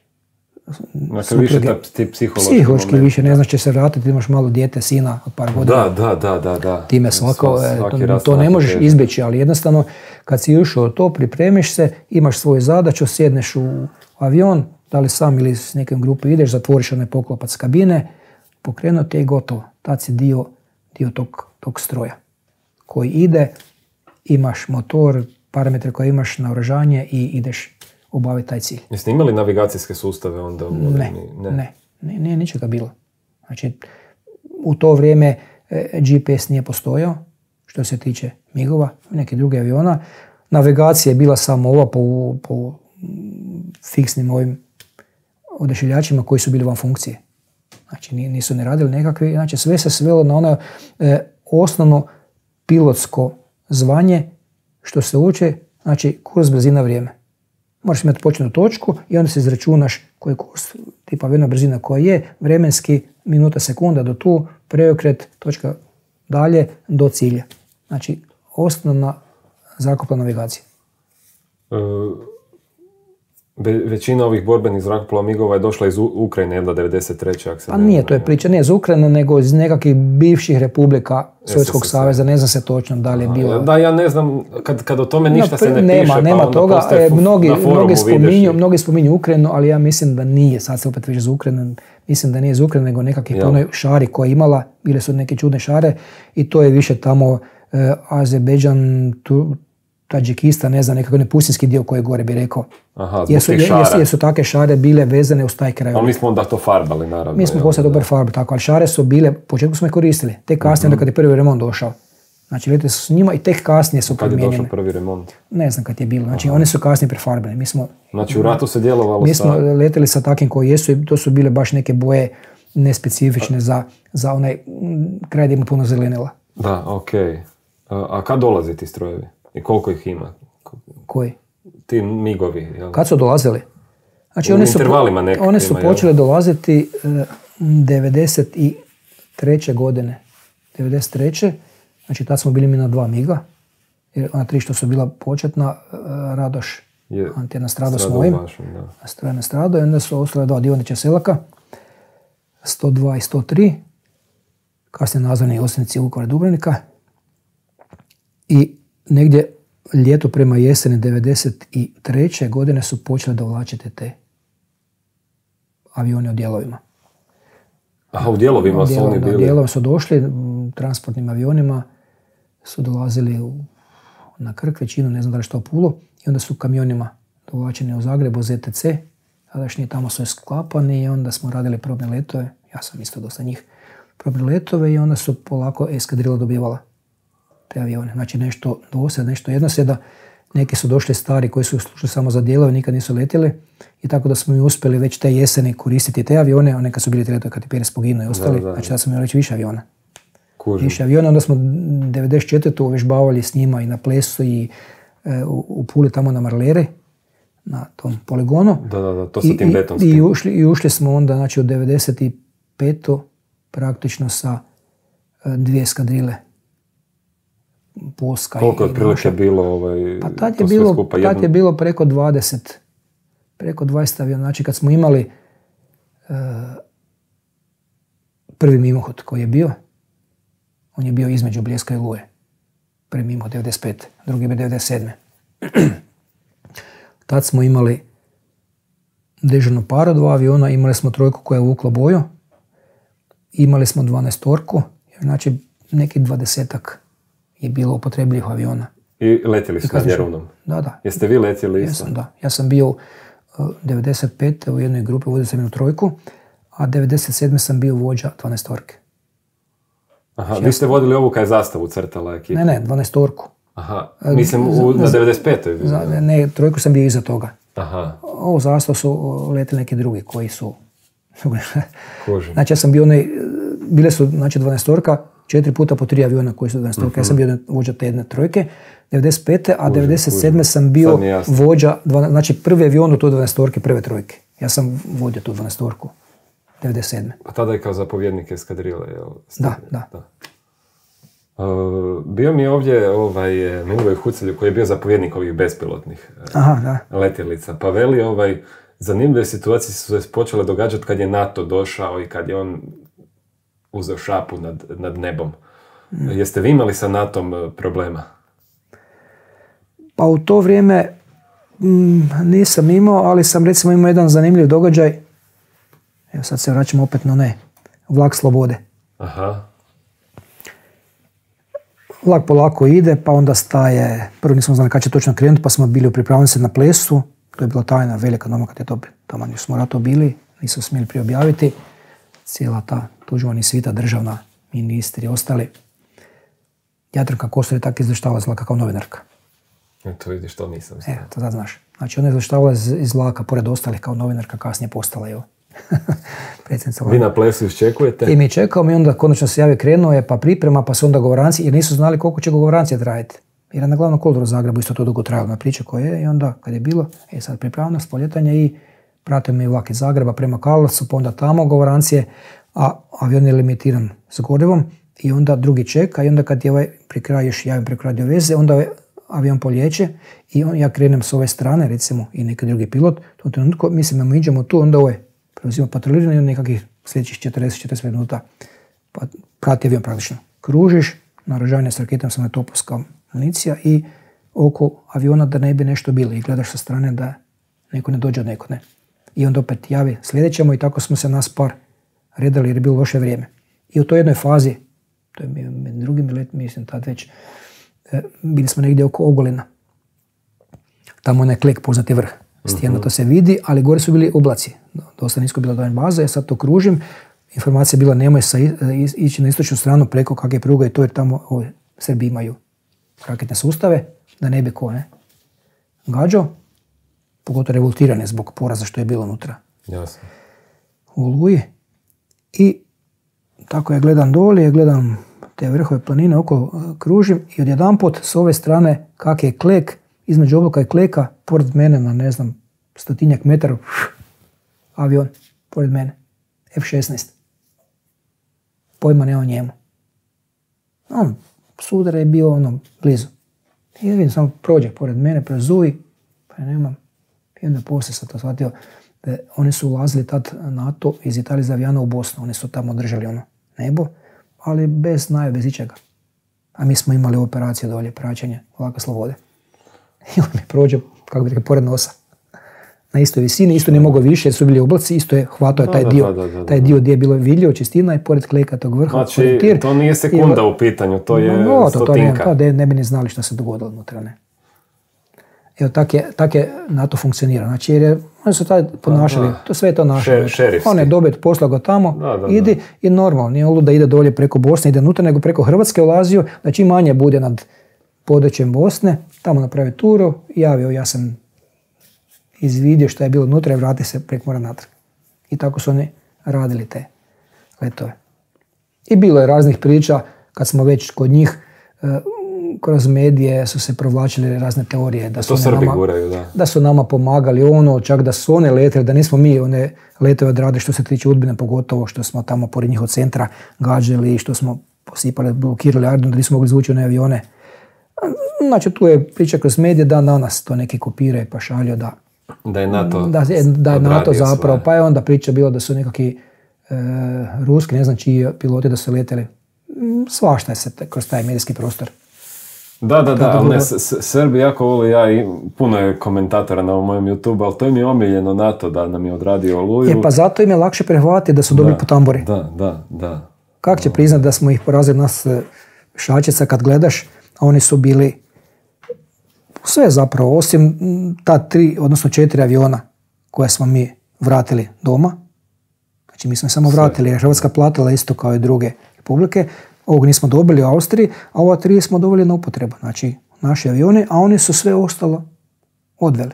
Dakle, više ti psihološki Psihološki moment, više, ne znaš će se vratiti, imaš malo dijete, sina od par godina. Da, da, da, da, da. Time svako, to, to ne možeš izbjeći, ali jednostavno kad si ušao to, pripremiš se, imaš svoju zadaću, sjedneš u avion, da li sam ili s nekim grupom ideš, zatvoriš onaj poklopac kabine, pokrenuo te i gotovo. Tad si dio, dio tog, tog stroja koji ide, imaš motor, parametre koje imaš, naoružanje i ideš obaviti taj cilj. Jeste imali navigacijske sustave onda? Ne, ne, ne, ne, nije ničega bilo. Znači, u to vrijeme e, G P S nije postojao, što se tiče migova, neke druge aviona. Navigacija je bila samo ova po, po fiksnim ovim odašiljačima koji su bili van funkcije. Znači, nisu ne radili nekakvi, znači sve se svelo na ono e, osnovno pilotsko zvanje što se uče, znači kurs brzina vrijeme. Moraš imati početnu točku i onda se izračunaš koji je kurs, tipa aviona brzina koja je, vremenski, minuta, sekunda do tu, preokret, točka dalje do cilja. Znači, osnovna zrakoplovna navigacija. E, većina ovih borbenih zrakoplova migova je došla iz Ukrajine, jel da devedeset treće Ako se A nije, to je priča, nije iz Ukrajine, nego iz nekakvih bivših republika Sovjetskog saveza, ne znam se točno da li je bilo. Da, ja ne znam, kad, kad o tome ništa no, se ne nema, piše, nema pa onda toga. postaje mnogi, na forumu mnogi spominju, i... mnogi spominju Ukrajinu, ali ja mislim da nije, sad se opet više iz Ukrajine, mislim da nije iz Ukrajine, nego nekakvi ja. Onoj šari koja je imala, bile su neke čudne šare i to je više tamo eh, Azerbejdžan, tu, Tadžikistan, ne znam, nekako nepustinski dio koji je gore bi rekao. Aha, zbog jesu, tih šara. Jesu, jesu takve šare bile vezane uz taj kraj. Ali mi smo onda to farbali, naravno. Mi smo poslije dobar farbu, tako, ali šare su bile, početku smo ih koristili, tek kasnije, mm-hmm. onda kad je prvi remont došao. Znači, letili su s njima i tek kasnije su promijenjene. Kad je došao prvi remont? Ne znam kad je bilo, znači Aha. Oni su kasnije prefarbene. Mi smo, znači u ratu se djelovalo mi sa... smo letili sa takim koji jesu i to su bile baš neke boje nespecifične za, za onaj kraj gdje ima puno zelenila. Da, okej. Okay. A, a kad dolazi ti strojevi? I koliko ih ima? Koji? Ti migovi. Jel? Kad su dolazili? Znači, u oni su, intervalima nekakvima. Oni su počeli jel? dolaziti uh, devedeset treće godine. devedeset treće Znači, tad smo bili mi na dva miga. Jer ona tri što su bila početna, uh, Radoš, je, Ante nastradao s mojim. Stroj nastradao i onda su ostale dva Divanića Selaka. sto dva i sto tri Kasnije nazvani Osnici Vukovara Dubrovnika. I negdje ljeto prema jeseni devedeset treće godine su počeli dovlačiti te avione u dijelovima. Aha, u dijelovima su oni bili? U dijelovima su došli, transportnim avionima su dolazili u, na Krk, većinu, ne znam da li što u Pulu, i onda su kamionima dovlačeni u Zagreb, u Z T C, tadašnji tamo su sklapani i onda smo radili probne letove, ja sam isto dosta njih, probne letove i onda su polako eskadrila dobivala te avione. Znači nešto dvosjed, nešto jednosjeda. Neki su došli stari koji su slušali samo za dijelove, nikad nisu letjeli i tako da smo i uspjeli već te jeseni koristiti te avione, a neka su bili te letove kad je Pires poginuo i ostali, da, da, znači da smo imali već više aviona. Kužim. Više aviona, onda smo devedeset četvrte uvježbavali s njima i na Plesu i e, u, u Puli tamo na Marleri, na tom poligonu. Da, da, da, to sa tim I, betonskim. I ušli, i ušli smo onda, znači od devedeset pete praktično sa e, dvije eskadrile. Polska. Koliko je otprilike bilo ovaj, pa tad je bilo, skupa, tad jedno... je bilo preko dvadeset, preko dvadeset aviona. Znači kad smo imali uh, prvi mimohod koji je bio, on je bio između Bljeska i Luje. Prvi mimohod devedeset pete, drugi bio devedeset sedme Tad smo imali dežurnu paru, dva aviona, imali smo trojku koja je vukla boju, imali smo dvanaestorku, znači neki dvadesetak je bilo upotrebljivih aviona. I letjeli su nad Jarumom? Da, da. Jeste vi letjeli isto? Jesam, da. Ja sam bio uh, devedeset pete u jednoj grupi, vodio sam jednu trojku, a devedeset sedme sam bio vođa dvanaestorke. Aha, vi ste vodili ovu kaj zastavu crtala ekipa? Ne, ne, dvanaestorku. Aha, mislim u, na devedeset pete Za, ne, trojku sam bio iza toga. Aha. Ovu zastavu su letili neki drugi koji su... Znači ja sam bio onaj, bile su znači dvanaestorka, četiri puta po tri aviona koji su dvanaestorka. Uh-huh. Ja sam bio vođa te jedne trojke, devedeset pete a kužim, devedeset sedme kužim. Sam bio vođa, znači prvi avion u toj dvanaestorke, prve trojke. Ja sam vodio tu dvanaestorku, devedeset sedme A tada je kao zapovjednik eskadrile, jel? Da, da. da. Uh, bio mi ovdje ovaj, Milivoj Hucelj koji je bio zapovjednik ovih bespilotnih Aha, da. letjelica. Pa veli, ovaj, zanimljive situacije su se počele događati kad je NATO došao i kad je on uzeo šapu nad, nad nebom. Mm. Jeste vi imali sa natom problema? Pa u to vrijeme mm, nisam imao, ali sam recimo imao jedan zanimljiv događaj. Evo sad se vraćamo opet na ne. Vlak slobode. Aha. Vlak polako ide, pa onda staje. Prvo nismo znali kad će točno krenuti, pa smo bili u pripravnici na Plesu. To je bila tajna, velika doma kad je to tamo gdje smo rato bili. Nismo smjeli prije objaviti. Cijela ta Tuđman i svita državna, ministri i ostali. Jadranka Kosor je tako izvještavala iz vlaka kao novinarka. E, to vidiš, to nisam znao. E, to sad znaš. Znači ona je izvještavala iz, iz vlaka, pored ostalih kao novinarka, kasnije postala je predsjednica vlaka. Vi na Plesu iščekujete? I mi čekamo i onda konačno se javi, krenuo je, pa priprema, pa su onda govoranci, jer nisu znali koliko će govorancije trajati. Jer je na glavnom kolodvoru u Zagrebu isto to dugo trajalo na priča koja je i onda kad je bilo, e sad pripravnost, poljetanje i pratio mi vlak iz Zagreba prema Karlovcu, pa onda tamo govorancije, a avion je limitiran s gorivom i onda drugi čeka i onda kad je ovaj pri kraju još javim preko radio veze, onda ovaj avion poljeće i on, ja krenem s ove strane, recimo, i neki drugi pilot, to trenutku, mislim, mi iđemo tu, onda ovaj preuzima patroliranje i nekakvih sljedećih četrdeset do četrdeset minuta pa prati avion praktično. Kružiš, naoružanje s raketom sam na topovska municija i oko aviona da ne bi nešto bilo i gledaš sa strane da neko ne dođe od neko, ne. I onda opet javi sljedećemo i tako smo se nas par redali jer je bilo loše vrijeme. I u toj jednoj fazi, to je drugim let, mislim tad već, bili smo negdje oko Ogulina. Tamo je Klek, poznati vrh. Stijena, to se vidi, ali gore su bili oblaci. Dosta nisko bila dojen baza, ja sad to kružim. Informacija je bila nemoj sa, ići na istočnu stranu preko kakve pruga i to jer tamo ove, Srbi imaju raketne sustave, da ne bi ko ne gađao. Pogotovo revoltirane zbog poraza što je bilo unutra. Jasno. U Oluji. I tako ja gledam dolje, ja gledam te vrhove planine okolo, kružim i odjedanput s ove strane kak je Klek, između obloka i Kleka, pored mene na ne znam stotinjak metara, avion pored mene, F šesnaest. Pojma nema o njemu. On, sudar je bio ono blizu. I vidim, samo prođe pored mene, prezuji, pa ja nemam. I onda poslije sam to shvatio da oni su ulazili tad NATO iz Italije za avijana u Bosnu. Oni su tamo držali ono nebo, ali bez naje, bez ičega. A mi smo imali operaciju dolje, praćenje vlaka slobode. I on mi prođe, kako bi rekao, pored nosa. na istoj visini, isto nije mogao više jer su bili oblaci, isto je hvatao taj da, dio, da, da, da, taj dio gdje je bilo vidljivo, čistina i pored kleka tog vrha. Znači, orijentir. to nije sekunda I, u pitanju, to je no, stotinka. To, to ne, ne bi ni znali što se dogodilo unutra, ne. Evo, tak je, tak je NATO funkcionira. Znači, jer je, oni su taj ponašali, to sve je to naše. Še, On je dobit, poslao ga tamo, da, da, idi da. i normalno. Nije ovo da ide dolje preko Bosne, ide unutra, nego preko Hrvatske ulazio, da čim manje bude nad područjem Bosne, tamo napravi turu, javio, ja sam izvidio što je bilo unutra i vrati se preko mora natrag. I tako su oni radili te letove. I bilo je raznih priča, kad smo već kod njih, kroz medije su se provlačile razne teorije da su, Srbi nama, guraju, da. da su nama pomagali ono, čak da su one letele, da nismo mi one letove odradili što se tiče Udbine, pogotovo što smo tamo pored njihov centra gađali, što smo posipali, blokirali Ardun, da nismo mogli zvući one avione. Znači tu je priča kroz medije, da danas to neki kopiraju pa šalju da da je NATO, da, da je NATO zapravo, svoje. Pa je onda priča bila da su nekakvi e, ruski, ne znam čiji piloti da su leteli. Svašta je se te, kroz taj medijski prostor. Da, da, da, ali ne, Srbi jako voli, ja i puno je komentatora na mojem YouTube, ali to im je omiljeno NATO da nam je odradio Oluju. E pa zato im je lakše prehvatiti da su dobili da, po tambori. Da, da, da. Kako će priznati da smo ih porazili nas šačica kad gledaš, a oni su bili sve zapravo, osim ta tri, odnosno četiri aviona koje smo mi vratili doma. Znači mi smo samo vratili, jer Hrvatska platila isto kao i druge republike. Ovog nismo dobili u Austriji, a ova tri smo dobili na upotrebu. Znači naši avioni, a oni su sve ostalo odveli.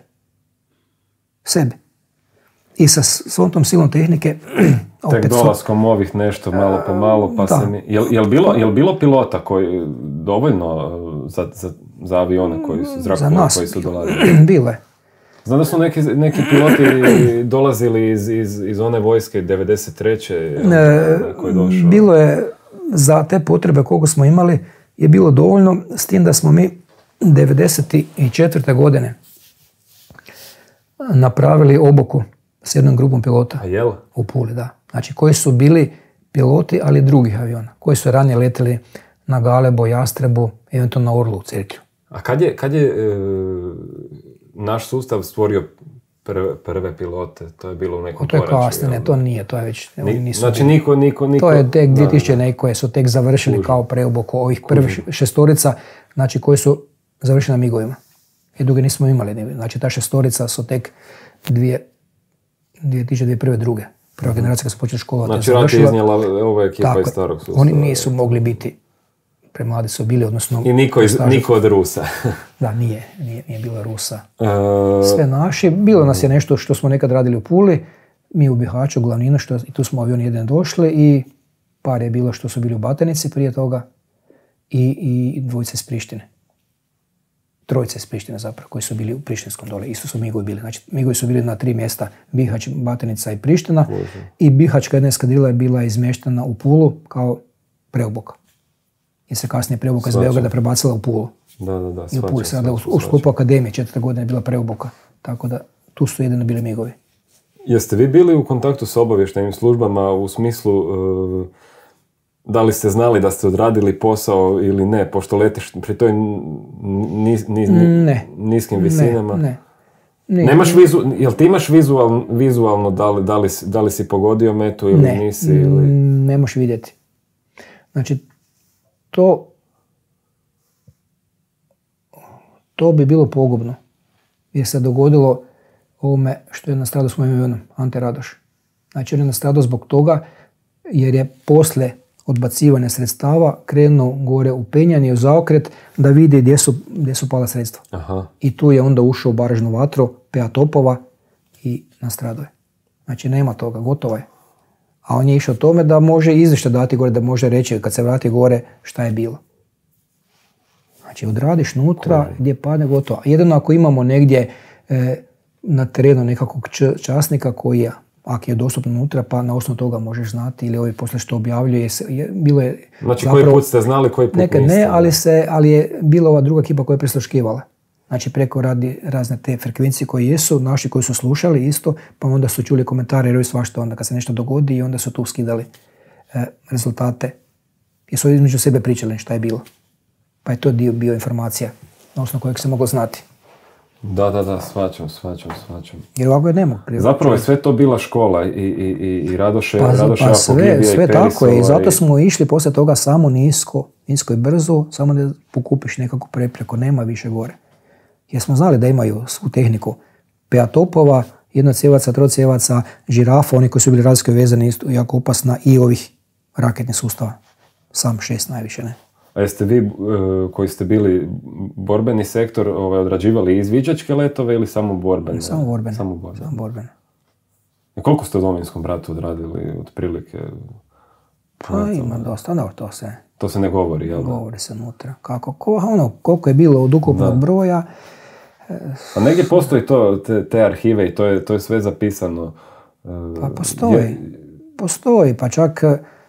Sebe. I sa svom tom silom tehnike... Tek dolaskom su... ovih nešto malo po malo, pa da. se mi... Jel, jel, bilo, jel bilo pilota koji dovoljno za, za, za avione koji su, zrakoplove koji su dolazili? Bilo je. Znam da su neki, neki piloti dolazili iz, iz, iz one vojske devedeset treće E, koji je došao. Bilo je, za te potrebe koliko smo imali, je bilo dovoljno, s tim da smo mi devedeset četvrte godine napravili obuku s jednom grupom pilota. A jel? U Puli, da. Znači, koji su bili piloti, ali drugih aviona. Koji su ranije leteli na Galebo, Jastrebu, eventualno na Orlu u Cirklju. A kad je, kad je e, naš sustav stvorio prve, prve pilote? To je bilo u nekom to je koraču. kasno, ne, to nije, to je već... Ni, nisu znači, niko, niko, niko... To je tek dvije tisuće nekoje su tek završili Kužim. Kao preobuku ovih prvih šestorica, znači koji su završili na migovima. I druge nismo imali. Znači, ta šestorica su tek dvije, dvije tisuće prve, druge. Prva generacija kad su počeli školovati. Znači, rat je iznijela ova ekipa tako, iz starog sustava. Oni nisu mogli biti, premladi su bili, odnosno... I niko, iz, niko od Rusa. Da, nije, nije, nije bilo Rusa. Uh, Sve naši. Bilo nas je nešto što smo nekad radili u Puli, mi u Bihaću, glavnina, što, i tu smo avioni jedan došli i par je bilo što su bili u Batenici prije toga i, i dvojice iz Prištine. Trojice iz Prištine zapravo, koji su bili u Prištinskom dole. Isto su migovi bili. Znači, migovi su bili na tri mjesta, Bihać, Batenica i Priština. Bože. I Bihaćka jedna eskadrila je bila izmještena u Pulu kao preobuka. I se kasnije preobuka iz Beograda prebacila u Pulu. Da, da, da. I u Puli se rada u sklopu akademije, četvrte godine je bila preobuka. Tako da tu su jedino bili migovi. Jeste vi bili u kontaktu s obavještajnim službama u smislu uh, da li ste znali da ste odradili posao ili ne, pošto letiš pri toj nis, nis, ne. niskim visinama? Ne, ne. Nemaš vizu, jel ti imaš vizual, vizualno da li, da, li, da li si pogodio metu ili ne. nisi? Ili... Ne možeš vidjeti. Znači, to to bi bilo pogubno. Jer se dogodilo ovome što je nastradao s mojim avionom, Ante Radoš. Znači, on je nastradao zbog toga jer je poslije odbacivanja sredstava krenuo gore u penjanje, u zaokret, da vidi gdje su, gdje su pala sredstva. Aha. I tu je onda ušao u baražnu vatru, P A topova i nastradao je. Znači, nema toga, gotovo je. A on je išao tome da može izvještaj dati gore, da može reći kad se vrati gore šta je bilo. Znači, odradiš nutra, Koje? Gdje padne, gotovo. Jedino ako imamo negdje e, na terenu nekakvog č- časnika koji je, ako je dostupno unutra, pa na osnovu toga možeš znati, ili ovi posle što objavljuje. Je, bilo je znači, zapravo, koji put ste znali, koji put nekad niste? Ne, ali, se, ali je bila ova druga ekipa koja je prisluškivala. Znači, preko radi razne te frekvencije koje jesu, naši koji su slušali isto, pa onda su čuli komentare, jer je svašta onda kad se nešto dogodi i onda su tu skidali e, rezultate. I su između sebe pričali šta je bilo. Pa je to dio bio informacija na osnovu kojeg se moglo znati. Da, da, da, svačam, svačam, svačam. Jer ovako je nemog prije. Zapravo je sve to bila škola i, i, i, i Radoše, pa, Radoševa pa sve, pogibija sve i Perisova. tako je i zato i... smo išli poslije toga samo nisko, nisko i brzo, samo da pokupiš nekako prepreku, nema više gore. Jer smo znali da imaju svu tehniku peatopova, jednocjevaca, trocjevaca, žirafa, oni koji su bili radijski vezani isto jako opasna i ovih raketnih sustava. Sam šest najviše, ne. A jeste vi koji ste bili borbeni sektor ovaj, odrađivali izviđačke letove ili samo borbene? Samo borbene. Samo borbene. Samo borbene. I koliko ste u Domovinskom ratu odradili otprilike? Pa ima dosta, no, to se... To se ne govori, jel? Govori se unutra. Kako, ko, ono, koliko je bilo od ukupnog broja. A negdje postoji to, te, te arhive i to je, to je sve zapisano. Pa postoji. Je... Postoji, pa čak...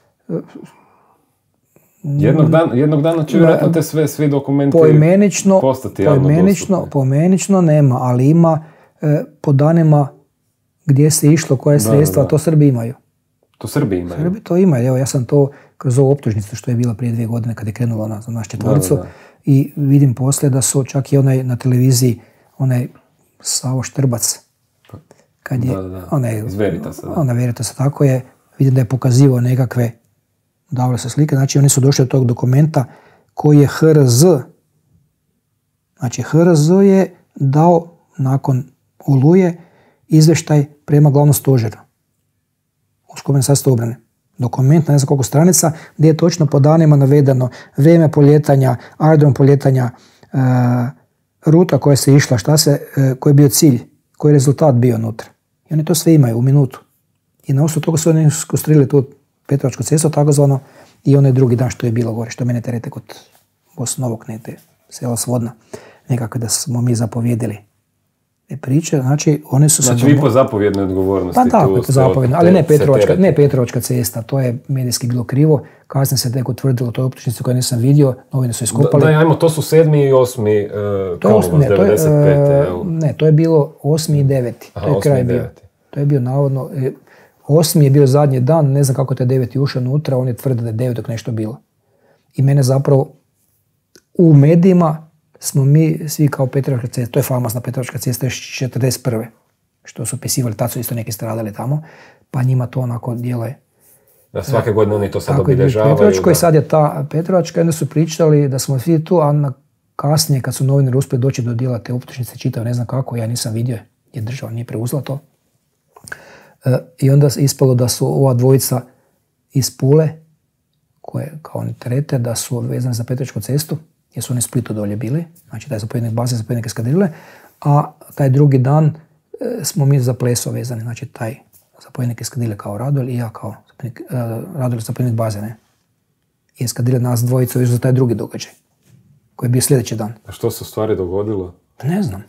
Jednog, dan, jednog dana će vjerojatno te sve, svi dokumenti poimenično, postati javno poimenično, dostupni. Poimenično nema, ali ima e, po danima gdje se išlo, koje sredstva, to Srbi imaju. To Srbi imaju? Srbi to imaju. Evo, ja sam to kroz ovu optužnicu što je bila prije dvije godine kad je krenula na, na naš četvoricu i vidim poslije da su čak i onaj na televiziji, onaj Savo Štrbac, kad je, da, da. onaj, iz Veritasa, da. Ona Veritasa, tako je, vidim da je pokazivao nekakve davale se slike, znači oni su došli od tog dokumenta koji je H R Z, znači H R Z je dao nakon Oluje izvještaj prema glavnom stožeru Uskog ministarstva obrane. Dokument na ne znam koliko stranica gdje je točno po danima navedeno vrijeme poljetanja, aerodrom poljetanja, e, ruta koja se išla, šta se, e, koji je bio cilj, koji je rezultat bio unutra. I oni to sve imaju u minutu. I na osnovu toga su oni skonstruirali tu Petrovačku cestu, takozvano, i onaj drugi dan što je bilo gore, što mene terete kod Bosnovog, ne te sela Svodna, nekako da smo mi zapovjedili te priče, znači oni su... Znači vi po zapovjednoj odgovornosti. Pa tako, po zapovjednoj, ali ne Petrovačka, ne Petrovačka cesta, to je medijski bilo krivo, kasnije se tek utvrdilo toj optužnici koju nisam vidio, novine su iskopali. Da, da, ajmo, to su sedmi i osmi uh, kolovoz devedeset pete. Uh, ne, to je bilo osmi i deveti, Aha, to je kraj bio. To je bio navodno... Osmi je bio zadnji dan, ne znam kako je deveti ušao unutra, on je tvrdio da je devetog nešto bilo. I mene zapravo u medijima smo mi svi kao Petrovačka cesta, to je famozna Petrovačka cesta još četrdeset prve što su opisivali, tad su isto neki stradali tamo, pa njima to onako djeluje. Da, svake godine oni to sad tako obilježavaju. Petrovačko i sad je ta Petrovačka, onda su pričali da smo svi tu, a na kasnije kad su novinari uspjeli doći do dijela te optužnice, čitao ne znam kako, ja nisam vidio, jer država nije preuzela to. I onda ispalo da su ova dvojica iz Pule, koje kao oni terete, da su vezani za Petrovačku cestu, jer su oni Splitu dolje bili, znači taj zapovjednik baze, zapovjednik eskadrile, a taj drugi dan e, smo mi za Pleso vezani, znači taj zapovjednik eskadrile kao Radolj i ja kao zapovjednik, e, Radolj zapovjednik baze, ne. I eskadrile nas dvojica još za taj drugi događaj, koji je bio sljedeći dan. A što se u stvari dogodilo? Ne znam.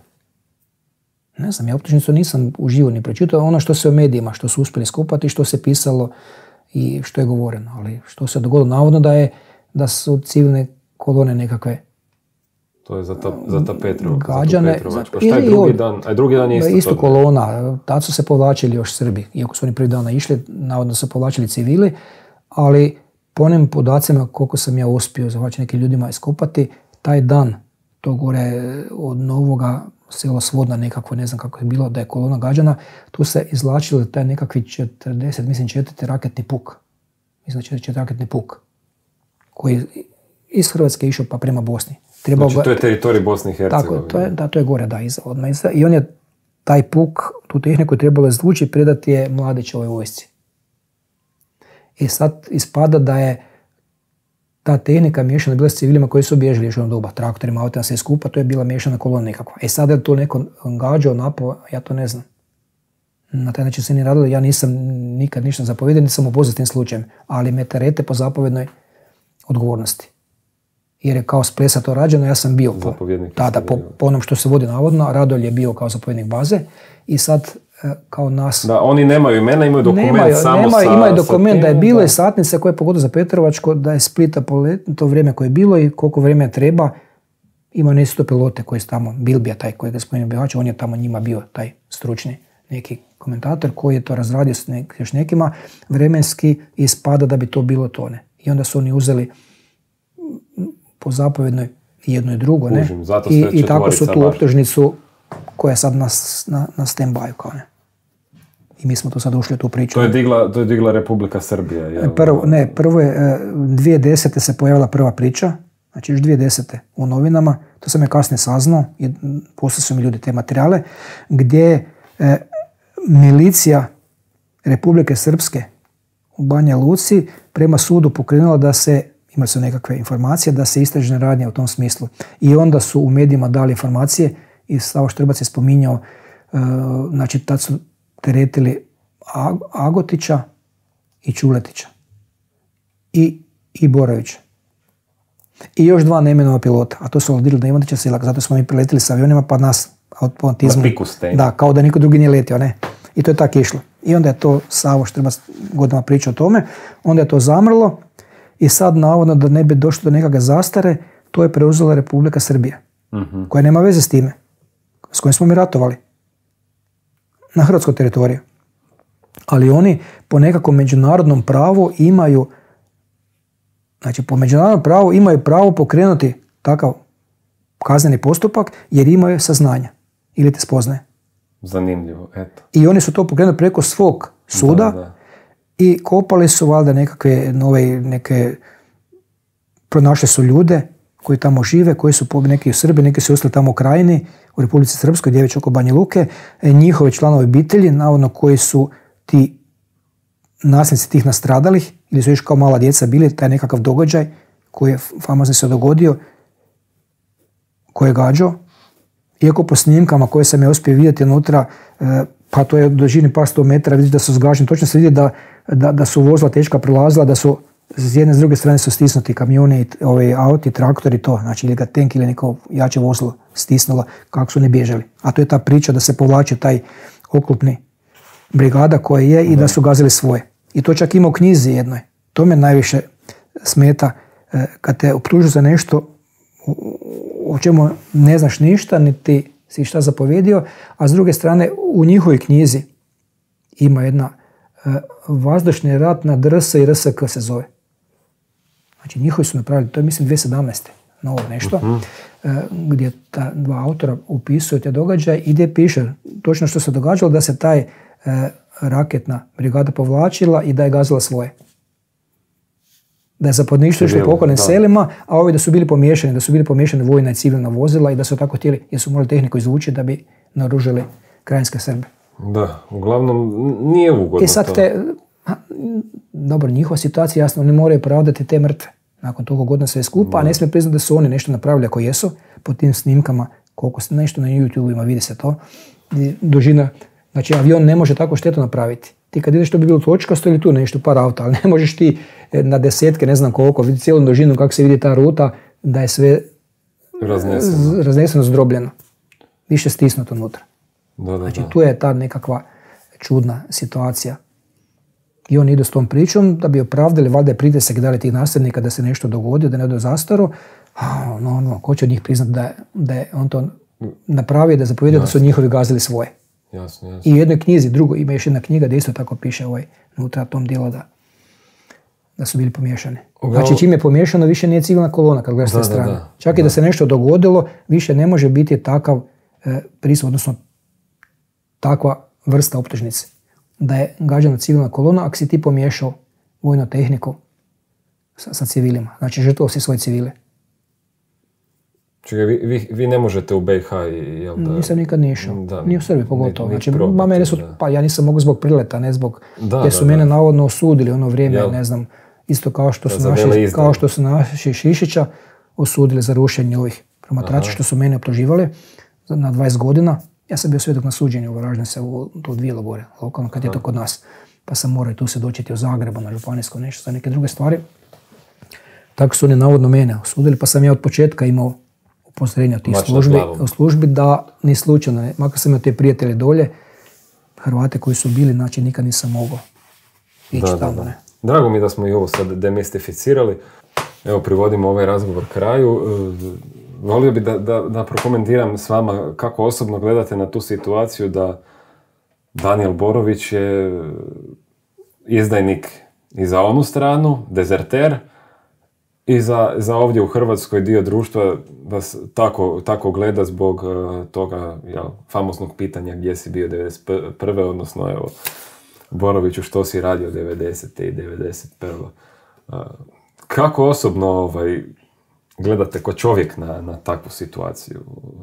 Ne znam, ja optužnicu nisam uživo ni pročitao, ono što se u medijima, što su uspjeli skupati, što se pisalo i što je govoreno, ali što se dogodilo, navodno da je da su civilne kolone nekakve to je za ta, za ta Petrov, gađane, za Petrovačka. Šta je drugi dan? A drugi dan je isto, isto kolona, tad su se povlačili još Srbi, iako su oni prvi dana išli, navodno su povlačili civili, ali po onim podacima koliko sam ja uspio zahvaći nekim ljudima iskopati, taj dan, to gore od Novoga selo Svodna nekako, ne znam kako je bilo, da je kolona gađana, tu se izvlačili taj nekakvi četrdeset, mislim četvrti raketni puk. Mislim četvrti raketni puk, koji iz Hrvatske išao pa prema Bosni. Trebao znači to je teritorij Bosne i Hercegovine. Tako, to je, da, to je gore, da, iza, odmah iza. I on je taj puk, tu tehniku trebalo izvući i predati je Mladićevoj vojsci. I sad ispada da je ta tehnika miješana bila s civilima koji su bježali još u doba, traktorima, autima, sve skupa, to je bila miješana kolona nekakva. E sad je to neko gađao, napao, ja to ne znam. Na taj način se nije radilo, ja nisam nikad ništa zapovjedio, nisam upoznat s tim slučajem, ali me terete po zapovjednoj odgovornosti. Jer je kao s Plesa to rađeno, ja sam bio po, tada po, po onom što se vodi navodno, Radolj je bio kao zapovjednik baze i sad kao nas... Da, oni nemaju imena, imaju dokument nemaju, samo nemaju, sa... Imaju dokument da je bilo da. I satnice koje je pogodio za Petrovačko, da je Splita to vrijeme koje je bilo i koliko vrijeme treba. Imaju nesto pilote koji su tamo, Bilbija taj koji je gospodin Bihač, on je tamo njima bio taj stručni neki komentator koji je to razradio s nek, još nekima vremenski i spada da bi to bilo to, ne. I onda su oni uzeli po zapovjednoj jedno i drugo, ne. Užim, I, i tako su tu optužnicu koja je sad na, na, na stand-by kao ne. I mi smo tu sad ušli u tu priču. To je digla, to je digla Republika Srbija, jel? Prvo, ne, prvo je, dvije tisuće desete se pojavila prva priča, znači još dvije tisuće desete u novinama, to sam je kasnije saznao, i poslali su mi ljudi te materijale, gdje e, milicija Republike Srpske u Banja Luci prema sudu pokrenula da se, imali su nekakve informacije, da se istražne radnje u tom smislu. I onda su u medijima dali informacije i Slavo Štrbac je spominjao, e, znači tad su teretili Agotića i Čuletića i, i Borovića. I još dva neimenova pilota, a to su Dilda Ivanića Silak, zato smo mi priletili sa avionima pa nas automatizmu. Da, kao da niko drugi nije letio, ne. I to je tako išlo. I onda je to Savo Štrbac godinama pričao o tome, onda je to zamrlo i sad navodno da ne bi došlo do nekakve zastare, to je preuzela Republika Srbija, uh-huh. koja nema veze s time, s kojim smo mi ratovali na hrvatskom teritoriju. Ali oni po nekakvom međunarodnom pravu imaju, znači po međunarodnom pravu imaju pravo pokrenuti takav kazneni postupak jer imaju saznanja ili te spoznaje. Zanimljivo, eto. I oni su to pokrenuli preko svog suda, da, da. I kopali su valjda nekakve nove, neke, pronašli su ljude koji tamo žive, koji su neki u Srbiji, neki su ostali tamo u Krajini, u Republici Srpskoj, gdje je već oko Banja Luke, njihove članovi obitelji, navodno koji su ti nasljednici tih nastradalih, ili su još kao mala djeca bili, taj nekakav događaj koji je famozni se dogodio, koji je gađao. Iako po snimkama koje sam je uspio vidjeti unutra, pa to je do dužine par sto metara, vidiš da su zgaženi, točno se vidi da, da, da su vozila teška prelazila, da su s jedne s druge strane su stisnuti kamioni, ovaj, auti, traktori, to, znači ili ga tank ili neko jače vozilo stisnulo, kako su ne bježali. A to je ta priča da se povlači taj oklopni brigada koja je i da su gazili svoje. I to čak ima u knjizi jednoj. To me najviše smeta kad te optužu za nešto o čemu ne znaš ništa, niti si šta zapovjedio, a s druge strane u njihovoj knjizi ima jedna vazdušni rat na D R S i R S K se zove. Znači njihovi su napravili, to je mislim dvije tisuće sedamnaeste novo nešto, uh-huh. gdje ta dva autora upisuju te događaje i gdje piše točno što se događalo, da se taj raketna brigada povlačila i da je gazila svoje. Da je zapadništvo išlo po okolnim selima, a ovi da su bili pomiješani, da su bili pomiješani vojna i civilna vozila i da su tako htjeli, jer su morali tehniku izvući da bi naoružili krajinske Srbe. Da, uglavnom nije ugodno. I sad te, dobro, njihova situacija, jasno, oni moraju pravdati te mrtve. Nakon toga godina sve skupa, a ne smije priznati da su oni nešto napravili ako jesu, po tim snimkama, koliko se nešto na YouTube-ima vidi se to, dužina, znači avion ne može tako štetu napraviti. Ti kad ideš to bi bilo točkasto ili tu nešto, par auta, ali ne možeš ti na desetke, ne znam koliko, vidi cijelom dužinu kako se vidi ta ruta, da je sve razneseno, razneseno zdrobljeno. Više stisnuto unutra. Da, da, znači da. Tu je ta nekakva čudna situacija. I oni idu s tom pričom da bi opravdali, valjda je pritisak dali tih nasljednika da se nešto dogodi, da ne ode u zastaru. A, no, no, ko će od njih priznati da, da je on to napravio, da zapovjedio da su njihovi gazili svoje. Jasno, jasno. I u jednoj knjizi, drugo, ima još jedna knjiga gdje isto tako piše ovaj, unutra tom dijelu da, da su bili pomiješani. Uglavnom, znači čim je pomiješano, više nije civilna kolona kad gledaš s te strane. Da, Čak da. I da se nešto dogodilo, više ne može biti takav e, prisut, odnosno takva vrsta optužnice. Da je gađana civilna kolona, ako si ti pomiješao vojnu tehniku sa, sa civilima. Znači žrtvovao si svoje civile. Čekaj, vi, vi, vi ne možete u B i H, jel da? Nisam nikad ni išao, ni u Srbiji pogotovo. Znači, ma mene su, pa ja nisam mogu zbog prileta, ne zbog, da, jer su da, mene da. navodno osudili ono vrijeme, jel? Ne znam, isto kao što su naši, kao što su naši Šišića osudili za rušenje ovih promatrača, što su mene optuživali na dvadeset godina. Ja sam bio svjedok na suđenju u Varaždinu, u to dvijelo gore, lokalno, kad je to kod nas. Pa sam morao i tu se doćeti u Zagrebu, na županijsko nešto, za neke druge stvari. Tako su oni navodno mene osudili, pa sam ja od početka imao upozorenja od tih službi, u službi da ni slučajno, makar sam imao te prijatelje dolje, Hrvate koji su bili, znači nikad nisam mogao ići da, tamo. Da, da. Ne. Drago mi da smo i ovo sad demistificirali. Evo, privodimo ovaj razgovor kraju. Volio bi da, da, da prokomentiram s vama kako osobno gledate na tu situaciju da Danijel Borović je izdajnik i za onu stranu, dezerter, I za, za ovdje u Hrvatskoj dio društva vas tako, tako gleda zbog uh, toga jel, famosnog pitanja gdje si bio devedeset prve. Odnosno, evo, Boroviću, što si radio devedesete i devedeset prve. Uh, kako osobno ovaj, gledate kao čovjek na, na takvu situaciju?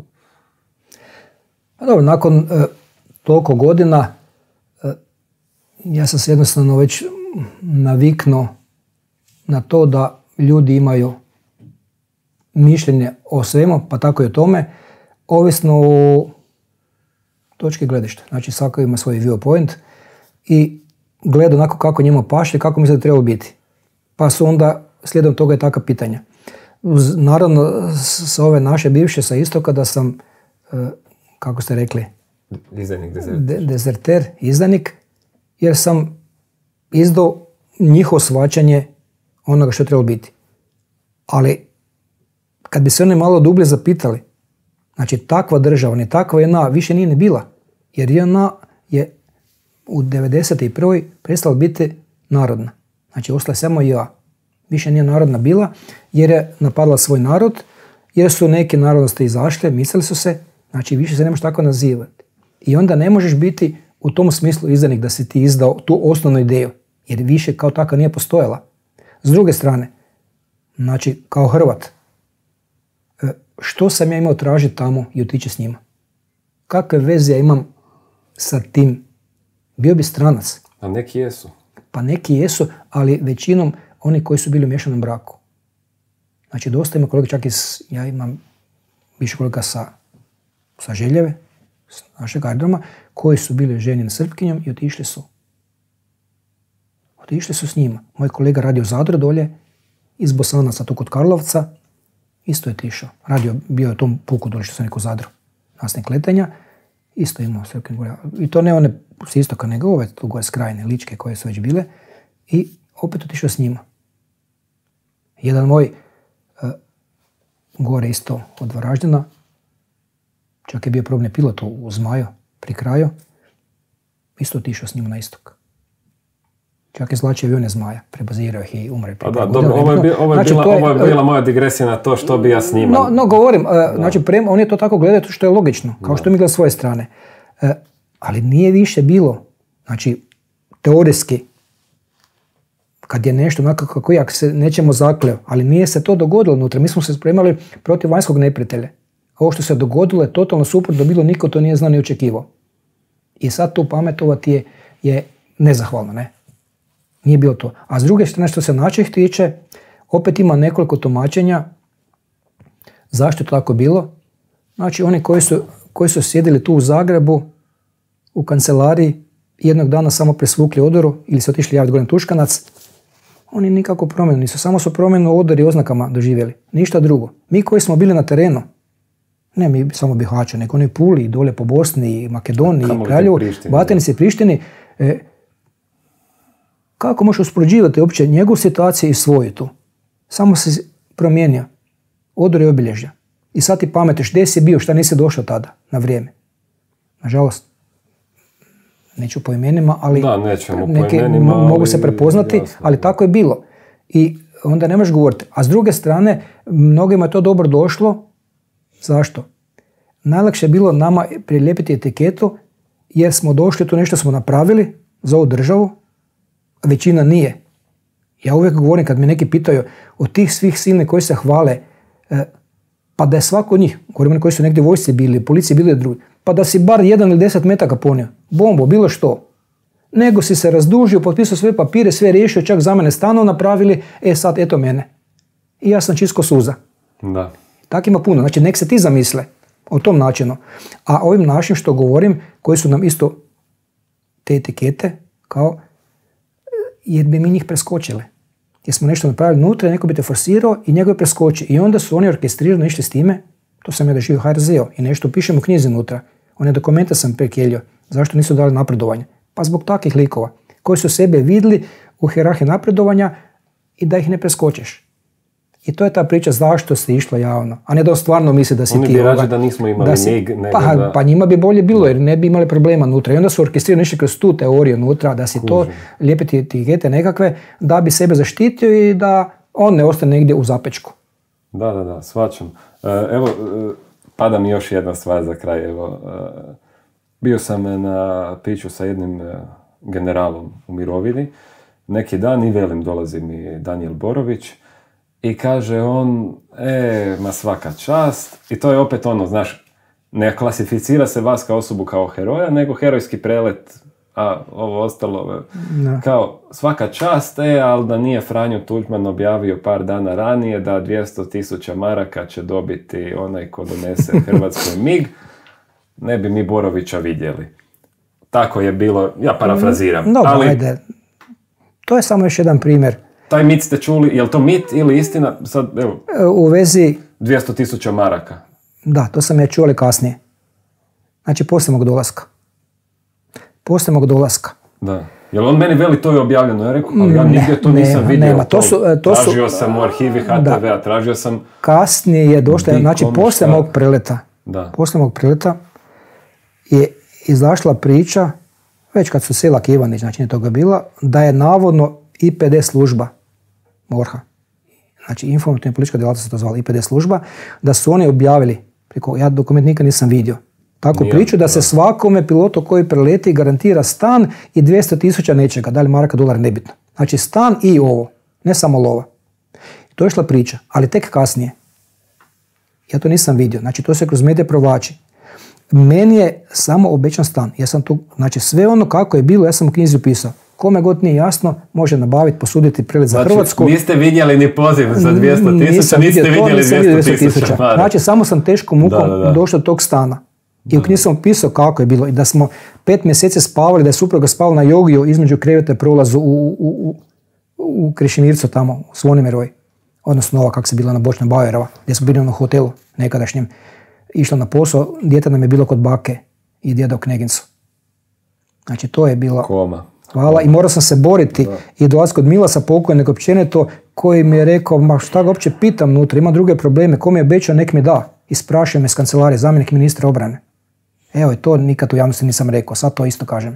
Pa dobro, nakon uh, toliko godina uh, ja sam se jednostavno već naviknuo na to da ljudi imaju mišljenje o svemu, pa tako i o tome, ovisno o točki gledišta. Znači, svako ima svoj viewpoint i gleda onako kako njima paše, kako misle da treba biti. Pa su onda slijedom toga i takva pitanja. Uz, naravno, sa ove naše bivše sa istoka da sam, kako ste rekli, Izdanik, dezerter. De, dezerter, izdanik, jer sam izdao njihovo shvaćanje onoga što je trebalo biti. Ali kad bi se oni malo dublje zapitali, znači takva država, ni takva J N A više nije ni bila. Jer J N A je u devedeset prvoj prestala biti narodna. Znači ostala je samo J A. Više nije narodna bila jer je napadala svoj narod, jer su neke narodnosti izašle, mislili su se, znači više se ne možeš tako nazivati. I onda ne možeš biti u tom smislu izdanik da si ti izdao tu osnovnu ideju, jer više kao taka nije postojala. S druge strane, znači kao Hrvat, što sam ja imao tražiti tamo i otići s njima? Kakve veze ja imam sa tim? Bio bi stranac. A neki jesu. Pa neki jesu, ali većinom oni koji su bili u miješanom braku. Znači dosta ima kolega, čak i s, ja imam više kolega sa, sa Željeve, s našeg aerodroma, koji su bili ženjeni Srpkinjom i otišli su. Otišli su s njima. Moj kolega radio u Zadru dolje, iz Bosanaca, tu kod Karlovca, isto je otišao. Radio, bio je u tom puku dolje što sam rekao u Zadru, nasnik letenja, isto imao Srpkinju. I to ne one s istoka, nego ove tu gore s Krajine, Ličke koje su već bile. I opet otišao s njima. Jedan moj uh, gore isto od Varaždina, čak je bio probni pilot u Zmaju, pri kraju, isto otišao s njima na istok. Čak je zlačio avione Zmaja, prebazirao ih i umre. Pa da, dobro, ovo je, bi, ovo je, znači, bila, je, ovo je bila moja digresija na to što bi ja snimao. No, no govorim, uh, znači prema, on je to tako gledao što je logično, kao što mi gleda svoje strane. Uh, ali nije više bilo, znači teorijski, kad je nešto onako kako jak se nećemo zakleo, ali nije se to dogodilo unutra. Mi smo se spremali protiv vanjskog neprijatelja. Ovo što se dogodilo je totalno suprotno bilo, niko to nije znao ni očekivao. I sad tu pametovati je, je nezahvalno, ne? Nije bilo to. A s druge strane što se naših tiče, opet ima nekoliko tumačenja zašto je to tako bilo. Znači oni koji su, koji su sjedili tu u Zagrebu, u kancelariji, jednog dana samo presvukli odoru ili su otišli javiti gore na Tuškanac, oni nikako promjenu nisu, samo su promjenu odori i oznakama doživjeli, ništa drugo. Mi koji smo bili na terenu, ne mi samo Bihaću, nego oni Puli, dole po Bosni, Makedoniji, Kraljevu, Batinici, Prištini, e, kako možeš uspoređivati uopće njegovu situaciju i svoju tu? Samo se promijenio odor i obilježja. I sad ti pametiš gdje si bio, šta nisi došao tada, na vrijeme. Nažalost, neću po imenima, ali da, nećemo po neke imenima, mogu ali, se prepoznati, jasno. Ali tako je bilo. I onda ne možeš govoriti. A s druge strane, mnogima je to dobro došlo. Zašto? Najlakše je bilo nama prilijepiti etiketu, jer smo došli, tu nešto smo napravili za ovu državu, a većina nije. Ja uvijek govorim, kad me neki pitaju od tih svih silnih koji se hvale, pa da je svako od njih, govorimo koji su negdje u vojsci bili, policiji bili drugi, pa da si bar jedan ili deset metaka ponio, bombu, bilo što. Nego si se razdužio, potpisao sve papire, sve riješio, čak za mene stanov napravili, e sad eto mene. I ja sam čisto suza. Da. Tak ima puno, znači nek se ti zamisle o tom načinu. A ovim našim što govorim, koji su nam isto te etikete, kao, jer bi mi njih preskočili. Jer smo nešto napravili unutra, neko bi te forsirao i njegove preskoči. I onda su oni orkestrirano išli s time, to sam ja doživio u H R Z-u i nešto pišem u knjizi unutra. One dokumente sam prekelio. Zašto nisu dali napredovanje? Pa zbog takvih likova koji su sebe vidjeli u hijerarhiji napredovanja i da ih ne preskočiš. I to je ta priča zašto se išlo javno, a ne da on stvarno misli da si Oni ti... Oni bi rađe da nismo imali da si, mig, nego pa, da... pa njima bi bolje bilo jer ne bi imali problema unutra. I onda su orkestrirani išli kroz tu teoriju unutra, da si Kužim. To lijepiti etikete nekakve, da bi sebe zaštitio i da on ne ostane negdje u zapečku. Da, da, da, shvaćam. Evo, pada mi još jedna stvar za kraj. Evo, bio sam na piću sa jednim generalom u mirovini. Neki dan i velim, dolazi mi Danijel Borović i kaže on, e, ma svaka čast. I to je opet ono, znaš, ne klasificira se vas kao osobu kao heroja, nego herojski prelet, a ovo ostalo, no. Kao svaka čast, e, ali da nije Franjo Tuđman objavio par dana ranije da dvjesto tisuća maraka će dobiti onaj ko donese Hrvatskoj mig, ne bi mi Borovića vidjeli. Tako je bilo, ja parafraziram. No, ali ajde. To je samo još jedan primjer. Taj mit ste čuli, je li to mit ili istina? Sad, evo, u vezi dvjesto tisuća maraka. Da, to sam ja čuo, ali kasnije. Znači, poslije mog dolaska. Poslije mog dolaska. Da. Jel on meni veli to je objavljeno? Ja rekao, ali ja nigdje to ne, nisam nema, vidio. Nema. To su, to tražio su, sam u arhivi ha te ve-a, tražio sam... Kasnije je došlo, znači poslije mog preleta. Da. Poslije mog preleta je izašla priča, već kad su Selak i Ivanić, znači nije toga bila, da je navodno I P D služba MORH-a, znači informativna politička djelatnost se to zvala I P D služba, da su oni objavili, preko, ja dokument nikad nisam vidio, tako Nije, priču da, da se svakome pilotu koji preleti garantira stan i dvjesto tisuća nečega, da li maraka, dolara, nebitno. Znači stan i ovo, ne samo lova. To je išla priča, ali tek kasnije. Ja to nisam vidio, znači to se kroz medije provlači. Meni je samo obećan stan. Ja sam tu, znači sve ono kako je bilo, ja sam u knjizi upisao. Kome god nije jasno, može nabaviti, posuditi prelet za znači, Hrvatsku. Niste vidjeli ni poziv za dvjesto tisuća, niste vidjeli dvjesto tisuća. Znači, samo sam teškom mukom da, da, da. došao do tog stana. I u knjizi sam opisao kako je bilo. I da smo pet mjeseci spavali, da je supruga spala na jogiju između kreveta i prolazu u, u, u, u Krešimircu tamo, u Zvonimiroj. Odnosno ova kako se bila na Bočna Bajerova, gdje smo bili na hotelu nekadašnjem. Išla na posao, dijete nam je bilo kod bake i djeda u Knegincu. Znači, to je bilo... Koma. Hvala, i morao sam se boriti da. I dolaziti kod Milasa pokojnog općenito koji mi je rekao, ma šta ga uopće pitam unutra, ima druge probleme, ko mi je obećao nek mi da. Isprašio me s kancelarije, zamjenik ministra obrane. Evo, i to nikad u javnosti nisam rekao, sad to isto kažem.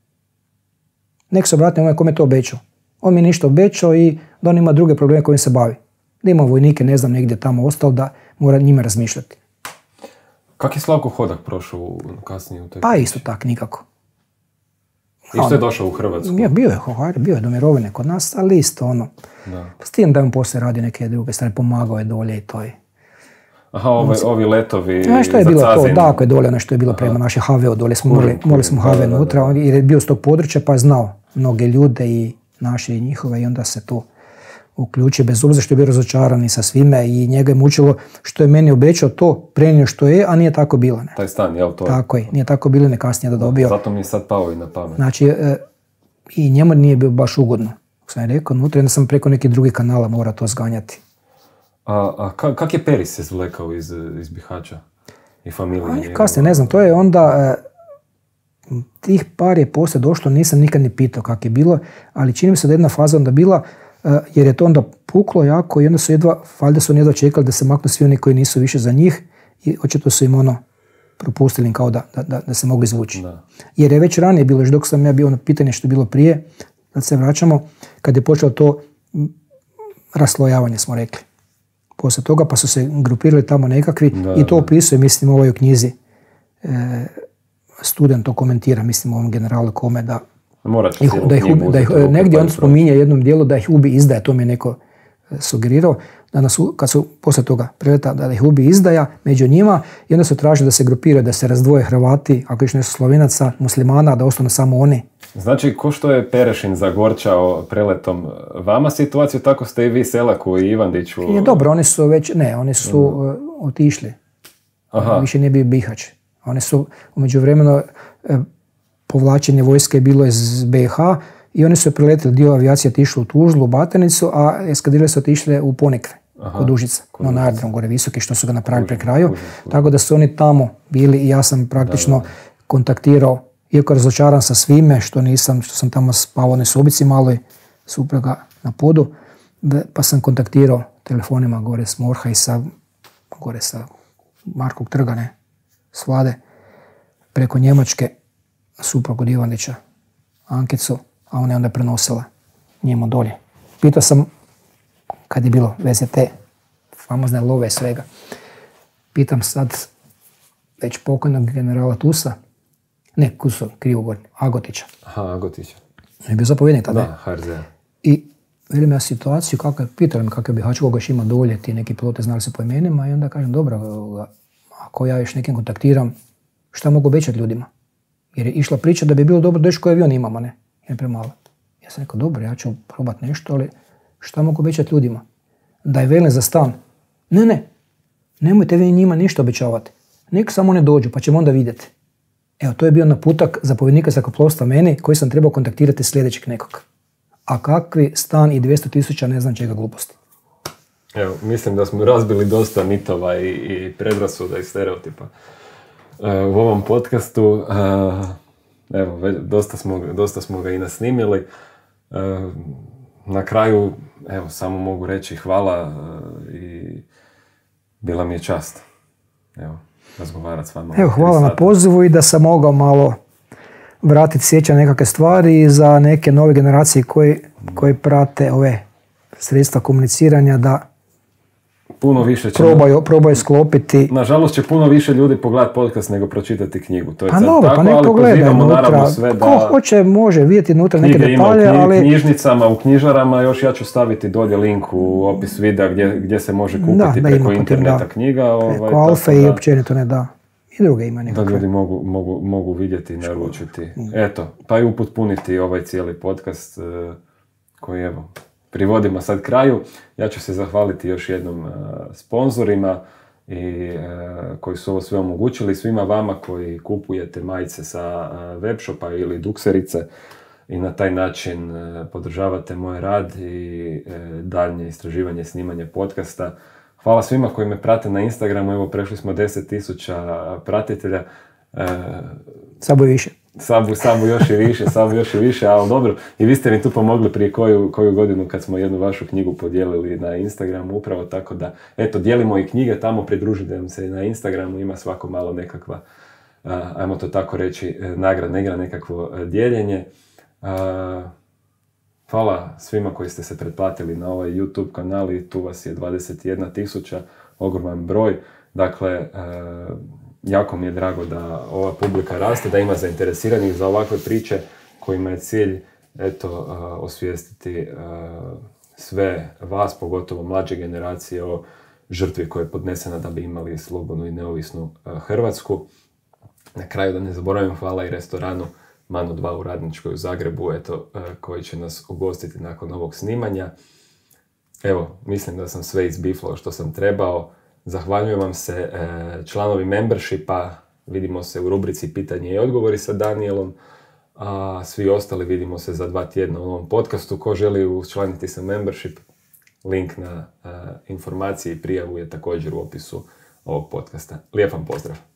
Nek se obrati onaj ko mi je to obećao. On mi je ništa obećao i da on ima druge probleme kojim se bavi. Da ima vojnike, ne znam, negdje tamo ostalo, da mora njima razmišljati. Kak je Slavko Hodak prošao kasnije u toj Pa isto tak, nikako. Isto je došao u Hrvatsku? Ja, bio je, bio je do mirovine kod nas, ali isto ono. Da. S tim da je on poslije radio neke druge stvari, pomagao je dolje i to je. Aha, ove, ovi letovi za što je bilo to, dakle je dolje, ono što je bilo prema naše ha ve o, dolje smo morali, morali smo ha ve unutra, jer je bio s tog područja pa je znao mnoge ljude i naše i njihove i onda se to uključio, bez obzira što je bio razočaran i sa svime i njega je mučilo što je meni obećao to prenio što je, a nije tako bilo. Ne. Taj stan, jel to? Tako je, nije tako bilo, ne kasnije da dobio. Zato mi je sad pao i na pamet. Znači, e, i njemu nije bilo baš ugodno. Sam je rekao, unutra onda sam preko nekih drugih kanala mora to zganjati. A, a kak, kak je Peris se zvlekao iz, iz Bihaća i familije? Kasnije, ne znam, to je onda... E, tih par je poslije došlo, nisam nikad ni pitao kak je bilo, ali čini mi se da jedna faza onda bila, jer je to onda puklo jako i onda su jedva, valjda su oni jedva čekali da se maknu svi oni koji nisu više za njih i očito su im ono propustili kao da, da, da se mogu izvući. Da. Jer je već ranije bilo, još dok sam ja bio ono pitanje što je bilo prije, da se vraćamo, kad je počelo to raslojavanje, smo rekli. Poslije toga pa su se grupirali tamo nekakvi da, i to opisuje, mislim, u ovoj knjizi. E, student to komentira, mislim, u ovom generalu Kome, da ih, da ih ubi, da ih, negdje on spominje jednom dijelu da ih ubi izdaja, to mi je neko sugerirao, da nas, kad su poslije toga preleta, da ih ubi izdaja među njima i onda su tražili da se grupiraju, da se razdvoje Hrvati, ako još nešto Slovenaca, muslimana, da ostanu samo oni. Znači, ko što je Perešin zagorčao preletom vama situaciju, tako ste i vi Selaku i Ivandiću... Je dobro, oni su već, ne, oni su mm. uh, otišli. Aha. Više nije bio Bihać. Oni su u međuvremenu uh, povlačenje vojske je bilo iz be i ha i oni su preletili, dio avijacije otišlo u Tuzlu, u Batanicu, a eskadrile su otišle u Ponikve, Aha, kod Užica, no, na aerodrom gore visoki, što su ga napravili pre kraju. Užim, užim. Tako da su oni tamo bili i ja sam praktično da, da. kontaktirao, iako razočaran sa svime, što nisam, što sam tamo spavao u onoj sobici maloj, supruga na podu, pa sam kontaktirao telefonima gore s MORH-a i sa, gore sa Markog trga, ne, s Vlade, preko Njemačke, suprug od Ivandića, Ankicu, a ona je onda prenosila njemu dolje. Pitao sam kad je bilo V Z T, famozne love svega. Pitam sad već pokojnog generala Tusa, ne Kuso, krivo govorim, Agotića. Aha, Agotića. On je bio zapovjednik tada. Da, H R Z. I velim ja situaciju, kako je, pitali me kakav bi Hač, koga još ima dolje, ti neki pilote znali se po imenima i onda kažem, dobro, ako ja još nekim kontaktiram, šta mogu obećati ljudima? Jer je išla priča da bi bilo dobro doći koji avion imamo, ne? Jer premalo. Ja sam rekao, dobro, ja ću probati nešto, ali šta mogu obećati ljudima? Da je velen za stan. Ne, ne, nemojte vi njima ništa obećavati. Nek samo ne dođu, pa ćemo onda vidjeti. Evo, to je bio naputak zapovjednika zrakoplovstva meni, koji sam trebao kontaktirati sljedećeg nekog. A kakvi stan i dvjesto tisuća, ne znam čega gluposti. Evo, mislim da smo razbili dosta mitova i, i predrasuda i stereotipa uh, u ovom podcastu. Uh, evo, već, dosta, smo, dosta smo ga i nasnimili. Uh, na kraju, evo, samo mogu reći hvala uh, i bila mi je čast. Evo, razgovarati s vama. Evo, hvala na pozivu i da sam mogao malo vratiti sjećanje nekakve stvari i za neke nove generacije koji, koji prate ove sredstva komuniciranja da puno više će probaju, probaju sklopiti. Nažalost će puno više ljudi pogledati podcast nego pročitati knjigu. To je pa sad novo, tako, pa nek ali pogledaju unutra. Sve da ko hoće može vidjeti unutra neke detalje, ima u ali... knjižnicama, u knjižarama, još ja ću staviti dolje link u opis videa gdje, gdje se može kupiti da, da, preko ima interneta da. knjiga. Ovaj, preko Alfe i općenito ne da. I druge ima nekakve. Da ljudi mogu, mogu, mogu vidjeti i naručiti. Eto, pa i upotpuniti ovaj cijeli podcast uh, koji evo, privodimo sad kraju. Ja ću se zahvaliti još jednom uh, sponzorima i, uh, koji su ovo sve omogućili, svima vama koji kupujete majice sa uh, webshopa ili dukserice i na taj način uh, podržavate moj rad i uh, daljnje istraživanje, snimanje podcasta. Hvala svima koji me prate na Instagramu, evo prešli smo deset tisuća pratitelja. Uh, Sabu više. Sabu, Sabu još i više, Sabu još i više, ali dobro. I vi ste mi tu pomogli prije koju, koju godinu kad smo jednu vašu knjigu podijelili na Instagramu, upravo tako da, eto, dijelimo i knjige tamo, pridružite nam se na Instagramu, ima svako malo nekakva, uh, ajmo to tako reći, nagrad, negra, nekakvo dijeljenje. Uh, hvala svima koji ste se pretplatili na ovaj YouTube kanal i tu vas je dvadeset jedna tisuća, ogroman broj. Dakle, uh, jako mi je drago da ova publika raste, da ima zainteresiranih za ovakve priče kojima je cilj eto, uh, osvijestiti uh, sve vas, pogotovo mlađe generacije, o žrtvi koja je podnesena da bi imali slobodnu i neovisnu uh, Hrvatsku. Na kraju da ne zaboravim, hvala i restoranu Manu dva u Radničkoj u Zagrebu, eto, uh, koji će nas ugostiti nakon ovog snimanja. Evo, mislim da sam sve izbiflao što sam trebao. Zahvaljujem vam se članovi membershipa, vidimo se u rubrici pitanje i odgovori sa Danielom, a svi ostali vidimo se za dva tjedna u ovom podcastu. Ko želi učlaniti se membership, link na informacije i prijavu je također u opisu ovog podcasta. Lijep vam pozdrav!